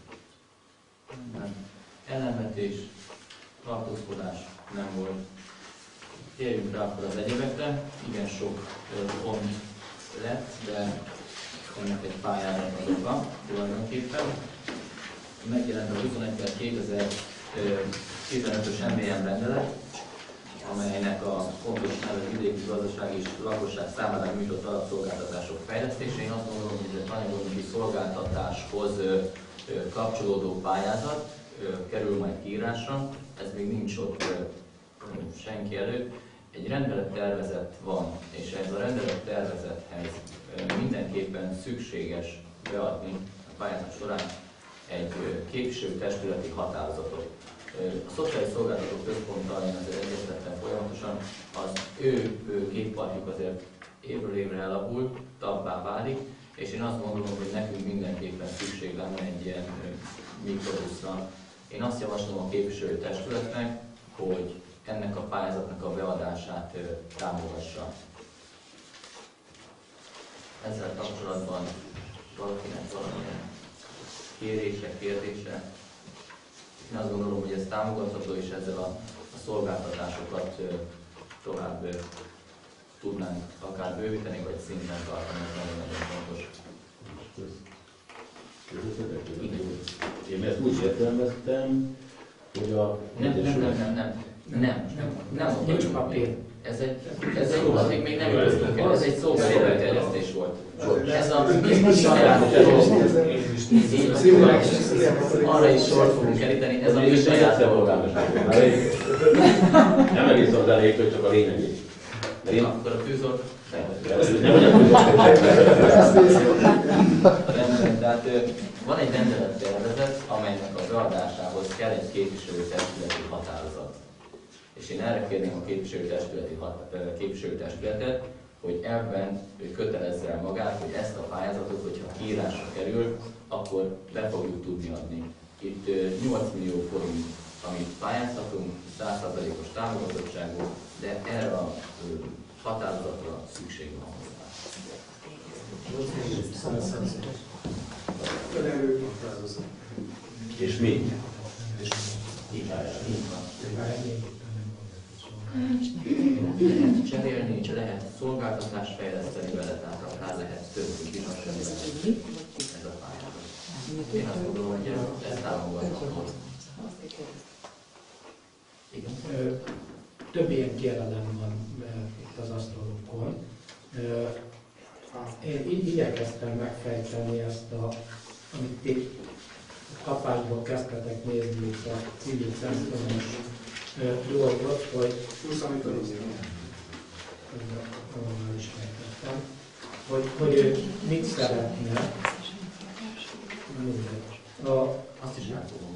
Ellenvetés, tartózkodás nem volt. Térjünk rá akkor az egyebekre. Igen sok pont lett, de ennek egy pályára az oka tulajdonképpen. Megjelent a huszonegy per kétezer-tizenötös em bé en rendelet, amelynek a fontos neve vidéki gazdaság és lakosság számára nyújtott alapszolgáltatások fejlesztése. Én azt gondolom, hogy ez a tananyagológi szolgáltatáshoz kapcsolódó pályázat kerül majd kiírásra. Ez még nincs ott senki előtt. Egy rendelettervezet van, és ez a rendelettervezethez mindenképpen szükséges beadni a pályázat során egy képviselőtestületi határozatot. A Szociális Szolgáltatók Központtal én azért egyeztettem folyamatosan, az ő gépparkjuk azért évről évre elavult, tabbá válik, és én azt gondolom, hogy nekünk mindenképpen szükség lenne egy ilyen mikrobuszra. Én azt javaslom a képviselőtestületnek, hogy ennek a pályázatnak a beadását támogassa. Ezzel kapcsolatban valakinek valamilyen kérése, kérdése. Én azt gondolom, hogy ez támogatható, és ezzel a, a szolgáltatásokat tovább tudnánk akár bővíteni, vagy szinten tartani, ez nagyon-nagyon fontos.
Én ezt úgy értelmeztem, hogy a...
Nem, nem, nem, nem, nem. Nem, nem, nem
Nincs papír.
Ez egy, ez egy, addig még nem jutottunk el, ez egy szóbeli előterjesztés volt. Ez a mi saját arra is sort fogunk keríteni, ez a mi saját
nem egész az elég, csak a lényegét.
Akkor a tűzor?
Nem vagy a tűzor.
Tehát van egy rendelettervezet, amelynek a beadásához kell egy képviselőtestületi határozat. És én erre kérném a képviselőtestületi képviselőtestületet, hogy ebben kötelezze el magát, hogy ezt a pályázatot, hogyha kiírásra kerül, akkor be fogjuk tudni adni. Itt nyolc millió forint, amit pályáztatunk, száz százalékos támogatottságú, de erre a határozatra szükség van hozzá.
És mi?
Így van. Lehet cserélni, lehet szolgáltatást fejleszteni vele, tehát akár lehet több is, ez a pályázat. Én azt gondolom, hogy ez támogatható. Igen.
Több ilyen kérelem van itt az asztalokon. Én így igyekeztem megfejteni ezt, a, amit ti kapásból kezdtetek nézni itt a civil centrumos dolgot, hogy is megtettem, hogy, hogy ő mit szeretne. A,
Azt is el fogom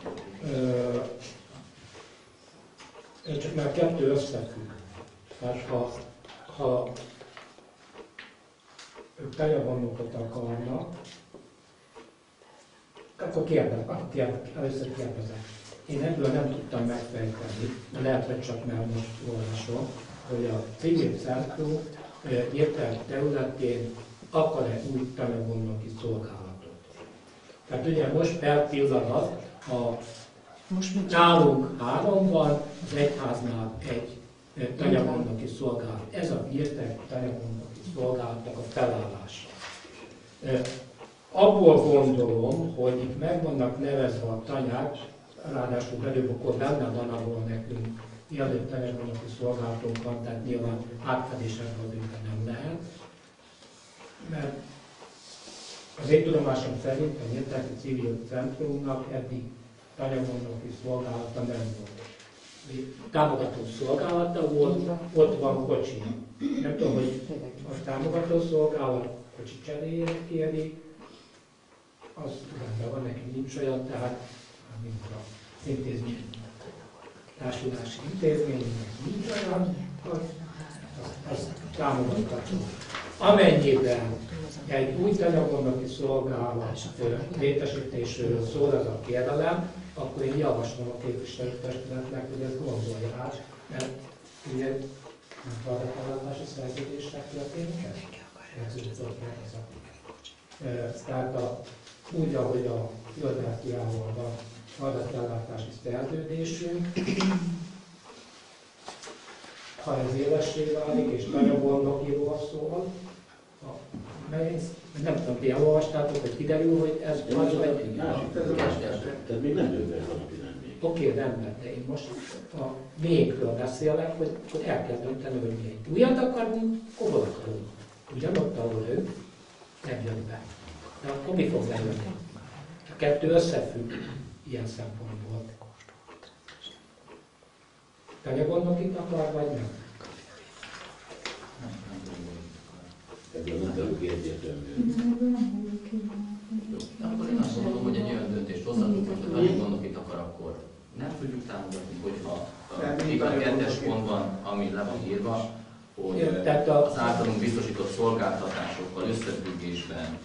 mondani. Csak már kettő összefügg. Tehát ha, ha ők teljavonókat akarnak, akkor kérdezek, akkor kérdezek, először kérdezek. Én ebből nem tudtam megfejteni, de lehet, hogy csak már most olvasom, hogy a civil centrum értelmi területén akar-e új tanulmányoki szolgálatot. Tehát ugye most per pillanat a nálunk három van, az egyháznál egy tanulmányoki szolgálat. Ez a értelmi tanulmányoki szolgálatnak a felállása. Abból gondolom, hogy itt meg vannak nevezve a tanyák, ráadásul belőbb akkor benne van, ahol nekünk mielőtt tanulmányoki szolgálatunk van, tehát nyilván átfedésekben azért nem lehet. Mert Az én tudomásom szerint a Nyíltáki Civil Centrumnak eddig tanyagondoki szolgálata nem volt. Támogató szolgálata volt, ott van kocsi. Nem tudom, hogy a támogató szolgálat kocsi cseréjére kéri, az rendben van, nekünk nincs olyan, tehát mint az intézmény, társulási intézménynek nincs olyan, az, az támogatható. Amennyiben egy új tanyagondoki szolgálat létesítésről szól ez a kérelem, akkor én javaslom a képviselőtestületnek, hogy ezt gondolja át, mert ugye nem feladatállatási szerződésnek történik ez? Tehát a, úgy, ahogy a Philadelphiával van feladatállatási szerződésünk, ha ez élessé válik és tanyagondokiról szól, nem tudom, ti elolvastátok, hogy kiderül, hogy ez az vagy...
Tehát még nem döntött van a pillanatban.
Oké, rendben, de én most a miénkről beszélek, hogy, hogy el kell dönteni, hogy mi egy újat akarunk, akkor hol akarunk. Ugyanott, ahol ők nem jön be. De akkor mi fog bejönni? A kettő összefügg ilyen szempontból. Tanyagondokit akar, vagy nem?
Ebből nem tudjuk egyértelmű.
Akkor én azt mondom, hogy egy olyan döntést hozhatunk, hogy ha egy gondokit akar, akkor nem tudjuk támogatni, hogyha a kettes pontban, ami le van írva, hogy az általunk biztosított szolgáltatásokkal összefüggésben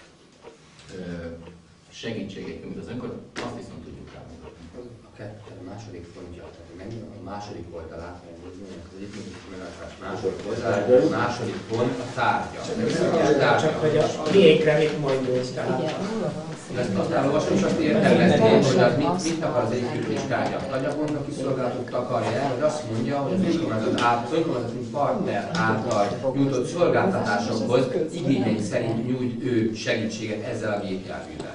segítséget nyújt az önkormányzat, azt viszont tudjuk támogatni.
A kettő, a második pontja, tehát a második oldalát megnézni, az együttműködés megállapodás második oldalát, a második pont a tárgya.
Csak hogy a miénkre mit mondjuk, tehát.
Ezt azt elolvasom, és azt értelmezném, hogy az mit, mit akar az együttműködés tárgya. A tanyagondoki szolgálatot akarja el, hogy azt mondja, hogy az önkormányzat önkormányzati partner által nyújtott szolgáltatásokhoz igényeink szerint nyújt ő segítséget ezzel a gépjárművel.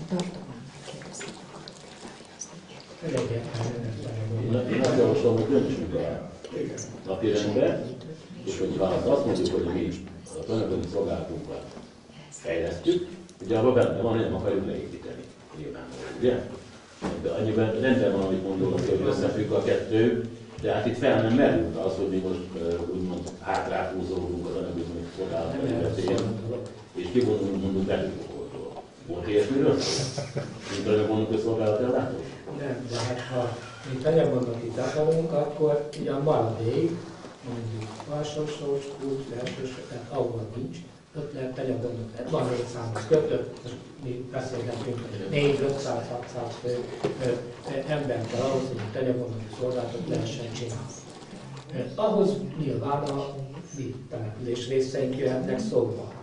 Én azt javaslom, hogy döntsünk el napirendre, és hogyha azt mondjuk, hogy mi a tanyagondoki szolgálatunkat fejlesztjük, ugye abban benne van, hogy nem akarjuk leépíteni. Nyilvánvaló, ugye? De annyiban rendben van, amit mondok, hogy összefügg a kettő, de hát itt fel nem merült az, hogy mi most úgymond hátrálhúzódunk az anyagokon szolgálat területén, és kivonulunk mondjuk belülokótól. Volt ilyesmiről? Mint anyagokon szolgálat ellátó?
Nem, de hát ha mi anyagondokit akarunk, akkor ugyan maradék, mondjuk alsósós, kulcs, felsősós, tehát ahol nincs, ott lehet anyagondok, tehát van négyszáz kötött, mi beszélgetünk, négy-ötszáz, hatszáz fő ember kell ahhoz, hogy a anyagondoki szolgálatot lehessen csinálni. Ahhoz nyilván a mi település részeink jöhetnek szóba.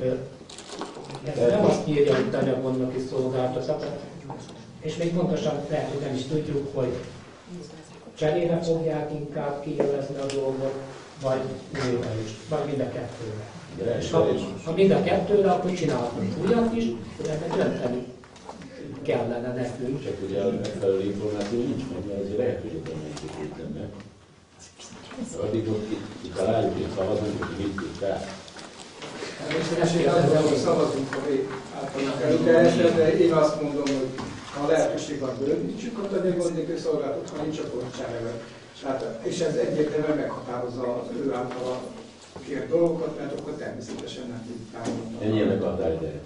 Ez nem azt írja, hogy anyagondoki szolgáltatot, és még pontosan lehet, hogy nem is tudjuk, hogy cserére fogják inkább kijelezni a dolgot, vagy újra is, vagy mind a kettőre. És ha, ha mind a kettőre, akkor csinálhatunk újat is, de ennek dönteni kellene nekünk.
Csak ugye a megfelelő információ nincs meg, mert azért lehet, hogy ott melyik itt lenne. Addig ott itt találjuk, itt szavazunk, hogy mit tudták.
Természetesen azzal, hogy szavazunk, hogy általában előkerülhet, de én azt mondom, hogy ha lehetőség van, bővítsük a tanyagondoki szolgálatot, ha nincs, akkor cserébe. Tehát, és ez egyértelműen meghatározza az ő általa kért dolgokat, mert akkor természetesen nem tudjuk támogatni.
Ennyi ennek a határideje?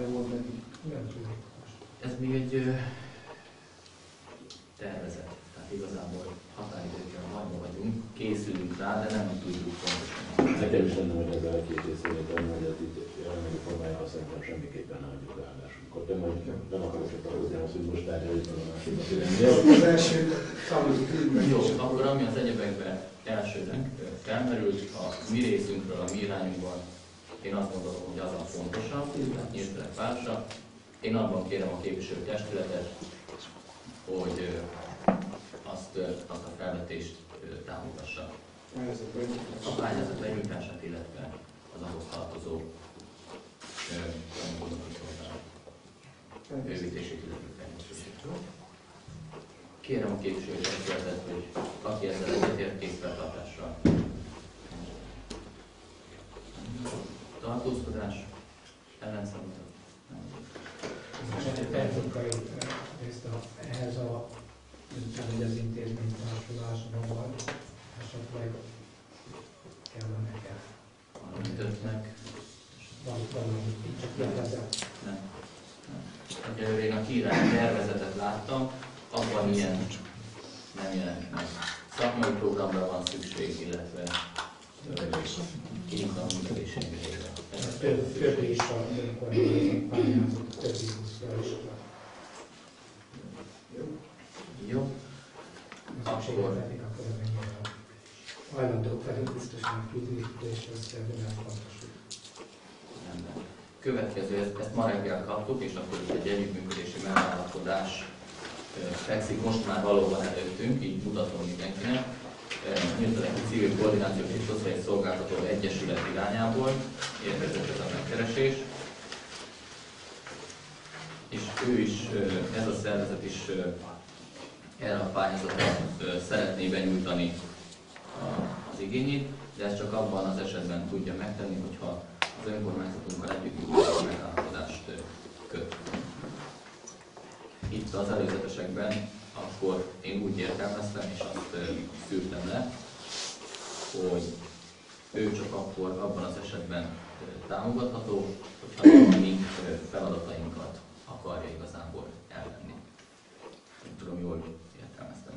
Ez még egy ö, tervezet, tehát igazából határidőkkel hajma vagyunk, készülünk rá, de nem tudjuk pontosan.
Nekem is lenne, hogy ezzel a két részével tenni, hogy ez itt jelenlegi formájában szerintem semmiképpen nem adjuk állásunkat. De majd nem akarok csak ahozni azt, hogy most tárgyaljuk a másikat irányba.
Az első szavazott ügyben.
Jó, akkor ami az egyebekben elsőnek felmerült, a mi részünkről, a mi irányunkban, én azt gondolom, hogy az a fontosabb, tehát nyíltelek városa. Én abban kérem a képviselőtestületet, hogy azt, azt a felvetést támogassa. A pályázat lenyújtását, illetve az ahhoz tartozó bővítését, illetve fejlesztését. Kérem a képviselőtestületet, hogy aki ezzel egyetért készfeltartással. Tartózkodás, ellenszavazat,
technikai részt ehhez a, hogy az intézmény társulásban van, esetleg kellene-e.
Valamit ötnek.
Valami, csak kérdezem.
Nem. Ugye én a kiírás tervezetet láttam, abban ilyen nem jelent meg. Szakmai programra van szükség, illetve kézzel működésére.
Több is a önkormányzat pályázat, többi buszra is.
Jó. Akkor
hajlandók vagyunk biztosan tudni, és ez nem fontos.
Következő, ezt, ezt ma reggel kaptuk, és akkor itt egy együttműködési megállapodás fekszik most már valóban előttünk, így mutatom mindenkinek. Nyílteleki Civil Koordinációs és Szociális Szolgáltató Egyesület irányából érkezett ez a megkeresés. És ő is, ez a szervezet is erre a pályázatra szeretné benyújtani az igényét, de ezt csak abban az esetben tudja megtenni, hogyha az önkormányzatunkkal együttműködési megállapodást köt. Itt az előzetesekben akkor én úgy értelmeztem, és azt szűrtem le, hogy ő csak akkor abban az esetben támogatható, hogyha a mi feladatainkat akarja igazából elvenni. Nem tudom, jól értelmeztem.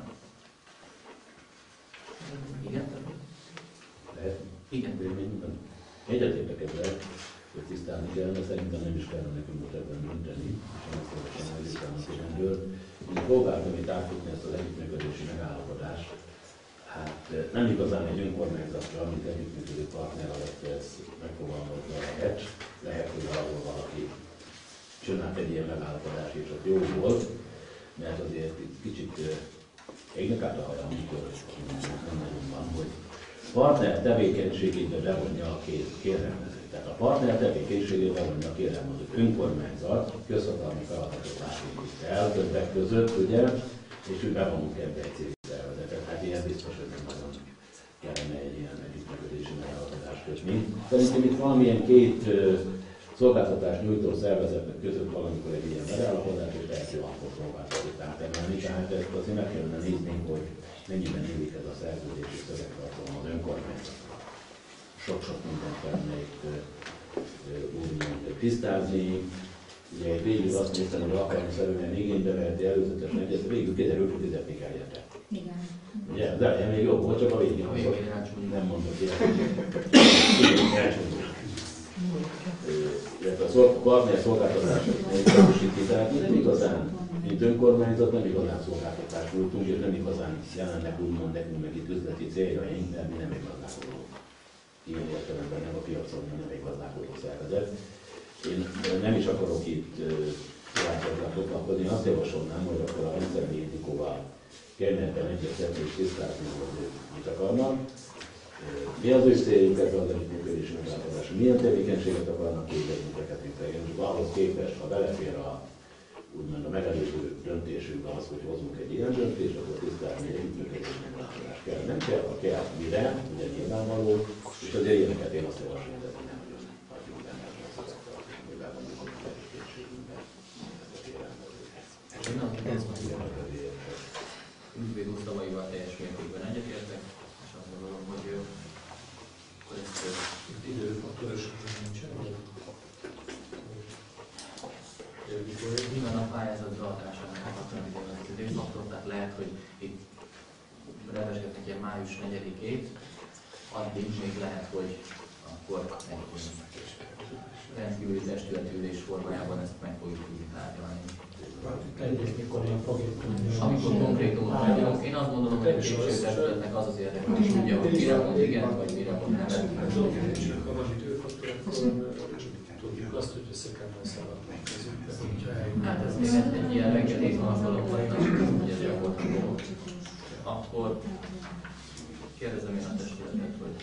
Igen?
Lehet?
Igen.
Véleményben egyetértek ezzel, hogy tisztálni kellene, szerintem nem is kellene nekünk most ebben dönteni, és nem szívesen eljutának irányból. Én próbáltam itt átfutni ezt az együttműködési megállapodást. Hát nem igazán egy önkormányzatra, amit együttműködő partner alatt ez megfogalmazva lehet. Lehet, hogy valahol valaki csinált egy ilyen megállapodást, és ott jó volt, mert azért itt kicsit égnek át a hajam, amikor nem nagyon van, hogy partner tevékenységébe bevonja a kérelmezőt. Tehát a partner tevékenységébe bevonja a kérelmezőt. Önkormányzat, közhatalmi feladatot látunk el többek között, ugye, és úgy bevonunk ebbe egy civil szervezetet. Hát ilyen biztos, hogy nem nagyon kellene egy ilyen együttműködési megállapodást kötni. Szerintem itt valamilyen két uh, szolgáltatás nyújtó szervezetnek között valamikor egy ilyen megállapodás, és lehető akkor próbálkozik átemelni. Tehát ezt azért meg kellene nézni, hogy mennyiben illik ez a szerződési szövegtartalom az önkormányzatra. Sok-sok mindent kellene itt úgymond tisztázni. Ugye végül azt néztem, hogy alkalomszerűen igénybe veheti előzetesen egyet, végül kiderült, hogy fizetni kell érte.
Igen.
Ugye, az elején még jobb volt, csak a végén az, hogy nem mondok ilyet. Illetve a partner szolgáltatások megvalósítani, tehát nem igazán, mint önkormányzat, nem igazán szolgáltatást nyújtunk, és nem igazán jelennek úgymond nekünk meg itt üzleti céljaink, mert mi nem egy gazdálkodó. Ilyen értelemben nem a piacon, nem egy gazdálkodó szervezet. Én nem is akarok itt tovább foglalkozni, azt javasolnám, hogy akkor a rendszerbi indikóval kellene ebben egyeztetni és tisztázni, hogy mit akarnak. Mi az ő céljuk ezzel az együttműködési megállapodásra? Milyen tevékenységet akarnak képezni tekinteni? És ahhoz képest, ha belefér a, úgymond a megelőző döntésünkbe az, hogy hozunk egy ilyen döntést, akkor tisztázni egy együttműködési megállapodás kell. Nem kell, ha kell, mire, ugye nyilvánvaló, és az ilyeneket én azt javaslom, hogy nem nagyon hagyjuk benne a szövegtartást, hogy bevonjuk a tevékenységünkbe ezeket érelmezni.
Ügyvéd úr szavaival teljes mértékben egyetértek, és azt gondolom, hogy akkor ezt
itt időfaktor esetleg nincsen.
Mi van a pályázat beadásának a határidőben az időfaktor, tehát lehet, hogy itt rendesgetnek ilyen május negyedikét, addig még lehet, hogy akkor egy rendkívüli testületülés formájában ezt meg fogjuk tudni tárgyalni. Amikor konkrétumot tárgyalunk, én azt gondolom, hogy a képviselőtestületnek az az érdeke, hogy tudja, hogy mire mond igen, vagy mire mond nem.
Ha van időfaktor, akkor tudjuk azt, hogy össze kellene szaladni.
Hát ez még egy ilyen reggeli alkalom volt, hogy ez gyakorlatilag. Akkor kérdezem én a testületet, hogy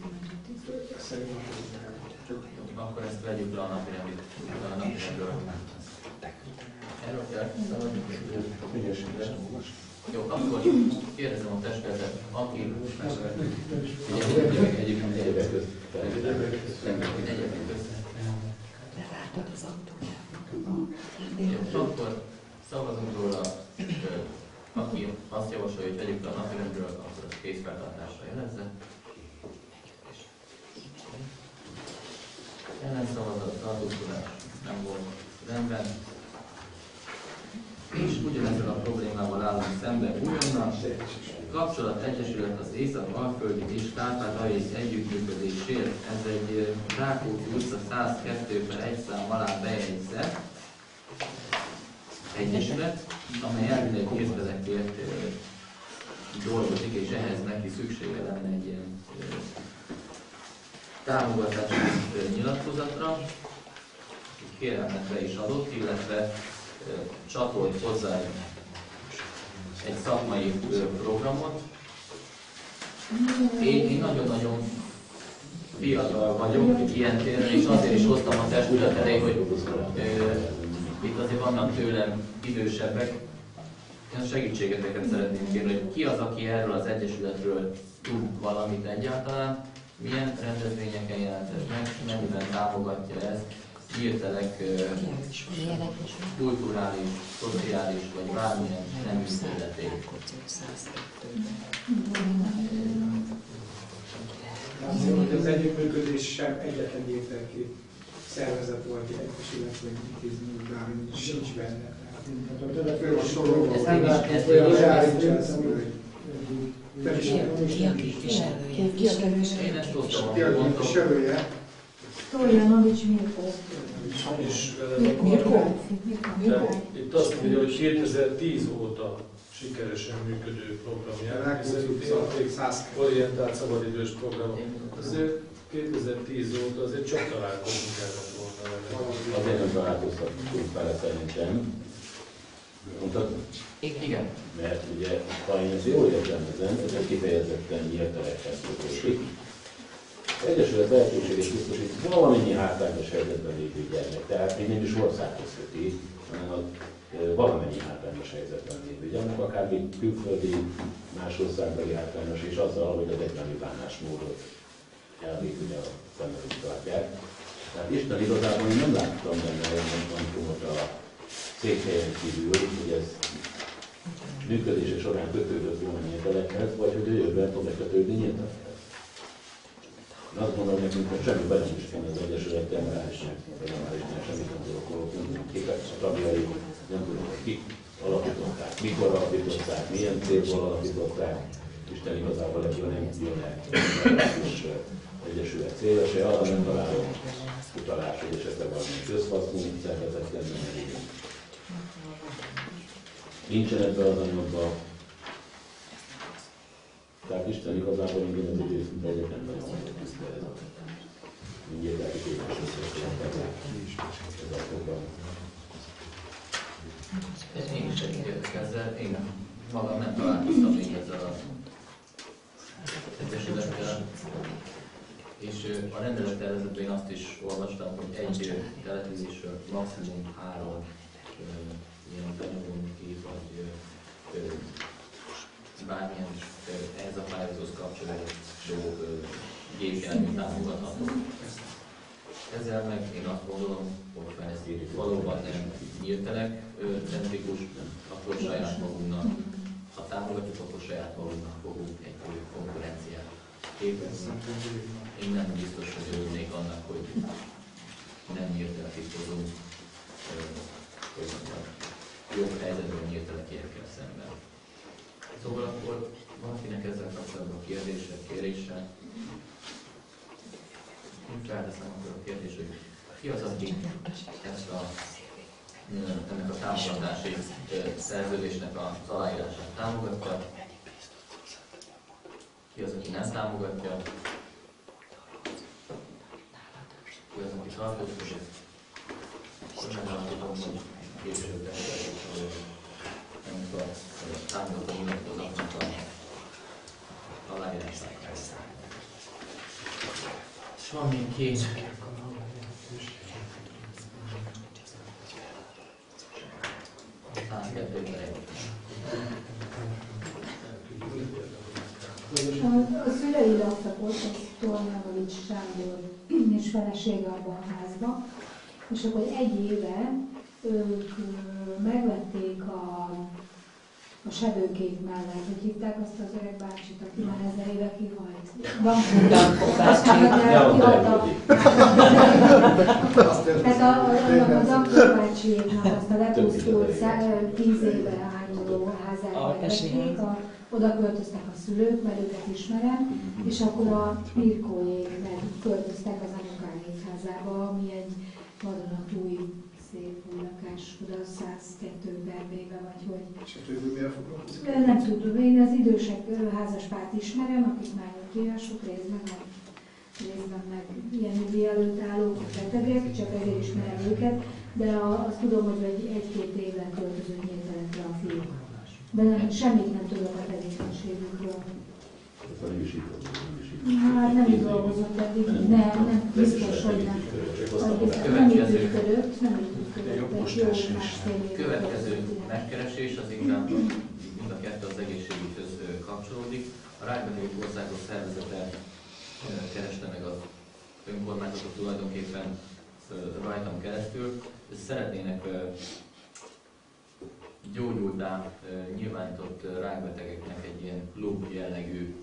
akkor ezt vegyük le a napirendről. Erről kell szaladni? Jó, akkor kérdezem a testületet, aki
egyébként egyébek közt.
Egyébek közt.
Leváltad az autóját.
És akkor szavazunk róla, aki azt javasolja, hogy vegyük le a napirendről, akkor a kézfeltartásra jelezze. Ellenszavazat, tartózkodás nem volt rendben. És ugyanezzel a problémával állunk szemben újonnan. Kapcsolat Egyesület az Észak-Alföldi és Kárpát-Aljasz együttműködésért. Ez egy Rákóczi utca száz kettő per egy szám alá bejegyzett egyesület, amely elvileg évtizedekért dolgozik, és ehhez neki szüksége lenne egy ilyen támogatási nyilatkozatra. Kérelmet be is adott, illetve csatolt hozzá egy szakmai programot. Én, én nagyon-nagyon fiatal vagyok ilyen téren, és azért is hoztam a testület elé, hogy ö, itt azért vannak tőlem idősebbek. Én segítségeteket szeretném kérni, hogy ki az, aki erről az egyesületről tud valamit egyáltalán, milyen rendezvényeken jelent ez meg, mennyiben támogatja ezt, írtelek kulturális, szociális vagy bármilyen nemű területén.
Az együttműködés sem egyetlen értelki szervezet vagy egyesület vagy intézmény, bármi sincs benne. Fő a soroló, nem látjuk olyan reális
Ki a képviselője? Ki a képviselője?
Én ezt tudtam,
Ki a képviselője?
Stoljanovics Mirko.
És
Mirko?
itt azt mondja, hogy kétezer-tíz óta sikeresen működő programját, hiszen orientált szabadidős program. Azért kétezer-tíz óta azért csak találkozni kellett volna vele.
Azért nem találkoztatunk vele szerintem. Mondhatod?
Igen.
Mert ugye, ha én ezt jól értelmezem, ez egy kifejezetten nyílterekhez kötődik. Az Egyesület lehetőséget biztosít valamennyi hátrányos helyzetben lévő gyermek, tehát még nem is országhoz köti, hanem a valamennyi hátrányos helyzetben lévő gyermek, akár külföldi, más országbeli hátrányos, és azzal, hogy az egymáni bánásmódot elvég ugye a szemmelőt tartják. Tehát Isten igazából én nem láttam benne olyan momentumot a székhelyen kívül, hogy ez működése során kötődött volna nyíltelekhez, vagy hogy a jövőben tud kötődni nyíltelekhez. Én azt gondolom nekünk, hogy semmi bele is van az Egyesülettel, morálisnak, vagy a morálisnak semmit nem tudok holozni, kik a tagjai, nem tudom, hogy kik alapították, mikor alapították, milyen célból alapították. Isten igazából ebből nem jön el és Egyesület célja, se arra nem találom utalás, hogy esetleg valami közhasznú szervezet lenne elég. Nincsen ebben az anyagban. Tehát Isten igazából minden az időszintben egyetlen nagyon mondott tisztelet. Mindjárt el is ez a program.
Én is egyetértek ezzel. Én magam nem találkoztam még ezzel az egyesülettel. És a rendelettervezetben én azt is olvastam, hogy egy településről maximum három ilyen benyomó kép, vagy bármilyen ehhez a pályázóhoz kapcsolódó gépjármű támogatható. Ezzel meg én azt gondolom, hogy ha ez valóban nem nyíltelek centrikus, akkor saját magunknak, ha támogatjuk, akkor saját magunknak fogunk egy konkurenciát képezni. Én nem biztos, hogy örülnék annak, hogy nem nyíltelekítozunk, hogy jobb helyzetben nyíltelekiekkel szemben. Szóval akkor valakinek ezzel kapcsolatban kérdése, kérése. Én felteszem akkor a kérdést, hogy ki az, aki ezt a, ennek a támogatási szerződésnek az aláírását támogatja, ki az, aki nem támogatja, ki az, aki tartózkodik. Akkor megállapítom, hogy később beszélünk, hogy ennek a támogató nyilatkozatnak a aláírását. És van még két.
A szülei laktak ott, az Tornavalics Sándor és felesége abban a házban, és akkor egy éve ők megvették a, a sebőkék mellett, hogy hívták azt az öreg bácsit, aki már ezer éve kihalt.
Dankó bácsi.
Tehát a Dankó bácsiéknak azt a lepusztult tíz éve áruló házát megvették, oda költöztek a szülők, mert őket ismerem, és akkor a Mirkóék meg költöztek az anyukáik házába, ami egy vadonatúj szép új lakás, oda száz kettő berbébe vagy hogy.
És a többi mivel foglalkozik?
Nem tudom, én az idősek házaspárt ismerem, akik már nyugdíjasok, részben meg, részben meg ilyen nyugdíj előtt állók, betegek, csak ezért ismerem őket, de a, azt tudom, hogy egy, egy-két éven költözött nyíltelekre a fiú. De nem, semmit nem tudok a tevékenységükről. Hát nem így dolgozott eddig, nem, nem, biztos, hogy nem. Nem így működött, nem így működött.
Következő megkeresés az inkább mind a kettő az egészségügyhöz kapcsolódik. A Rákbetegek Országos Szervezete kereste meg az önkormányzatot tulajdonképpen rajtam keresztül. Szeretnének gyógyultán nyilvánított rákbetegeknek egy ilyen klub jellegű,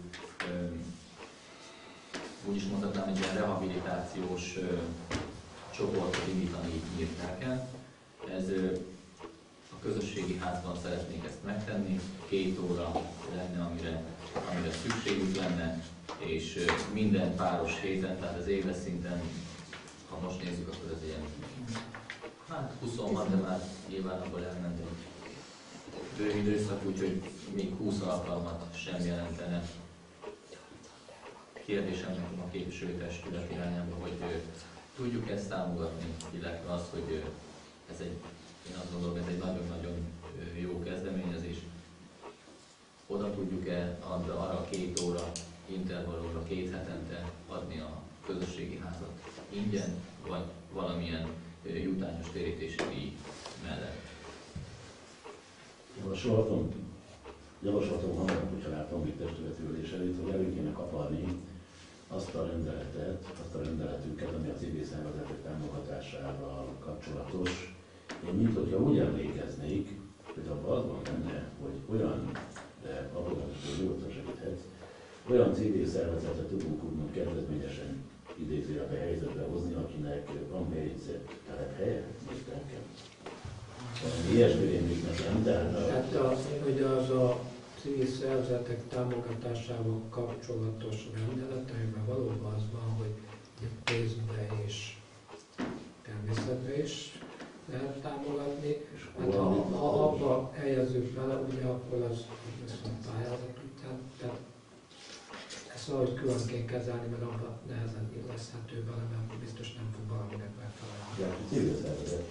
úgy is mondhatnám, egy ilyen rehabilitációs csoportot indítani, így írták el. Ez a közösségi házban szeretnék ezt megtenni, két óra lenne, amire, amire szükségük lenne, és minden páros héten, tehát az éves szinten, ha most nézzük, akkor ez ilyen, hát huszonhat, de már nyilván abból elment egy bőv időszak, úgyhogy még húsz alkalmat sem jelentene. Kérdésem nekem a képviselőtestület irányába, hogy tudjuk ezt támogatni, illetve az, hogy ez egy, én azt gondolom, ez egy nagyon-nagyon jó kezdeményezés. Oda tudjuk-e arra a két óra intervallumra, két hetente adni a közösségi házat ingyen, vagy valamilyen jutányos térítési díj mellett?
Javasolhatom, javasolhatom Hamarapu Család Tanulmánytestületi Ülés előtt, hogy elő kéne kaparni azt a rendeletet, azt a rendeletünket, ami a civil szervezetek támogatásával kapcsolatos. Én mint hogyha úgy emlékeznék, hogy abban az van benne, hogy olyan, de abban is nyugodtan segíthetsz, olyan civil szervezetet tudunk úgymond kedvezményesen idézőjelbe helyzetbe hozni, akinek van bejegyzett telephelye, még nekem. Ilyesmi rémlik nekem, tehát a...
Tehát az, hogy az a civil szervezetek támogatásával kapcsolatos rendeleteiben valóban az van, hogy pénzbe és természetbe is lehet támogatni. Hát ha, ha abba helyezzük bele, ugye akkor az viszont pályázat után, tehát ezt valahogy külön kell kezelni, mert abban nehezen illeszthető bele, mert biztos nem fog valaminek megfelelni.
Ja, civil szervezet.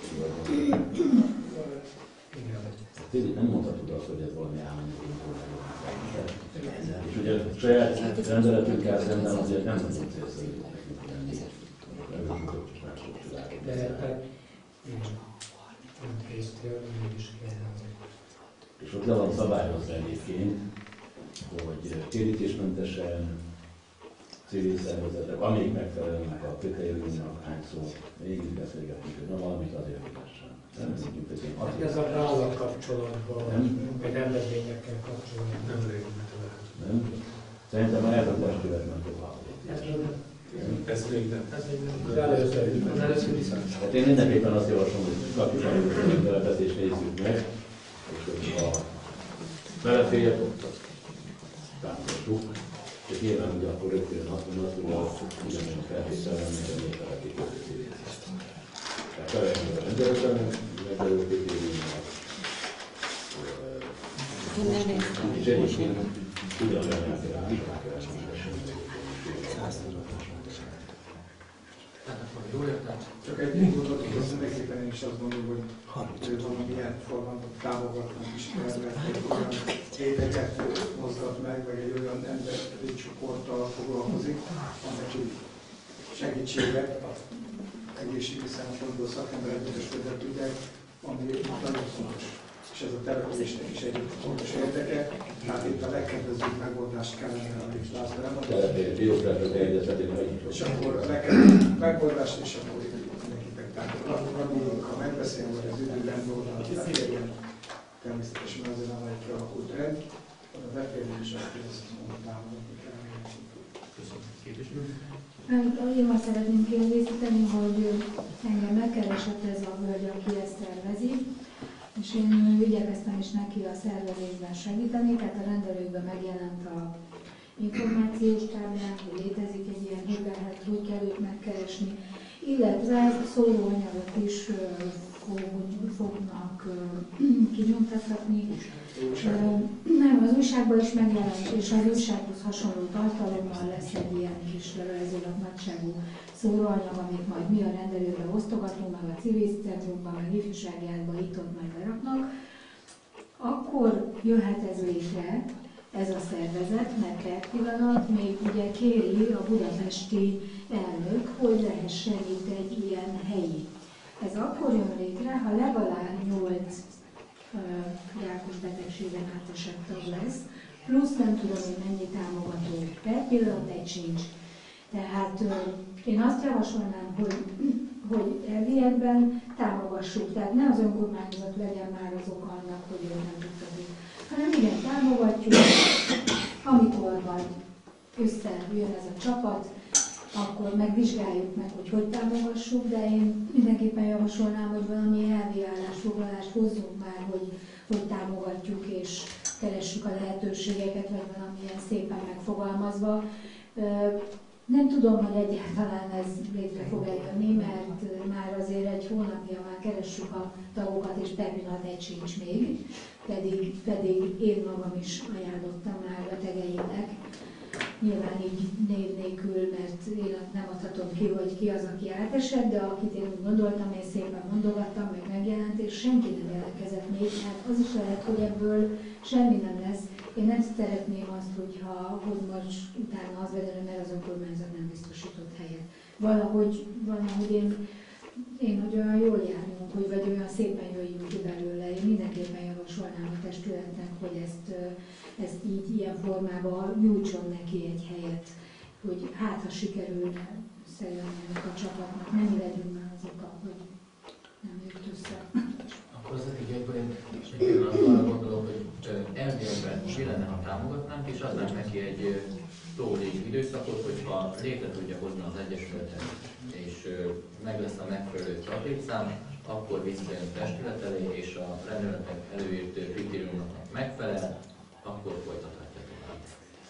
Igen.
Nem mondhatod azt, hogy ez valami állami információ. És ugye a saját rendeletünkkel szemben azért nem tudunk célszerű nekünk lenni. Nem tudok mások csinálni.
De hát nem késztél, mégis kell.
És ott le van szabályozva egyébként, hogy térítésmentesen civil szervezetek, amíg megfelelnek a kritériumnak, hányszor végig beszélgetünk, hogy na valamit azért mutassan.
Hát ez a vállal kapcsolatban, vagy rendezvényekkel kapcsolatban.
Nem régen
Nem? Szerintem ez a testületben tovább.
Ez még nem.
Ez még nem. Először, először viszont.
Hát én mindenképpen azt javaslom, hogy kapjuk a telepet és nézzük meg, és hogyha beleférjek, ott támogassuk. És nyilván ugye akkor rögtön azt mondom, hogy ugyanolyan feltételen, mint a népeleti közösségét. Tehát felejtünk a rendeletben, megfelelő kritériumnak. És egyébként ugyanolyan elfelelások
Csak egy mondatot, hogy mindenképpen én is azt gondolom, hogy valamilyen formában támogatnak is tervet, egy olyan réteget mozgat meg, vagy egy olyan emberi csoporttal foglalkozik, annak egy segítséget, az egészségügyi szempontból szakemberek biztosítani tudják, ami nagyon fontos. És ez a településnek is egy fontos érdeke, tehát itt a legkedvezőbb megoldást kellene, amit László elmondta. És akkor a legkedvezőbb megoldást, és akkor mindenkitek támogatnak. tagjaikkal megbeszélni, hogy az időben dolgozanak beférjen, természetesen azért nem egy kialakult rend, a beféréseket ezt támogatni kell.
Én azt szeretném kiegészíteni, hogy engem megkeresett ez a hölgy, aki ezt szervezi, és én igyekeztem is neki a szervezésben segíteni, tehát a rendelőkben megjelent a információs táblán, hogy létezik egy ilyen, hogy lehet, hogy kell őt megkeresni, illetve szólóanyagot is fognak kinyomtatni. Nem, az újságban is megjelent, és az újsághoz hasonló tartalommal lesz egy ilyen kis levelezőleg nagyságú szóróanyag, amit majd mi a rendelőbe osztogatunk, meg a civil centrumban, meg ifjúsági ágban itt-ott majd beraknak. Akkor jöhet ez létre, ez a szervezet, mert per pillanat még ugye kéri a budapesti elnök, hogy lehessen itt egy ilyen helyi. Ez akkor jön létre, ha legalább nyolc rákos betegségen átesett tag lesz, plusz nem tudom, hogy mennyi támogató. Per pillanat egy sincs. Tehát én azt javasolnám, hogy, hogy elviekben támogassuk. Tehát ne az önkormányzat legyen már az ok annak, hogy ő nem tudta, hanem igen, támogatjuk, amikor majd összejön ez a csapat, akkor megvizsgáljuk meg, hogy hogy támogassuk, de én mindenképpen javasolnám, hogy valami elvi állásfoglalást hozzunk már, hogy, hogy támogatjuk és keressük a lehetőségeket, vagy valamilyen szépen megfogalmazva. Nem tudom, hogy egyáltalán ez létre fog eljönni, mert már azért egy hónapja már keressük a tagokat, és per pillanat egy sincs még, pedig, pedig én magam is ajánlottam már betegeinek. Nyilván így név nélkül, mert én nem adhatom ki, hogy ki az, aki átesett, de akit én úgy gondoltam, én szépen mondogattam, meg megjelent, és senki nem jelentkezett még, hát az is lehet, hogy ebből semmi nem lesz. Én nem szeretném azt, hogyha, hogy most utána az vedelő, mert az önkormányzat nem biztosított helyet. Valahogy, valahogy én, én, hogy olyan jól járunk, hogy vagy olyan szépen jöjjünk ki belőle. Én mindenképpen javasolnám a testületnek, hogy ezt, ezt így ilyen formában nyújtson neki egy helyet, hogy hát ha sikerülne összejönni a csapatnak, nem legyünk már azok, hogy nem jött össze.
Akkor az egyébként én egy pillanatban arra gondolok, hogy elméletben mi lenne, ha támogatnánk, és adnánk neki egy prólégi időszakot, hogyha létre tudja hozni az egyesületet, és meg lesz a megfelelő trafikszám, akkor visszajön a testület elé, és a rendeletek előírt kritériumoknak megfelel, akkor folytathatja tovább.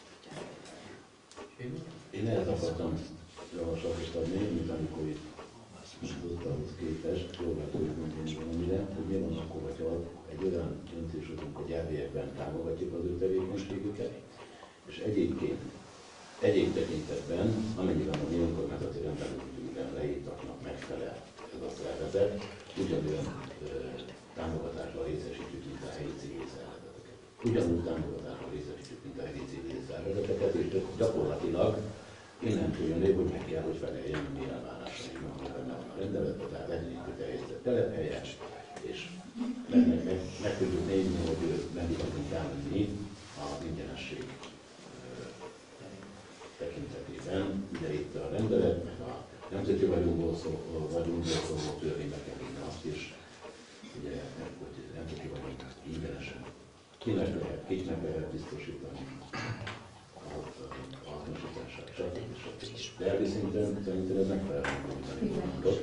Én ehhez akartam javaslatot adni, mint amikor itt tudtamhoz képest, próbáltuk mondani valamire, hogy mi van akkor, hogyha egy olyan döntés hozunk, hogy elviekben támogatjuk az ő tevékenységüket, és egyébként, egyéb tekintetben, amennyiben a mi önkormányzati rendelőzőkben leírtaknak megfelel ez a szervezet, ugyanolyan ö, támogatásban részesítjük, mint a helyi civil szervezeteket. Ugyanúgy támogatásban részesítjük, mint a helyi civil szervezeteket, és gyakorlatilag innentől jönni, hogy meg kell, hogy feleljen a mi elvárásainknak, mert a rendeletben, tehát legyen egy kötelezett telephelyes, és meg, meg, meg tudjuk nézni, hogy meddig tudunk elmenni az ingyenesség tekintetében. Ugye itt a rendelet, meg a nemzeti vagyonból szóló törvénybe kell írni azt is, ugye, hogy nemzeti vagyon ingyenesen kinek lehet, kiknek lehet biztosítani a hasznosítását, stb. stb. De elvi szinten szerintem ez megfelelően mondott.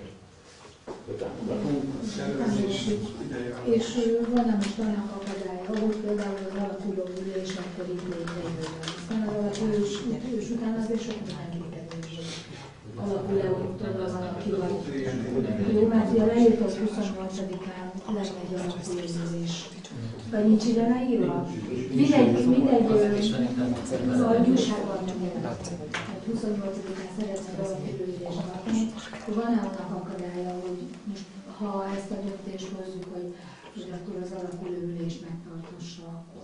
És van most olyan akadálya, hogy például az alakuló ülés akkor itt létrejön. Aztán az alakulós után azért sok mindenki kerül. Alapulótól valaki vagy. Jó, mert ugye leírtott huszonnyolcadikán lenne egy alakuló ülés. Vagy nincs ide leírva? Mindegy, mindegy, a gyújságban megjelent. huszonnyolcadikán szeretne valakiről ülést tartani, akkor van-e annak akadálya, hogy most, ha ezt a döntést hozzuk, hogy, hogy akkor az alakuló ülést megtartassa, akkor...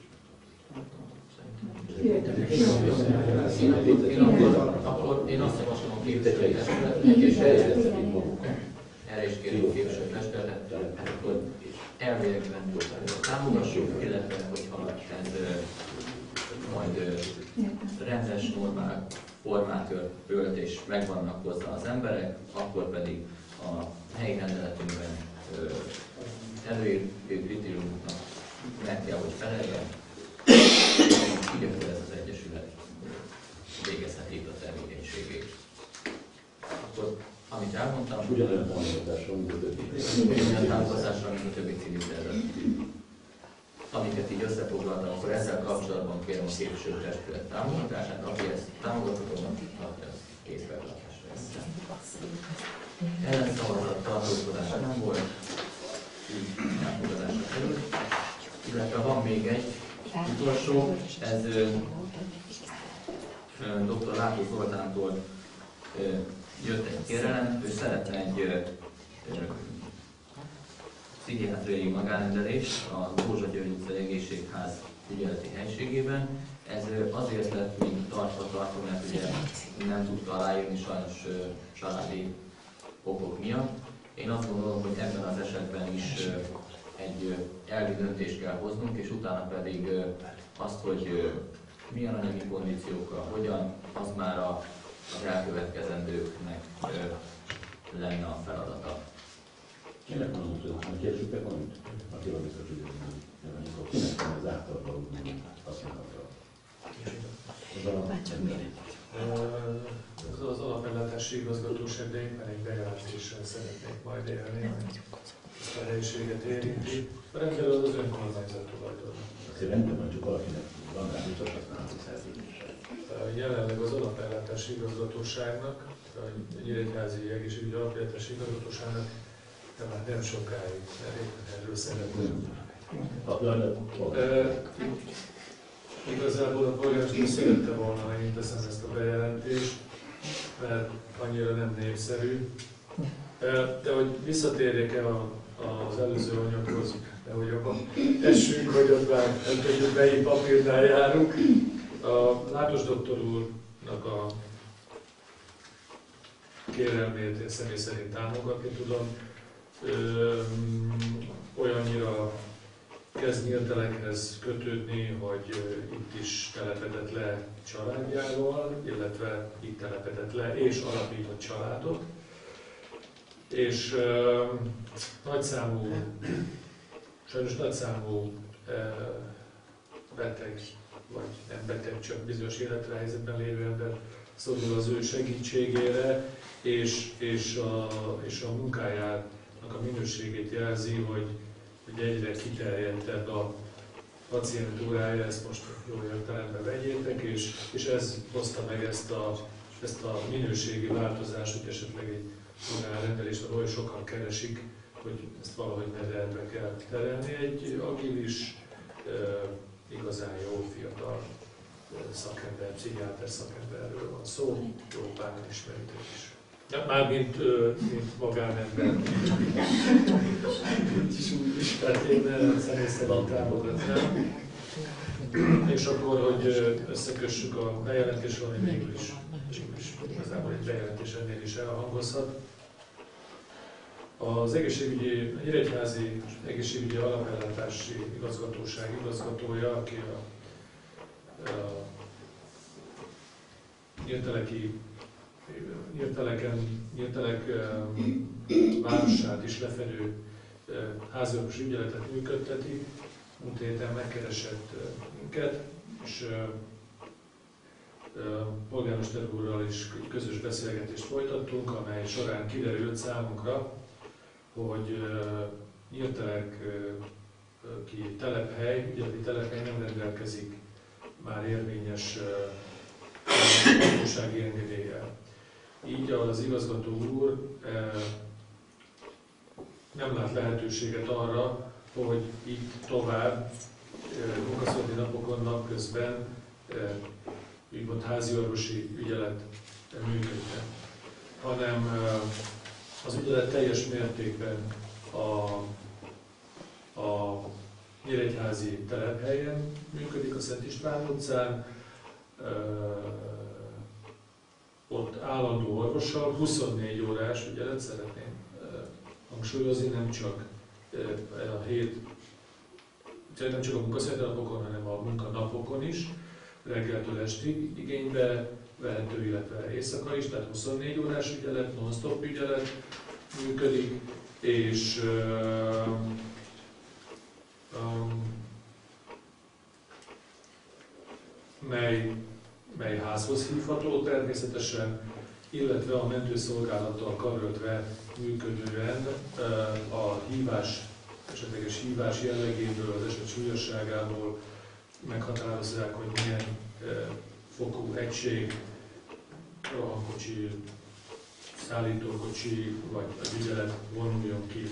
Akkor én azt javaslom a képviselőtestületnek, és erre is kérjük a képviselőtestületet, hát akkor elviekben támogassuk, illetve hogyha ez majd rendes, normál formát ölt és megvannak hozzá az emberek, akkor pedig a helyi rendeletünkben előírő kritériumoknak meg kell, hogy feleljen, így akkor ez az egyesület végezheti a tevékenységét. Akkor, amit elmondtam,
ugyanolyan támogatásra, mint a többi.
Ugyanolyan támogatásra, mint a többi civil szervezet. Amiket így összefoglaltam, akkor ezzel kapcsolatban kérem a képviselőtestület támogatását, aki ezt támogathatóan, aki ezt kézfeltartásra eszi. Ellenszavazat tartózkodás nem volt, így támogatásra került. Illetve van még egy utolsó, ez dr. Látó Zoltántól jött egy kérelem, ő szeretne egy pszichiátriai magánrendelést a Dózsa György utcai egészségház ügyeleti helységében. Ez azért lett még tartva tartva, mert ugye nem tudta aláírni sajnos családi okok miatt. Én azt gondolom, hogy ebben az esetben is egy elvi döntést kell hoznunk, és utána pedig azt, hogy milyen anyagi kondíciókkal, hogyan, az már a, az elkövetkezendőknek lenne a feladata.
Kinek van az, hogy kérdezzük valamit? Akivel biztos, hogy akkor kinek van az általában használatra?
Ez az alapellátási igazgatóság, de éppen egy bejelentéssel szeretnék majd élni, ezt a helyiséget érinti. A rendelő az önkormányzat tulajdon.
Azért rendben van, csak valakinek van rá biztos használati szerződése.
Jelenleg az alapellátási igazgatóságnak, a Nyíregyházi Egészségügyi Alapellátási Igazgatóságnak de már nem sokáig, mert éppen erről szeretném. E, igazából a polgármester szerette volna, hogy én teszem ezt a bejelentést, mert annyira nem népszerű. E, de hogy visszatérjek el az előző anyaghoz, de hogy abban essünk, hogy ott már nem tudjuk, melyik papírnál járunk. A Látos doktor úrnak a kérelmét én személy szerint támogatni tudom. Ö, olyannyira kezd Nyíltelekhez kötődni, hogy ö, itt is telepedett le családjával, illetve itt telepedett le és alapított családot. És ö, nagyszámú, sajnos nagyszámú ö, beteg, vagy nem beteg, csak bizonyos életrehelyzetben lévő ember szorul az ő segítségére, és, és, a, és a munkáját a minőségét jelzi, hogy, hogy egyre kiterjedtebb a pacientúrája, ezt most jó értelemben vegyétek, és, és ez hozta meg ezt a, ezt a minőségi változást, hogy esetleg egy magánrendelést, ahol oly sokan keresik, hogy ezt valahogy mederbe kell terelni. Egy agilis, igazán jó fiatal szakember, pszichiáter szakemberről van szó, jó páran ismeritek is. Ja, mármint mint magánember. Tehát én személy szerint támogatnám. És akkor, hogy összekössük a bejelentésre, ami végül is, végül is igazából egy bejelentés ennél is elhangozhat. Az egészségügyi, a Nyíregyházi Egészségügyi Alapellátási Igazgatóság igazgatója, aki a, a Nyírteleki Nyírteleken, Nyírtelek városát is lefedő háziorvosi ügyeletet működteti. Múlt héten megkeresett minket, és polgármester úrral is közös beszélgetést folytattunk, amely során kiderült számunkra, hogy Nyírtelek ki telephely, ügyeleti telephely nem rendelkezik már érvényes hatósági engedéllyel. Így az igazgató úr nem lát lehetőséget arra, hogy itt tovább munkaszolati napokon, napközben úgymond háziorvosi ügyelet működne, hanem az ügyelet teljes mértékben a, a Nyíregyházi telephelyen működik, a Szent István utcán, ott állandó orvossal, huszonnégy órás ügyelet, szeretném hangsúlyozni, nem csak a hét, nem csak a munkaszolati napokon, hanem a munkanapokon is, reggeltől estig igénybe vehető, illetve éjszaka is, tehát huszonnégy órás ügyelet, non-stop ügyelet, működik, és um, um, mely, mely házhoz hívható természetesen, illetve a mentőszolgálattal karöltve működően a hívás, esetleges hívás jellegéből, az eset súlyosságából meghatározzák, hogy milyen fokú egység, rohankocsi, szállítókocsi vagy az ügyelet vonuljon ki.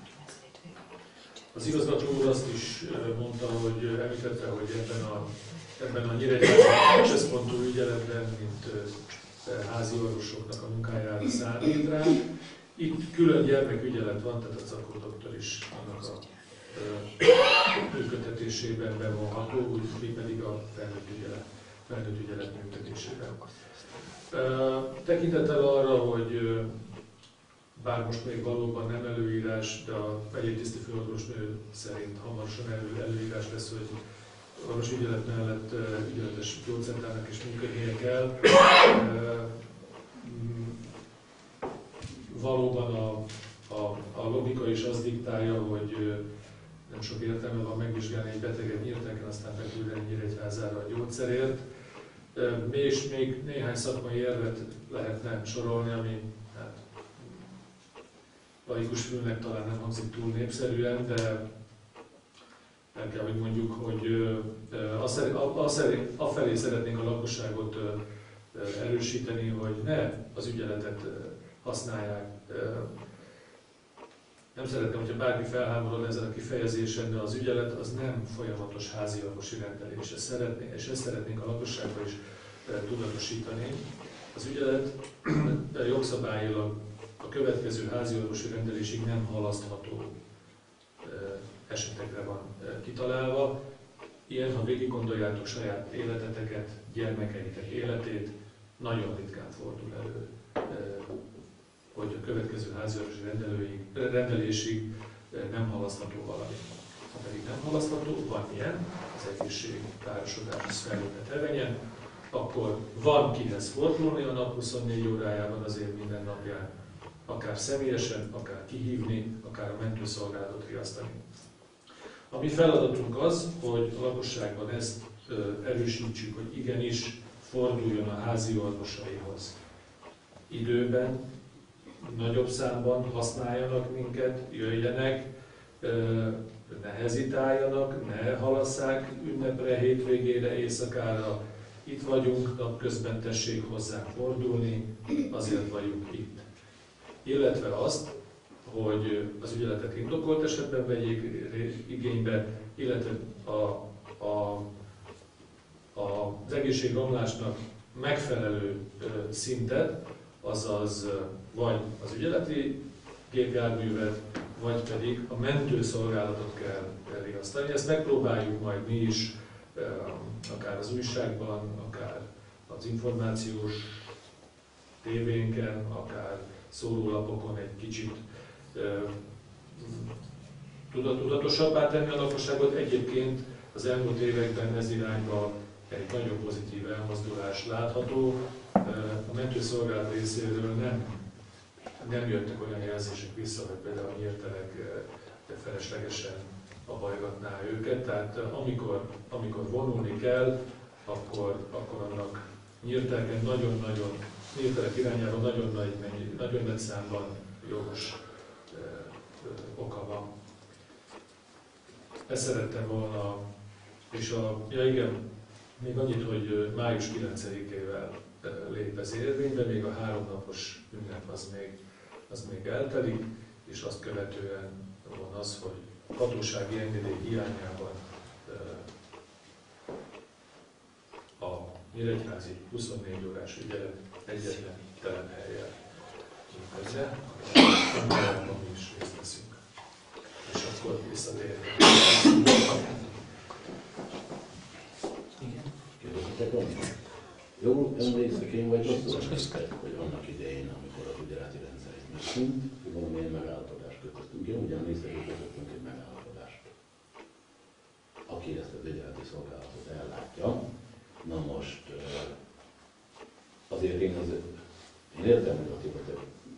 Az igazgató úr azt is mondta, hogy említette, hogy ebben a, ebben a nyíregyházi központú ügyeletben, mint házi orvosoknak a munkájára számít rá. Itt külön gyermekügyelet van, tehát a Zakó doktor is annak a működtetésében bevonható, úgy mi pedig a felnőtt ügyelet, felnőtt ügyelet működtetésében. Tekintettel arra, hogy bár most még valóban nem előírás, de a megyétiszti főorvosnő szerint hamarosan elő, előírás lesz, hogy orvosi ügyelet mellett ügyeletes gyógyszertárnak is működnie kell. Valóban a, a, a logika is azt diktálja, hogy nem sok értelme van megvizsgálni egy beteget Nyírteken, aztán beküldeni Nyíregyházára a gyógyszerért. És még néhány szakmai érvet lehetne sorolni, ami hát, laikus fülnek talán nem hangzik túl népszerűen, de el kell, hogy mondjuk, hogy afelé szeretnénk a lakosságot erősíteni, hogy ne az ügyeletet használják. Nem szeretném, hogyha bárki felháborod ezen a kifejezésen, de az ügyelet az nem folyamatos házi orvosi rendelés, és, szeretné, és ezt szeretnénk a lakosságban is tudatosítani. Az ügyelet jogszabályilag a következő házi orvosi rendelésig nem halasztható esetekre van kitalálva. Ilyen, ha végig gondoljátok saját életeteket, gyermekeitek életét, nagyon ritkán fordul elő, hogy a következő háziorvosi rendelésig nem halasztható valami. Ha pedig nem halasztható, van ilyen, az egészségkárosodás az fejlődhet evenyen, akkor van kihez fordulni a nap huszonnégy órájában az év minden napján, akár személyesen, akár kihívni, akár a mentőszolgálatot riasztani. A mi feladatunk az, hogy a lakosságban ezt erősítsük, hogy igenis forduljon a házi orvosaihoz. Időben, nagyobb számban használjanak minket, jöjjenek, ne hezitáljanak, ne halasszák ünnepre, hétvégére, éjszakára. Itt vagyunk, napközben tessék hozzánk fordulni, azért vagyunk itt. Illetve azt, hogy az ügyeletet indokolt esetben vegyék igénybe, illetve a, a, a, az egészségromlásnak megfelelő szintet, azaz vagy az ügyeleti gépjárművet, vagy pedig a mentőszolgálatot kell riasztani. Ezt megpróbáljuk majd mi is, akár az újságban, akár az információs tévénken, akár szórólapokon egy kicsit tudatosabbá tenni a lakosságot. Egyébként az elmúlt években ez irányba egy nagyon pozitív elmozdulás látható. A mentőszolgálat részéről nem, nem jöttek olyan jelzések vissza, hogy például Nyírtelek feleslegesen abajgatná őket. Tehát amikor, amikor vonulni kell, akkor, akkor annak Nyírteleken nagyon-nagyon, Nyírtelek irányában nagyon nagy, nagyon nagy számban jogos ö, ö, oka van. Ezt szerettem volna, és a, ja igen, még annyit, hogy május kilencedikével lép ez érvénybe, még a háromnapos ünnep az még, az még eltelik, és azt követően van az, hogy hatósági engedély hiányában a nyíregyházi huszonnégy órás ügyelet egyetlen telephelyen működne, amelyben mi is részt veszünk. És akkor visszatérünk.
Jó, emlékszek én, vagy rosszul emlékszek, hogy annak idején, amikor az ügyeleti rendszerét megszűnt, valamilyen megállapodást kötöttünk. Én ugyan emlékszek, hogy kötöttünk egy megállapodást. Aki ezt az ügyeleti szolgálatot ellátja. Na most, azért én, az, én értem, hogy a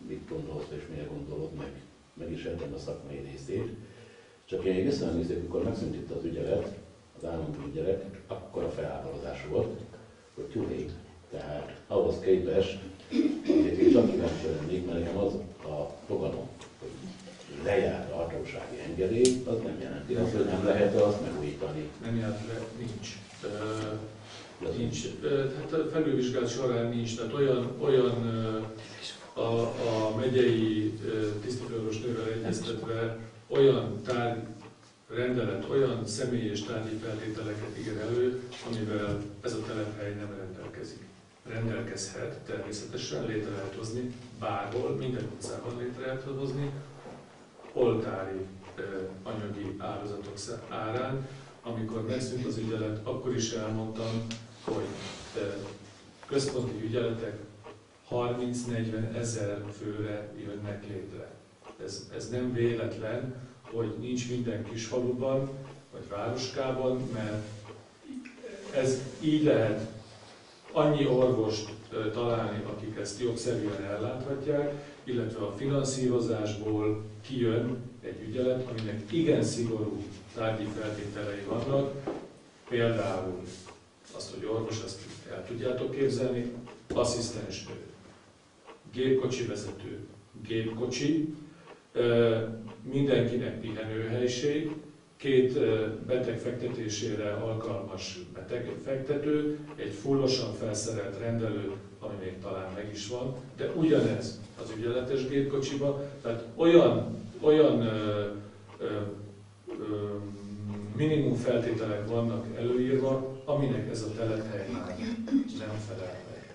mit gondolsz és miért gondolod, meg, meg is értem a szakmai részét. Csak én visszaemlékszem, amikor megszűnt itt az ügyelet, az állandó ügyelet, akkor a felháborodás volt, hogy tűnik. Tehát ahhoz képest, hogy én csak kíváncsi lennék, mert nekem az a fogalom, hogy lejárt a hatósági engedély, az nem jelenti azt, hogy nem lehet azt megújítani.
Nem járt le, nincs. Uh, nincs. Uh, hát a felülvizsgálat során nincs, tehát olyan, olyan uh, a, a megyei uh, tisztifőorvosnővel egyeztetve olyan tárgy, rendelet, olyan személyi és tárgyi feltételeket ír elő, amivel ez a telephely nem rendelkezik. Rendelkezhet, természetesen létre lehet hozni, bárhol, minden utcában létre lehet hozni, oltári eh, anyagi áldozatok árán. Amikor megszűnt az ügyelet, akkor is elmondtam, hogy eh, központi ügyeletek harminc-negyven ezer főre jönnek létre. Ez, ez nem véletlen, hogy nincs minden kis faluban, vagy városkában, mert ez így lehet annyi orvost találni, akik ezt jogszerűen elláthatják, illetve a finanszírozásból kijön egy ügyelet, aminek igen szigorú tárgyi feltételei vannak, például azt, hogy orvos, azt el tudjátok képzelni, asszisztensnő, gépkocsi vezető, gépkocsi, mindenkinek pihenőhelység, két beteg fektetésére alkalmas betegfektető, egy fullosan felszerelt rendelő, ami még talán meg is van, de ugyanez az ügyeletes gépkocsiba, tehát olyan, olyan ö, ö, ö, minimum feltételek vannak előírva, aminek ez a telephely már nem felel meg.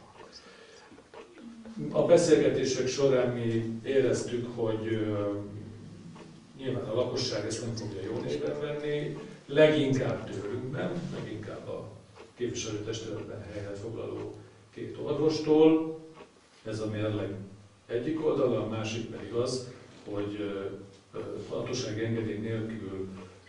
A beszélgetések során mi éreztük, hogy ö, nyilván a lakosság ezt nem fogja jó néven venni, leginkább tőlünk nem, leginkább a képviselőtestületben helyet foglaló két orvostól. Ez a mérleg egyik oldala, a másik pedig az, hogy hatósági engedély nélkül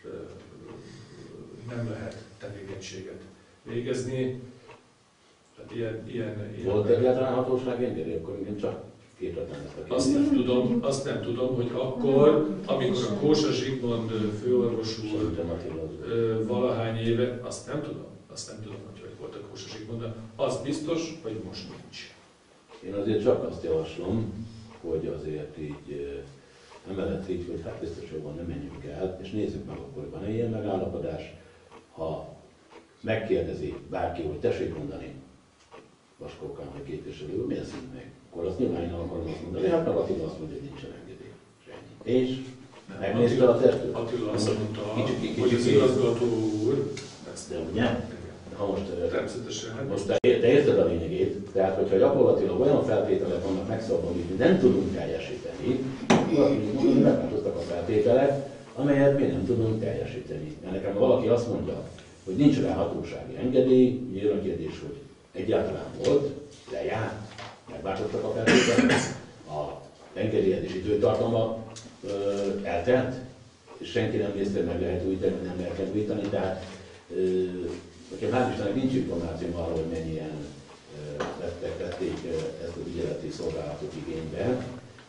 nem lehet tevékenységet végezni. Tehát ilyen, ilyen, ilyen
Volt egyáltalán hatósági engedély, akkor én csak képletlen ezt a
Azt nem tudom, azt nem tudom, hogy akkor, amikor a Kósa Zsigmond főorvos úr valahány éve, azt nem tudom, azt nem tudom, hogy hogy volt a Kósa Zsigmond, de az biztos, hogy most nincs.
Én azért csak azt javaslom, hogy azért így emellett így, hogy hát biztos, hogy van, nem menjünk el, és nézzük meg akkor, hogy van-e ilyen megállapodás. Ha megkérdezi bárki, hogy tessék mondani, Vaskó Kálmai képviselő, miért szint meg? Akkor azt nyilván én akarom azt mondani, hát meg Attila azt mondja, hogy nincsen engedély. És megnézte a testőt.
Attila azt mondta, hogy az igazgató úr, ezt
de ugye? Ha most,
természetesen.
Most te, te érted a lényegét, tehát hogyha gyakorlatilag olyan feltételek vannak megszabva, amit nem tudunk teljesíteni, akkor azt mondjuk mondani, hogy megváltoztak a feltételek, amelyet mi nem tudunk teljesíteni. Mert nekem valaki azt mondja, hogy nincs rá hatósági engedély, ugye jön a kérdés, hogy egyáltalán volt, lejárt, megváltoztak a feltételek, a engedélyezés időtartama ö, eltelt, és senki nem nézte, meg lehet újítani, nem lehet újítani, tehát nekem hál' Istennek nincs információm arról, hogy mennyien ö, vettek, vették ö, ezt az ügyeleti szolgálatot igénybe,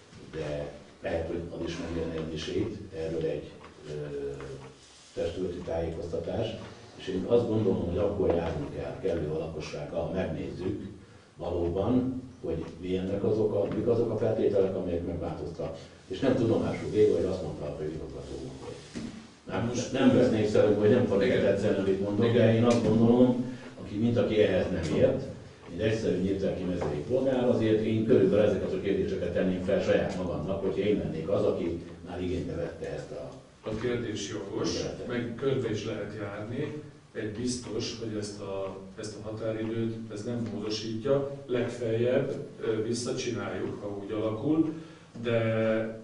de lehet, hogy az is megjelenne egyisét, erről egy ö, testületi tájékoztatás, és én azt gondolom, hogy akkor járunk el kellő a lakossággal, megnézzük valóban, hogy milyennek azok a, mik azok a feltételek, amelyek megváltoztak. És nem tudomásul véve, hogy azt mondta a főigazgató, hogy nem, nem vesz népszerű, hogy nem fogja tetszeni, amit mondok, de én azt gondolom, aki, mint aki ehhez nem ért, mint egyszerű nyíltelki mezői polgár, azért én körülbelül ezeket a kérdéseket tenném fel saját magamnak, hogyha én lennék az, aki már igénybe vette ezt a...
A kérdés jogos, meg körbe is lehet járni. Egy biztos, hogy ezt a, ezt a határidőt ez nem módosítja, legfeljebb visszacsináljuk, ha úgy alakul, de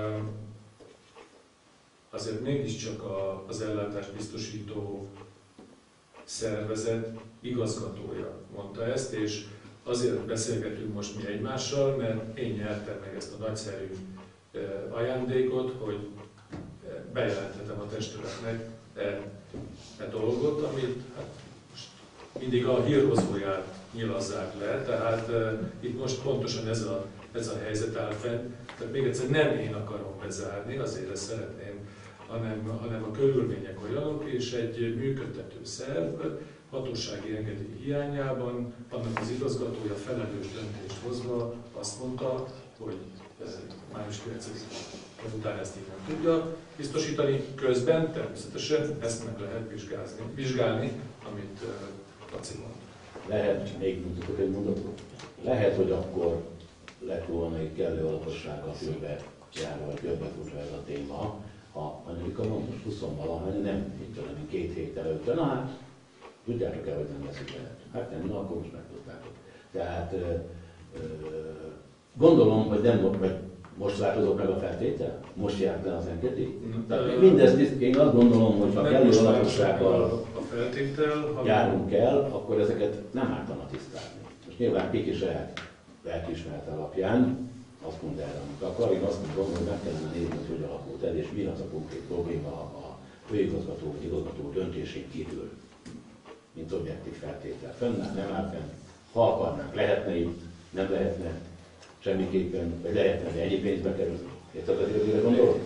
azért mégiscsak a, az ellátást biztosító szervezet igazgatója mondta ezt, és azért beszélgetünk most mi egymással, mert én nyertem meg ezt a nagyszerű ajándékot, hogy bejelenthetem a testületnek e, e dolgot, amit hát most mindig a hírhozóját nyilazzák le, tehát e, itt most pontosan ez a ez a helyzet áll fenn. Tehát még egyszer nem én akarom bezárni, azért ezt szeretném, hanem, hanem a körülmények olyanok, és egy működtető szerv hatósági engedély hiányában annak az igazgatója felelős döntést hozva azt mondta, hogy május kilencedikén után ezt így nem tudja biztosítani. Közben természetesen ezt meg lehet vizsgálni, vizsgálni amit Laci mond.
Lehet, még mondjuk egy mondatot, lehet, hogy akkor lett volna egy kellő alapossággal főbe járva, vagy főbe futva ez a téma, ha anyadika van most huszonvalahány, nem mit tudom, mint két héttel előtte, na hát, tudjátok el, hogy nem veszik lehet. Hát nem, na akkor most megtudtátok. Tehát ö, ö, gondolom, hogy nem vagy most változott meg a feltétel? Most járt le az engedély? Tehát mindezt én azt gondolom, hogy ha kellő alapossággal
a feltétel,
járunk el, akkor ezeket nem ártana tisztázni. Most nyilván Piki saját lelkiismeret alapján azt mondja erre, amit akar. Én azt mondom, hogy meg kellene nézni, hogy hogy alakult el, és mi az a konkrét probléma a főigazgató vagy igazgató döntésén kívül, mint objektív feltétel. Fennáll, nem áll fenn. Ha akarnánk, lehetne itt, nem lehetne semmiképpen, vagy lehetne, de ennyi pénzbe kerül. Érted az időre gondolod?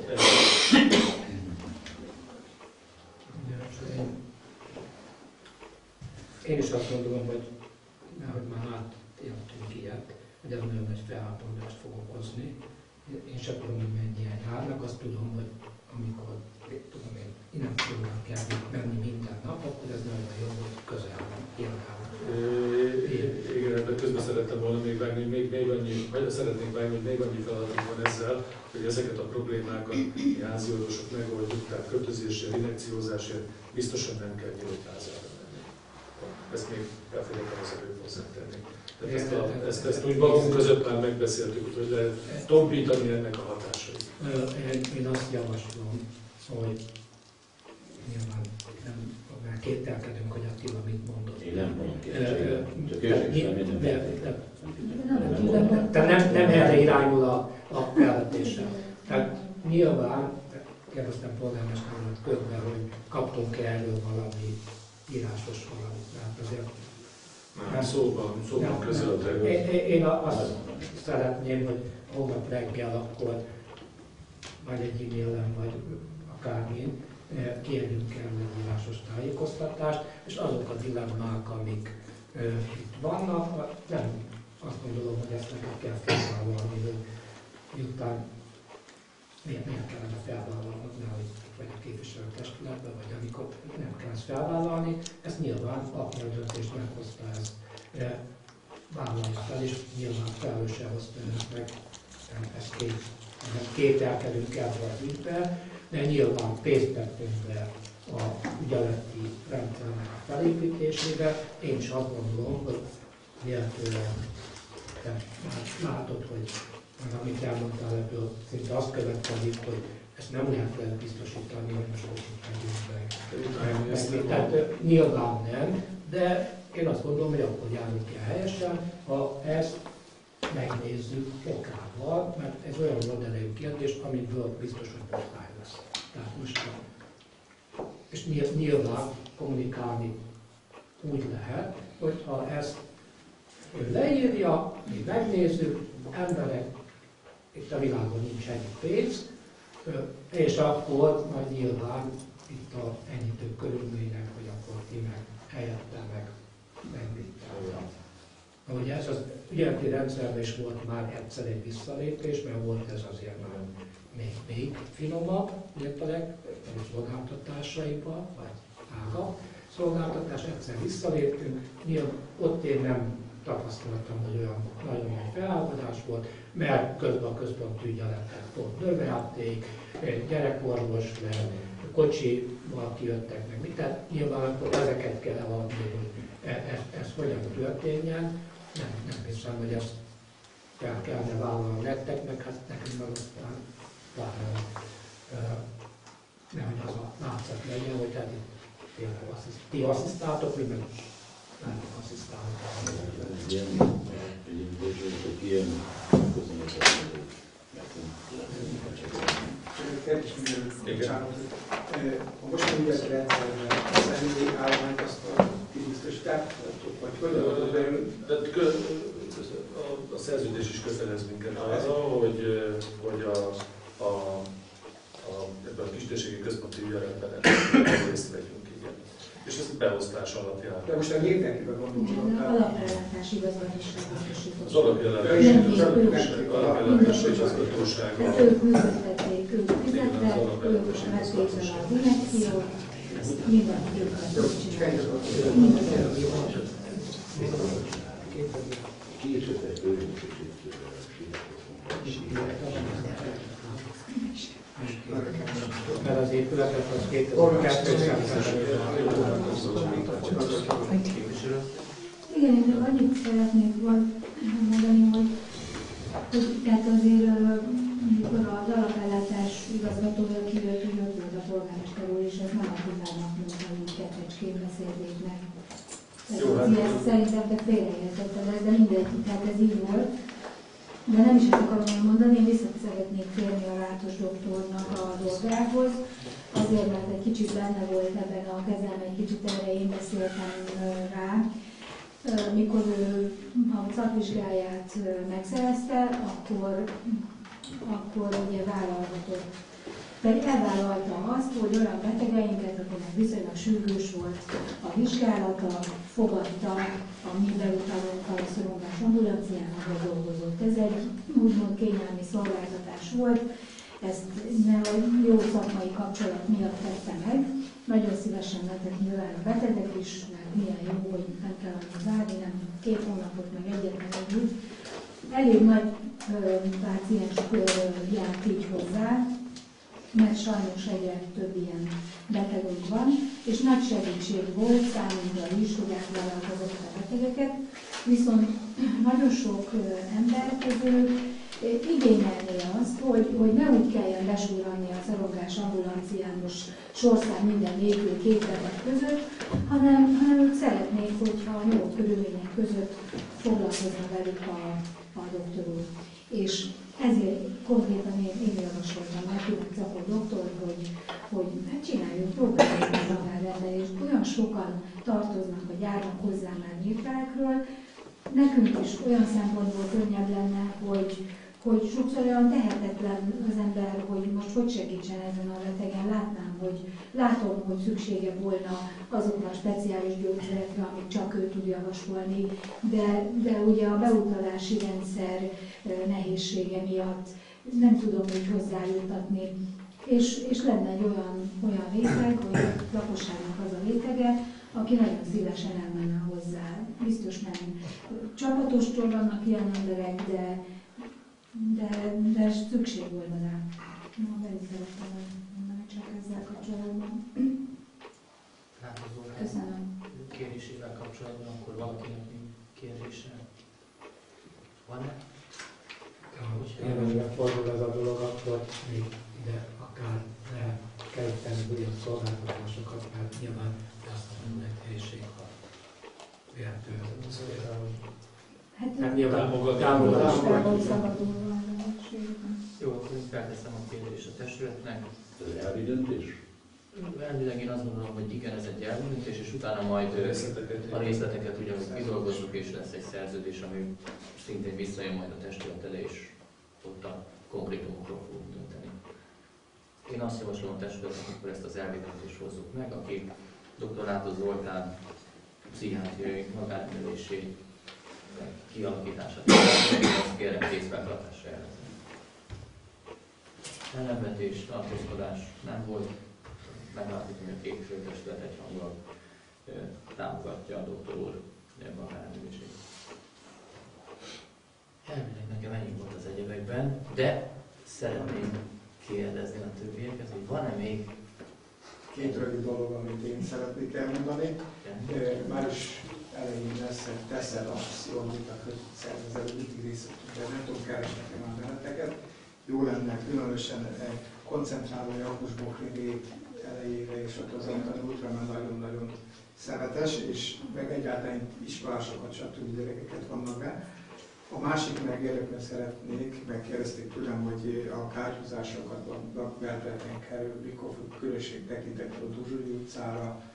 Én is azt gondolom, hogy nehogy már átéltünk ilyet, hogy ez nagyon nagy felháborodást fog okozni. Én sem tudom, hogy mennyien járnak, azt tudom, hogy amikor tudom én, innen tudom kell menni minden nap, akkor ez nagyon jó, hogy közel van, például.
Igen, ebben közben szerettem volna még vágni, még, még annyi, vagy szeretnénk vágni, hogy még annyi feladatunk van ezzel, hogy ezeket a problémákat mi házi orvosok megoldjuk, tehát költözésért, injekciózásért biztosan nem kell nyíltházára menni. Ezt még elfelejtem az előbb hozzátenni. Tehát ezt, a, ezt, ezt úgy magunk között már megbeszéltük, hogy lehet tompítani ennek a hatásait.
Én, én azt javaslom, hogy nyilván nem, már kételkedünk, hogy Attila mit mondott.
Én nem mondom kételkedni, csak őszintén
nem. Tehát nem, nem erre irányul a, a felvetése. Tehát nyilván, kérdeztem polgármester úrat közben, hogy kaptunk-e erről valami írásos valamit, mert azért
nem, szóban, szóban közöltek.
Én, én azt szeretném, hogy holnap reggel akkor vagy egy e-mailen, vagy akármin kérjünk el egy írásos tájékoztatást, és azok a dilemmák, amik ö, itt vannak, nem azt gondolom, hogy ezt neked kell felvállalni, hogy miután miért, miért kellene felvállalni, hogy vagy a képviselőtestületben, vagy amikor nem kell ezt felvállalni, ezt nyilván, aki a döntést meghozta, ezt e, vállalja fel, és nyilván felelősen hozta meg, ezt két, kételkedünk el vagy ügybe, de nyilván pénzt tettünk be a ügyeleti rendszernek a felépítésébe. Én is azt gondolom, hogy illetően te látod, hogy amit elmondtál ebből, szinte azt következik, hogy ezt nem lehet lehet biztosítani, hogy most megyünk meg. Tehát nyilván nem, de én azt gondolom, hogy akkor járunk el helyesen, ha ezt megnézzük okával, mert ez olyan modelljű kérdés, amiből biztos, hogy osztály lesz. Tehát most, és nyilván kommunikálni úgy lehet, hogy ha ezt ő leírja, mi megnézzük, emberek, itt a világon nincs ennyi pénz, és akkor majd nyilván itt a enyhítő körülmények, hogy akkor ti meg helyette meg megvittel. Ahogy ez az ügyeleti rendszerben is volt már egyszer egy visszalépés, mert volt ez azért már még, még finomabb, értelek, a szolgáltatásaiban, vagy ága szolgáltatás, egyszer visszaléptünk, nyilván ott én nem tapasztaltam, hogy olyan nagyon nagy feláldozás volt, mert közben a központi ügyeletet pont növelték, gyerekorvos, kocsival kijöttek meg, mit, tehát nyilván akkor ezeket kell eladni, hogy ez, ez hogyan történjen. Nem, nem hiszem, hogy ezt fel kellene vállalni nektek, meg hát nekünk meg aztán pláne, nehogy az a látszat legyen, hogy tehát itt tényleg assziszt, ti asszisztáltok, mi meg nem asszisztálunk.
Ilyen, egy ilyen köszönhető
Kérdés mindenük, bocsánat. A mostani ügyeleti rendszerben a személyi állományt azt a ti biztosítjátok, vagy hogyan adod belül?
a, a szerződés is kötelez minket arra, hogy, hogy a, a, a, ebben a kistérségi központi ügyeletben részt vegyünk, igen. És ez beosztás alapján.
De most a mindenkiben gondolom.
Az alapellátási igazgatóság biztosított.
Az alapellátási igazgatóság.
Ők működtették, ők fizettek, ők megvétel az injekciót, mindent ők csinálják.
Mert az épületet az kétezer-kettőszáz.
Igen, én csak annyit szeretnék mondani, hogy, hogy tehát azért, amikor az alapellátás igazgatója kijött, hogy ott volt a polgármester úr, és ez nem a tizának mondta, hogy kettecskén beszélték meg. Ezt szerintem te félreértetted ezt, de mindegy, tehát ez így volt. De nem is ezt akarom mondani, én vissza szeretnék térni a Látos doktornak a dolgához. Azért, mert egy kicsit benne volt ebben a kezem, egy kicsit erre én beszéltem rá. Mikor ő a szakvizsgáját megszerezte, akkor, akkor ugye vállalhatott. Pedig elvállalta azt, hogy olyan betegeinket, akinek viszonylag sürgős volt a vizsgálata, fogadta a mi beutalónkkal a szorongás ambulanciának, ahol dolgozott. Ez egy úgymond kényelmi szolgáltatás volt, ezt nem a jó szakmai kapcsolat miatt tette meg. Nagyon szívesen lettek nyilván a betegek is, mert milyen jó, hogy nem kell annyit várni, nem két hónapot, meg egyetlen egy úgy. Elég nagy ö, páciens kör járt így hozzá, mert sajnos egyre több ilyen betegünk van, és nagy segítség volt számunkra is, hogy átvállalta azokat a betegeket, viszont nagyon sok ember közül igényelné azt, hogy, hogy ne úgy kelljen besúrani a szorongás ambulanciános sorszám minden végül két beteg között, hanem, hanem ők szeretnék, hogyha a nyugodt körülmények között foglalkozna velük a, a doktor úr. És ezért konkrétan én, én javasoltam neki, Capó doktor, hogy, hogy hát csináljuk, próbáljuk meg magánrendelést. Olyan sokan tartoznak, vagy járnak hozzá már névtárakról. Nekünk is olyan szempontból könnyebb lenne, hogy, hogy sokszor olyan tehetetlen az ember, hogy most hogy segítsen ezen a betegen. Látnám, hogy látom, hogy szüksége volna azokra a speciális gyógyszerekre, amit csak ő tud javasolni, de, de ugye a beutalási rendszer nehézsége miatt nem tudom úgy hozzájutatni. És, és lenne egy olyan, olyan réteg, hogy a lakosságnak az a rétege, aki nagyon szívesen elmenne hozzá. Biztos nem csapatostól vannak ilyen emberek, de, de, de szükség volna rá. Na, velük szerettem mondani csak ezzel kapcsolatban. Köszönöm.
Kérésével kapcsolatban akkor valakinek kérdése van-e?
Én megfordul ez a dolog, akkor még ide akár lehet keríteni újabb szolgáltatásokat, mert nyilván azt mondom, hogy helység, ha véletlenül
Hát
nem nyilván
támogatás.
Jó, akkor én felteszem a kérdést a testületnek.
Ez elvi döntés?
Elvileg én azt gondolom, hogy igen, ez egy elvi döntés, és utána majd a részleteket ugyanúgy kidolgozzuk, és lesz egy szerződés, ami szintén visszajön majd a testület elé, és ott a konkrétumokról fogunk dönteni. Én azt javaslom a testületnek, akkor ezt az elvi döntést hozzuk meg, aki doktor Látos Zoltán pszichiátriai magánrendelését kialakítását azt kérem készfeltartásra jelenteni. Ellenvetés, tartózkodás nem volt. Megállapítom, hogy a képviselőtestület egyhangulag támogatja a doktor úr magánrendelését. Elvileg nekem ennyi volt az egyebekben, de szeretném kérdezni a többieket, hogy van-e még...
Két rövid dolog, amit én szeretnék elmondani. Május elején lesz egy teszed akciónak, hogy szervezet mindig részt de nem tudom keresni a benneteket. Jó lenne különösen koncentrálni a Jakusbokri elejére, és ott az antani útra, mert nagyon-nagyon szeretes, és meg egyáltalán iskolásokat, stb. Gyerekeket vannak be. A másik meg érdekel szeretnék, megkérdezték tőlem, hogy a kárhúzásokat Beltereken kerül, mikor fog különbség tekintettel a Duzsúly utcára,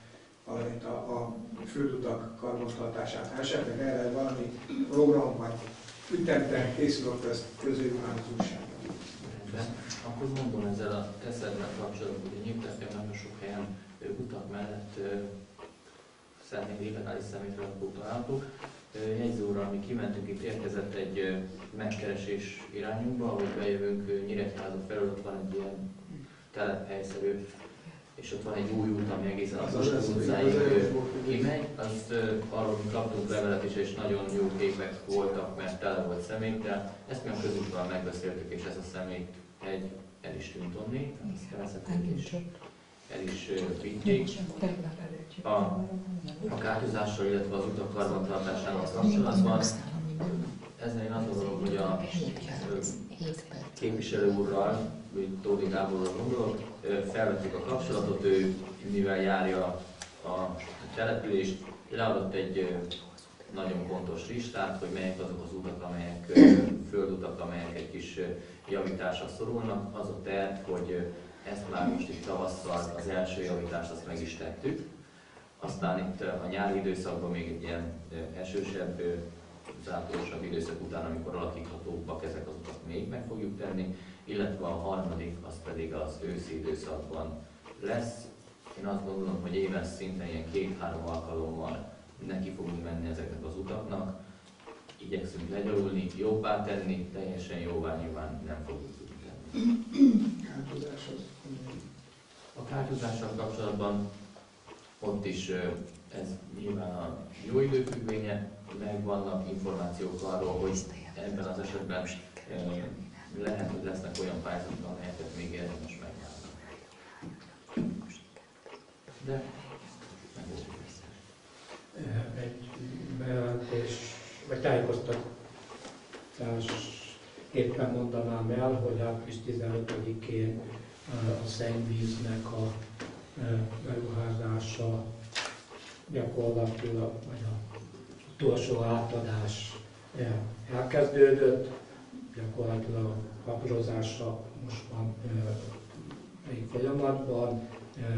valamint a, a földutak karbantartását. Ha esetleg erre valami program vagy ütemterv készül, akkor ezt közöljük már az újságban.
Akkor mondom ezzel a teszeddel kapcsolatban, hogy nyíltetben nagyon sok helyen utak mellett szeretnénk illegális személyrakók található. Jegyzóra, ami kimentünk, itt érkezett egy megkeresés irányunkba, ahogy bejövünk Nyíregyháza felől, ott van egy ilyen telephelyszerű, és ott van egy új út, ami egészen az utcáig kimegy. Azt arról kaptunk levelet is, és nagyon jó képek voltak, mert tele volt személy, de ezt mi a közúttal megbeszéltük, és ez a személy egy el is tűnt onni, ezt felszedték és el is vitték. A, a kártyúzással, illetve az utak karbantartásával kapcsolatban, ezzel én azt gondolom, hogy a képviselő úrral, Tódi Gáborral gondolok, felvettük a kapcsolatot, ő mivel járja a települést, leadott egy nagyon pontos listát, hogy melyek azok az utak, amelyek földutak, amelyek egy kis javításra szorulnak. Az a terv, hogy ezt már most itt tavasszal az első javítást azt meg is tettük. Aztán itt a nyári időszakban még egy ilyen esősebb, zátorosabb időszak után, amikor alakíthatóbbak ezek az utak, még meg fogjuk tenni, illetve a harmadik, az pedig az őszi időszakban lesz. Én azt gondolom, hogy éves szinten ilyen két-három alkalommal neki fogunk menni ezeknek az utaknak. Igyekszünk legyalulni, jobbá tenni, teljesen jóvá nyilván nem fogjuk tudni tenni. A kártyúzással kapcsolatban ott is ez nyilván a jó időfüggvénye, meg vannak információk arról, hogy ebben az esetben lehet, hogy lesznek olyan pályázatok, amelyeket még érdemes megválni. De
egy bejelentés, vagy tájékoztatásképpen mondanám el, hogy április tizenötödikén a szennyvíznek a beruházása gyakorlatilag, vagy a utolsó átadás elkezdődött, gyakorlatilag a papírozása most van egy folyamatban,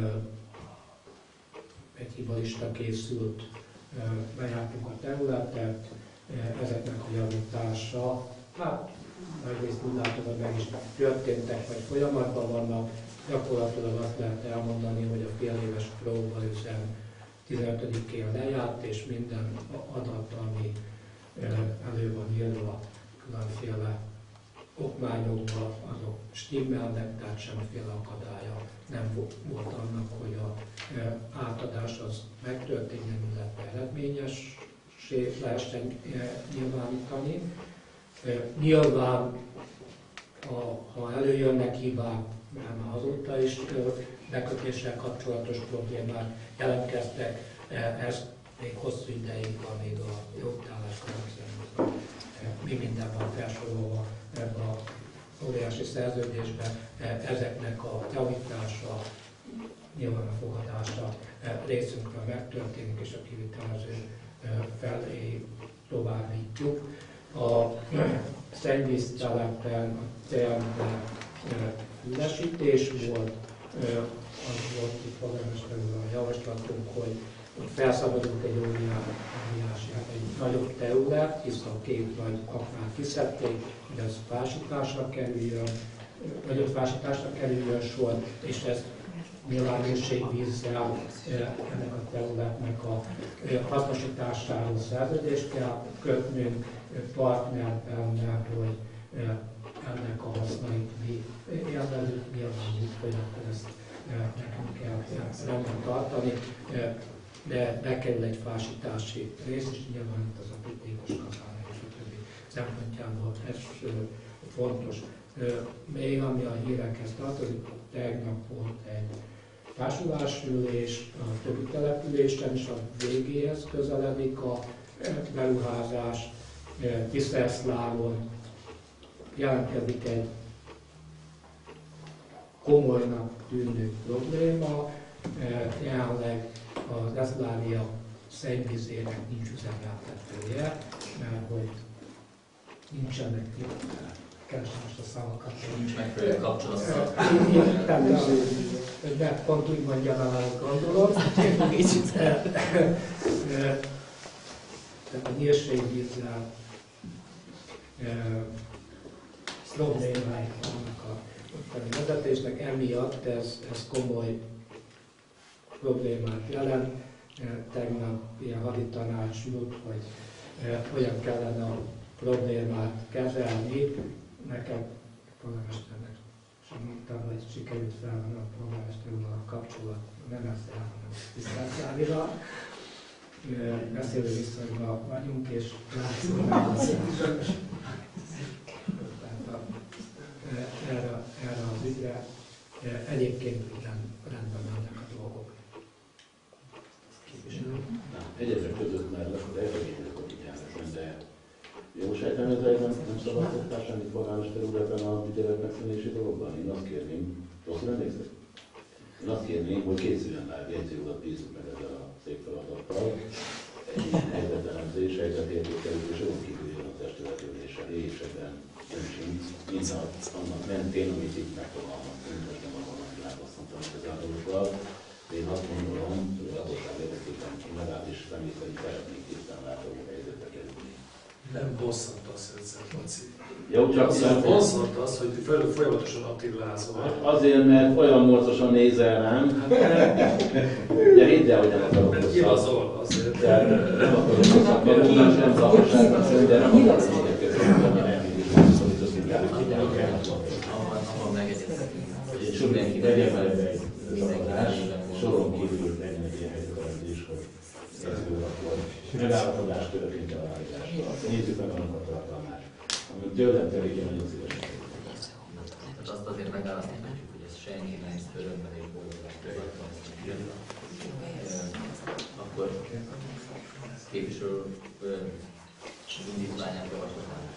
egy hibalista készült, bejártuk a területet, ezeknek a javítása, hát nagyrészt úgy látom, hogy meg is történtek, vagy folyamatban vannak, gyakorlatilag azt lehet elmondani, hogy a fél éves próbaüzem tizenötödikén lejárt, és minden adat, ami elő van írva különféle okmányokban, azok stimmelnek, tehát semmiféle akadálya nem volt annak, hogy az átadás az megtörténjen, illetve eredményessé lehessen nyilvánítani. Nyilván, ha, ha előjönnek hibák, mert már azóta is bekötéssel kapcsolatos problémák jelentkeztek, ez még hosszú ideig van, még a jogtállás kapcsolatban. Mi minden van felsorolva ebben a óriási szerződésben, ezeknek a javítása, nyilván a fogadása részünkről megtörténik, és a kivitelező felé továbbítjuk. A szennyvíztelepen a tervben fülesítés volt, az volt itt polgármesterül a javaslatunk, hogy felszabadult egy óriási, hát egy nagyobb terület, hisz a két nagy aknát kiszedték, hogy az fásításra kerüljön, nagyobb fásításra kerüljön sor, és ez nyilván minőségvízzel ennek a területnek a hasznosításáról szerződést kell kötnünk partnerben, hogy ennek a hasznait mi élvezünk, nyilván úgy, hogy ezt nekünk kell rendben tartani, de bekerül egy fásítási rész, és nyilván itt az aprítékos kazán és a többi szempontjából ez fontos. Még ami a hírekhez tartozik, tegnap volt egy társulásülés a többi településen, és a végéhez közeledik a beruházás. Tisztelszlávon jelentkezik egy komolynak tűnő probléma, jelenleg az Eszlária szennyvízének nincs üzemeltetője, mert hogy nincsenek, keresem most a szavakat.
Nincs megfelelő kapcsolat.
mert pont úgy mondja el, ahogy gondolom. Tehát a nyírségvízzel problémái vannak a ottani vezetésnek, emiatt ez, ez komoly problémát jelent. Tegnap ilyen haditanács ült, hogy hogyan kellene a problémát kezelni. Nekem polgármesternek sem mondtam, hogy sikerült felvenni a polgármester úrral a kapcsolat, nem ezt hanem tisztázsálival. Beszélő viszonyban vagyunk, és látszik, erre, erre az ügyre. Egyébként rendben mennek a dolgok.
Egyesek között már elfegények a vigyázáson, de jó sejtem, hogy nem, nem szabadtottál semmit polgármester úr ebben a ügyelet megszűnési dologban. Én azt kérném, rosszul emlékszek? Én azt kérném, hogy készüljön már jegyzőurat, bízzuk meg ezzel a szép feladattal. Egy helyzetelemzés, helyzetértékelés, és azon kívül jön a testületülésen, és ebben nem sincs, mint annak mentén, amit itt megfogalmaztunk, most nem arról meglábasztottam ezzel a dolgokkal. Én azt gondolom, hogy az ország érdekében én legalábbis remény szerint szeretnék tisztán látható helyzetbe kerülni.
Nem bosszantasz ezzel, Laci.
Jó, csak
Azzal bosszantasz, hogy folyamatosan attillázol.
Azért, mert olyan morcosan nézel rám. Ugye hidd el, hogy nem akarok rosszat.
Igazol azért.
De nem akarok rosszat valóban, sem zavarságban szólni, de nem akarok mindenkezően, hogy nem
Abban megegyezhetünk.
Mindenki legyen meg soron kívül legyen egy ilyen helyzetelemzés, hogy akkor megállapodás történt a állításra. Nézzük meg annak a tartalmát, amit tőlem telik, én nagyon szívesen.
Tehát azt azért megállapíthatjuk, hogy ez senki nem örömben és boldogán történt. Akkor képviselő indítványát javasolnánk.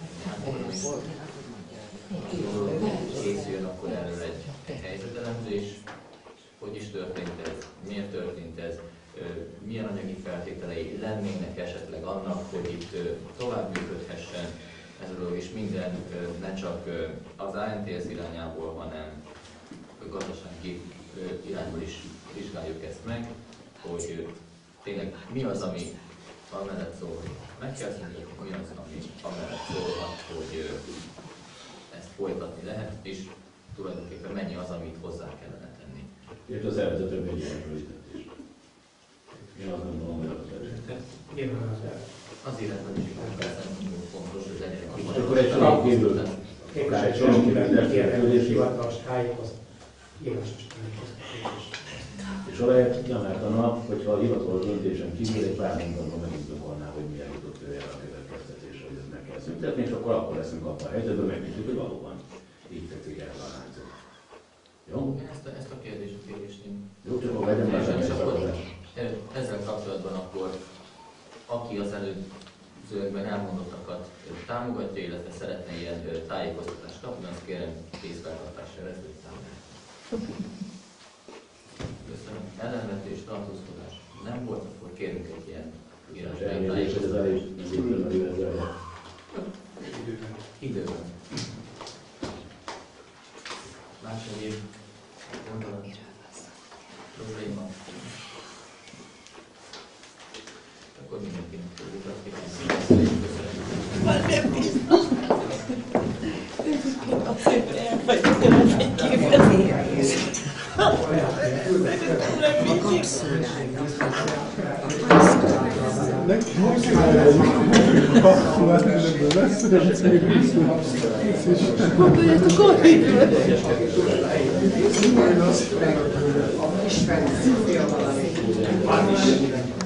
Készüljön akkor erről egy helyzetelemzés, hogy is történt ez, miért történt ez, milyen anyagi feltételei lennének esetleg annak, hogy itt tovább működhessen ez a dolog, és minden ne csak az á en té es irányából, hanem a gazdasági irányból is vizsgáljuk ezt meg, hogy tényleg mi az, ami amellett szól, hogy meg kell szüntetni, mi az, ami amellett szólhat, hogy ezt folytatni lehet, és tulajdonképpen mennyi az, amit hozzá kellene tenni.
És az elvezetőbb egy ilyen rövidítés. Én azt gondolom, hogy az elvezető.
Az életben is fontos, hogy legyen egy
és akkor egy soron kívül, akár egy soron kívül
kérdezés, hivatalos tájékoztatás.
És ahelyett nem ártana, hogyha a hivatalos döntésen kívül egy pár mondatban megindokolná, hogy milyen jutott ő erre a következtetésre, hogy ezt meg kell szüntetni, és akkor akkor leszünk abban a helyzetben, megnézzük, hogy valóban így tetszik erre a lányzat. Jó?
Én ezt a, ezt a kérdést kérdésném.
Jó, csak akkor legyen már
semmi. Ezzel kapcsolatban akkor, aki az előzőkben elmondottakat támogatja, illetve szeretne ilyen tájékoztatást kapni, azt kérem kézfeltartással ezt Köszönöm. Ellenvetés, tartózkodás nem volt, akkor kérünk egy ilyen írásbeli tájékoztatást. Időben. Más egyéb gondolat, probléma. Akkor mindenkinek tudjuk azt kívánni.
Már nem biztos. Azért elfagyom egy képezés. Gondoljatok a hívőt!
Ismerjük, fiatal,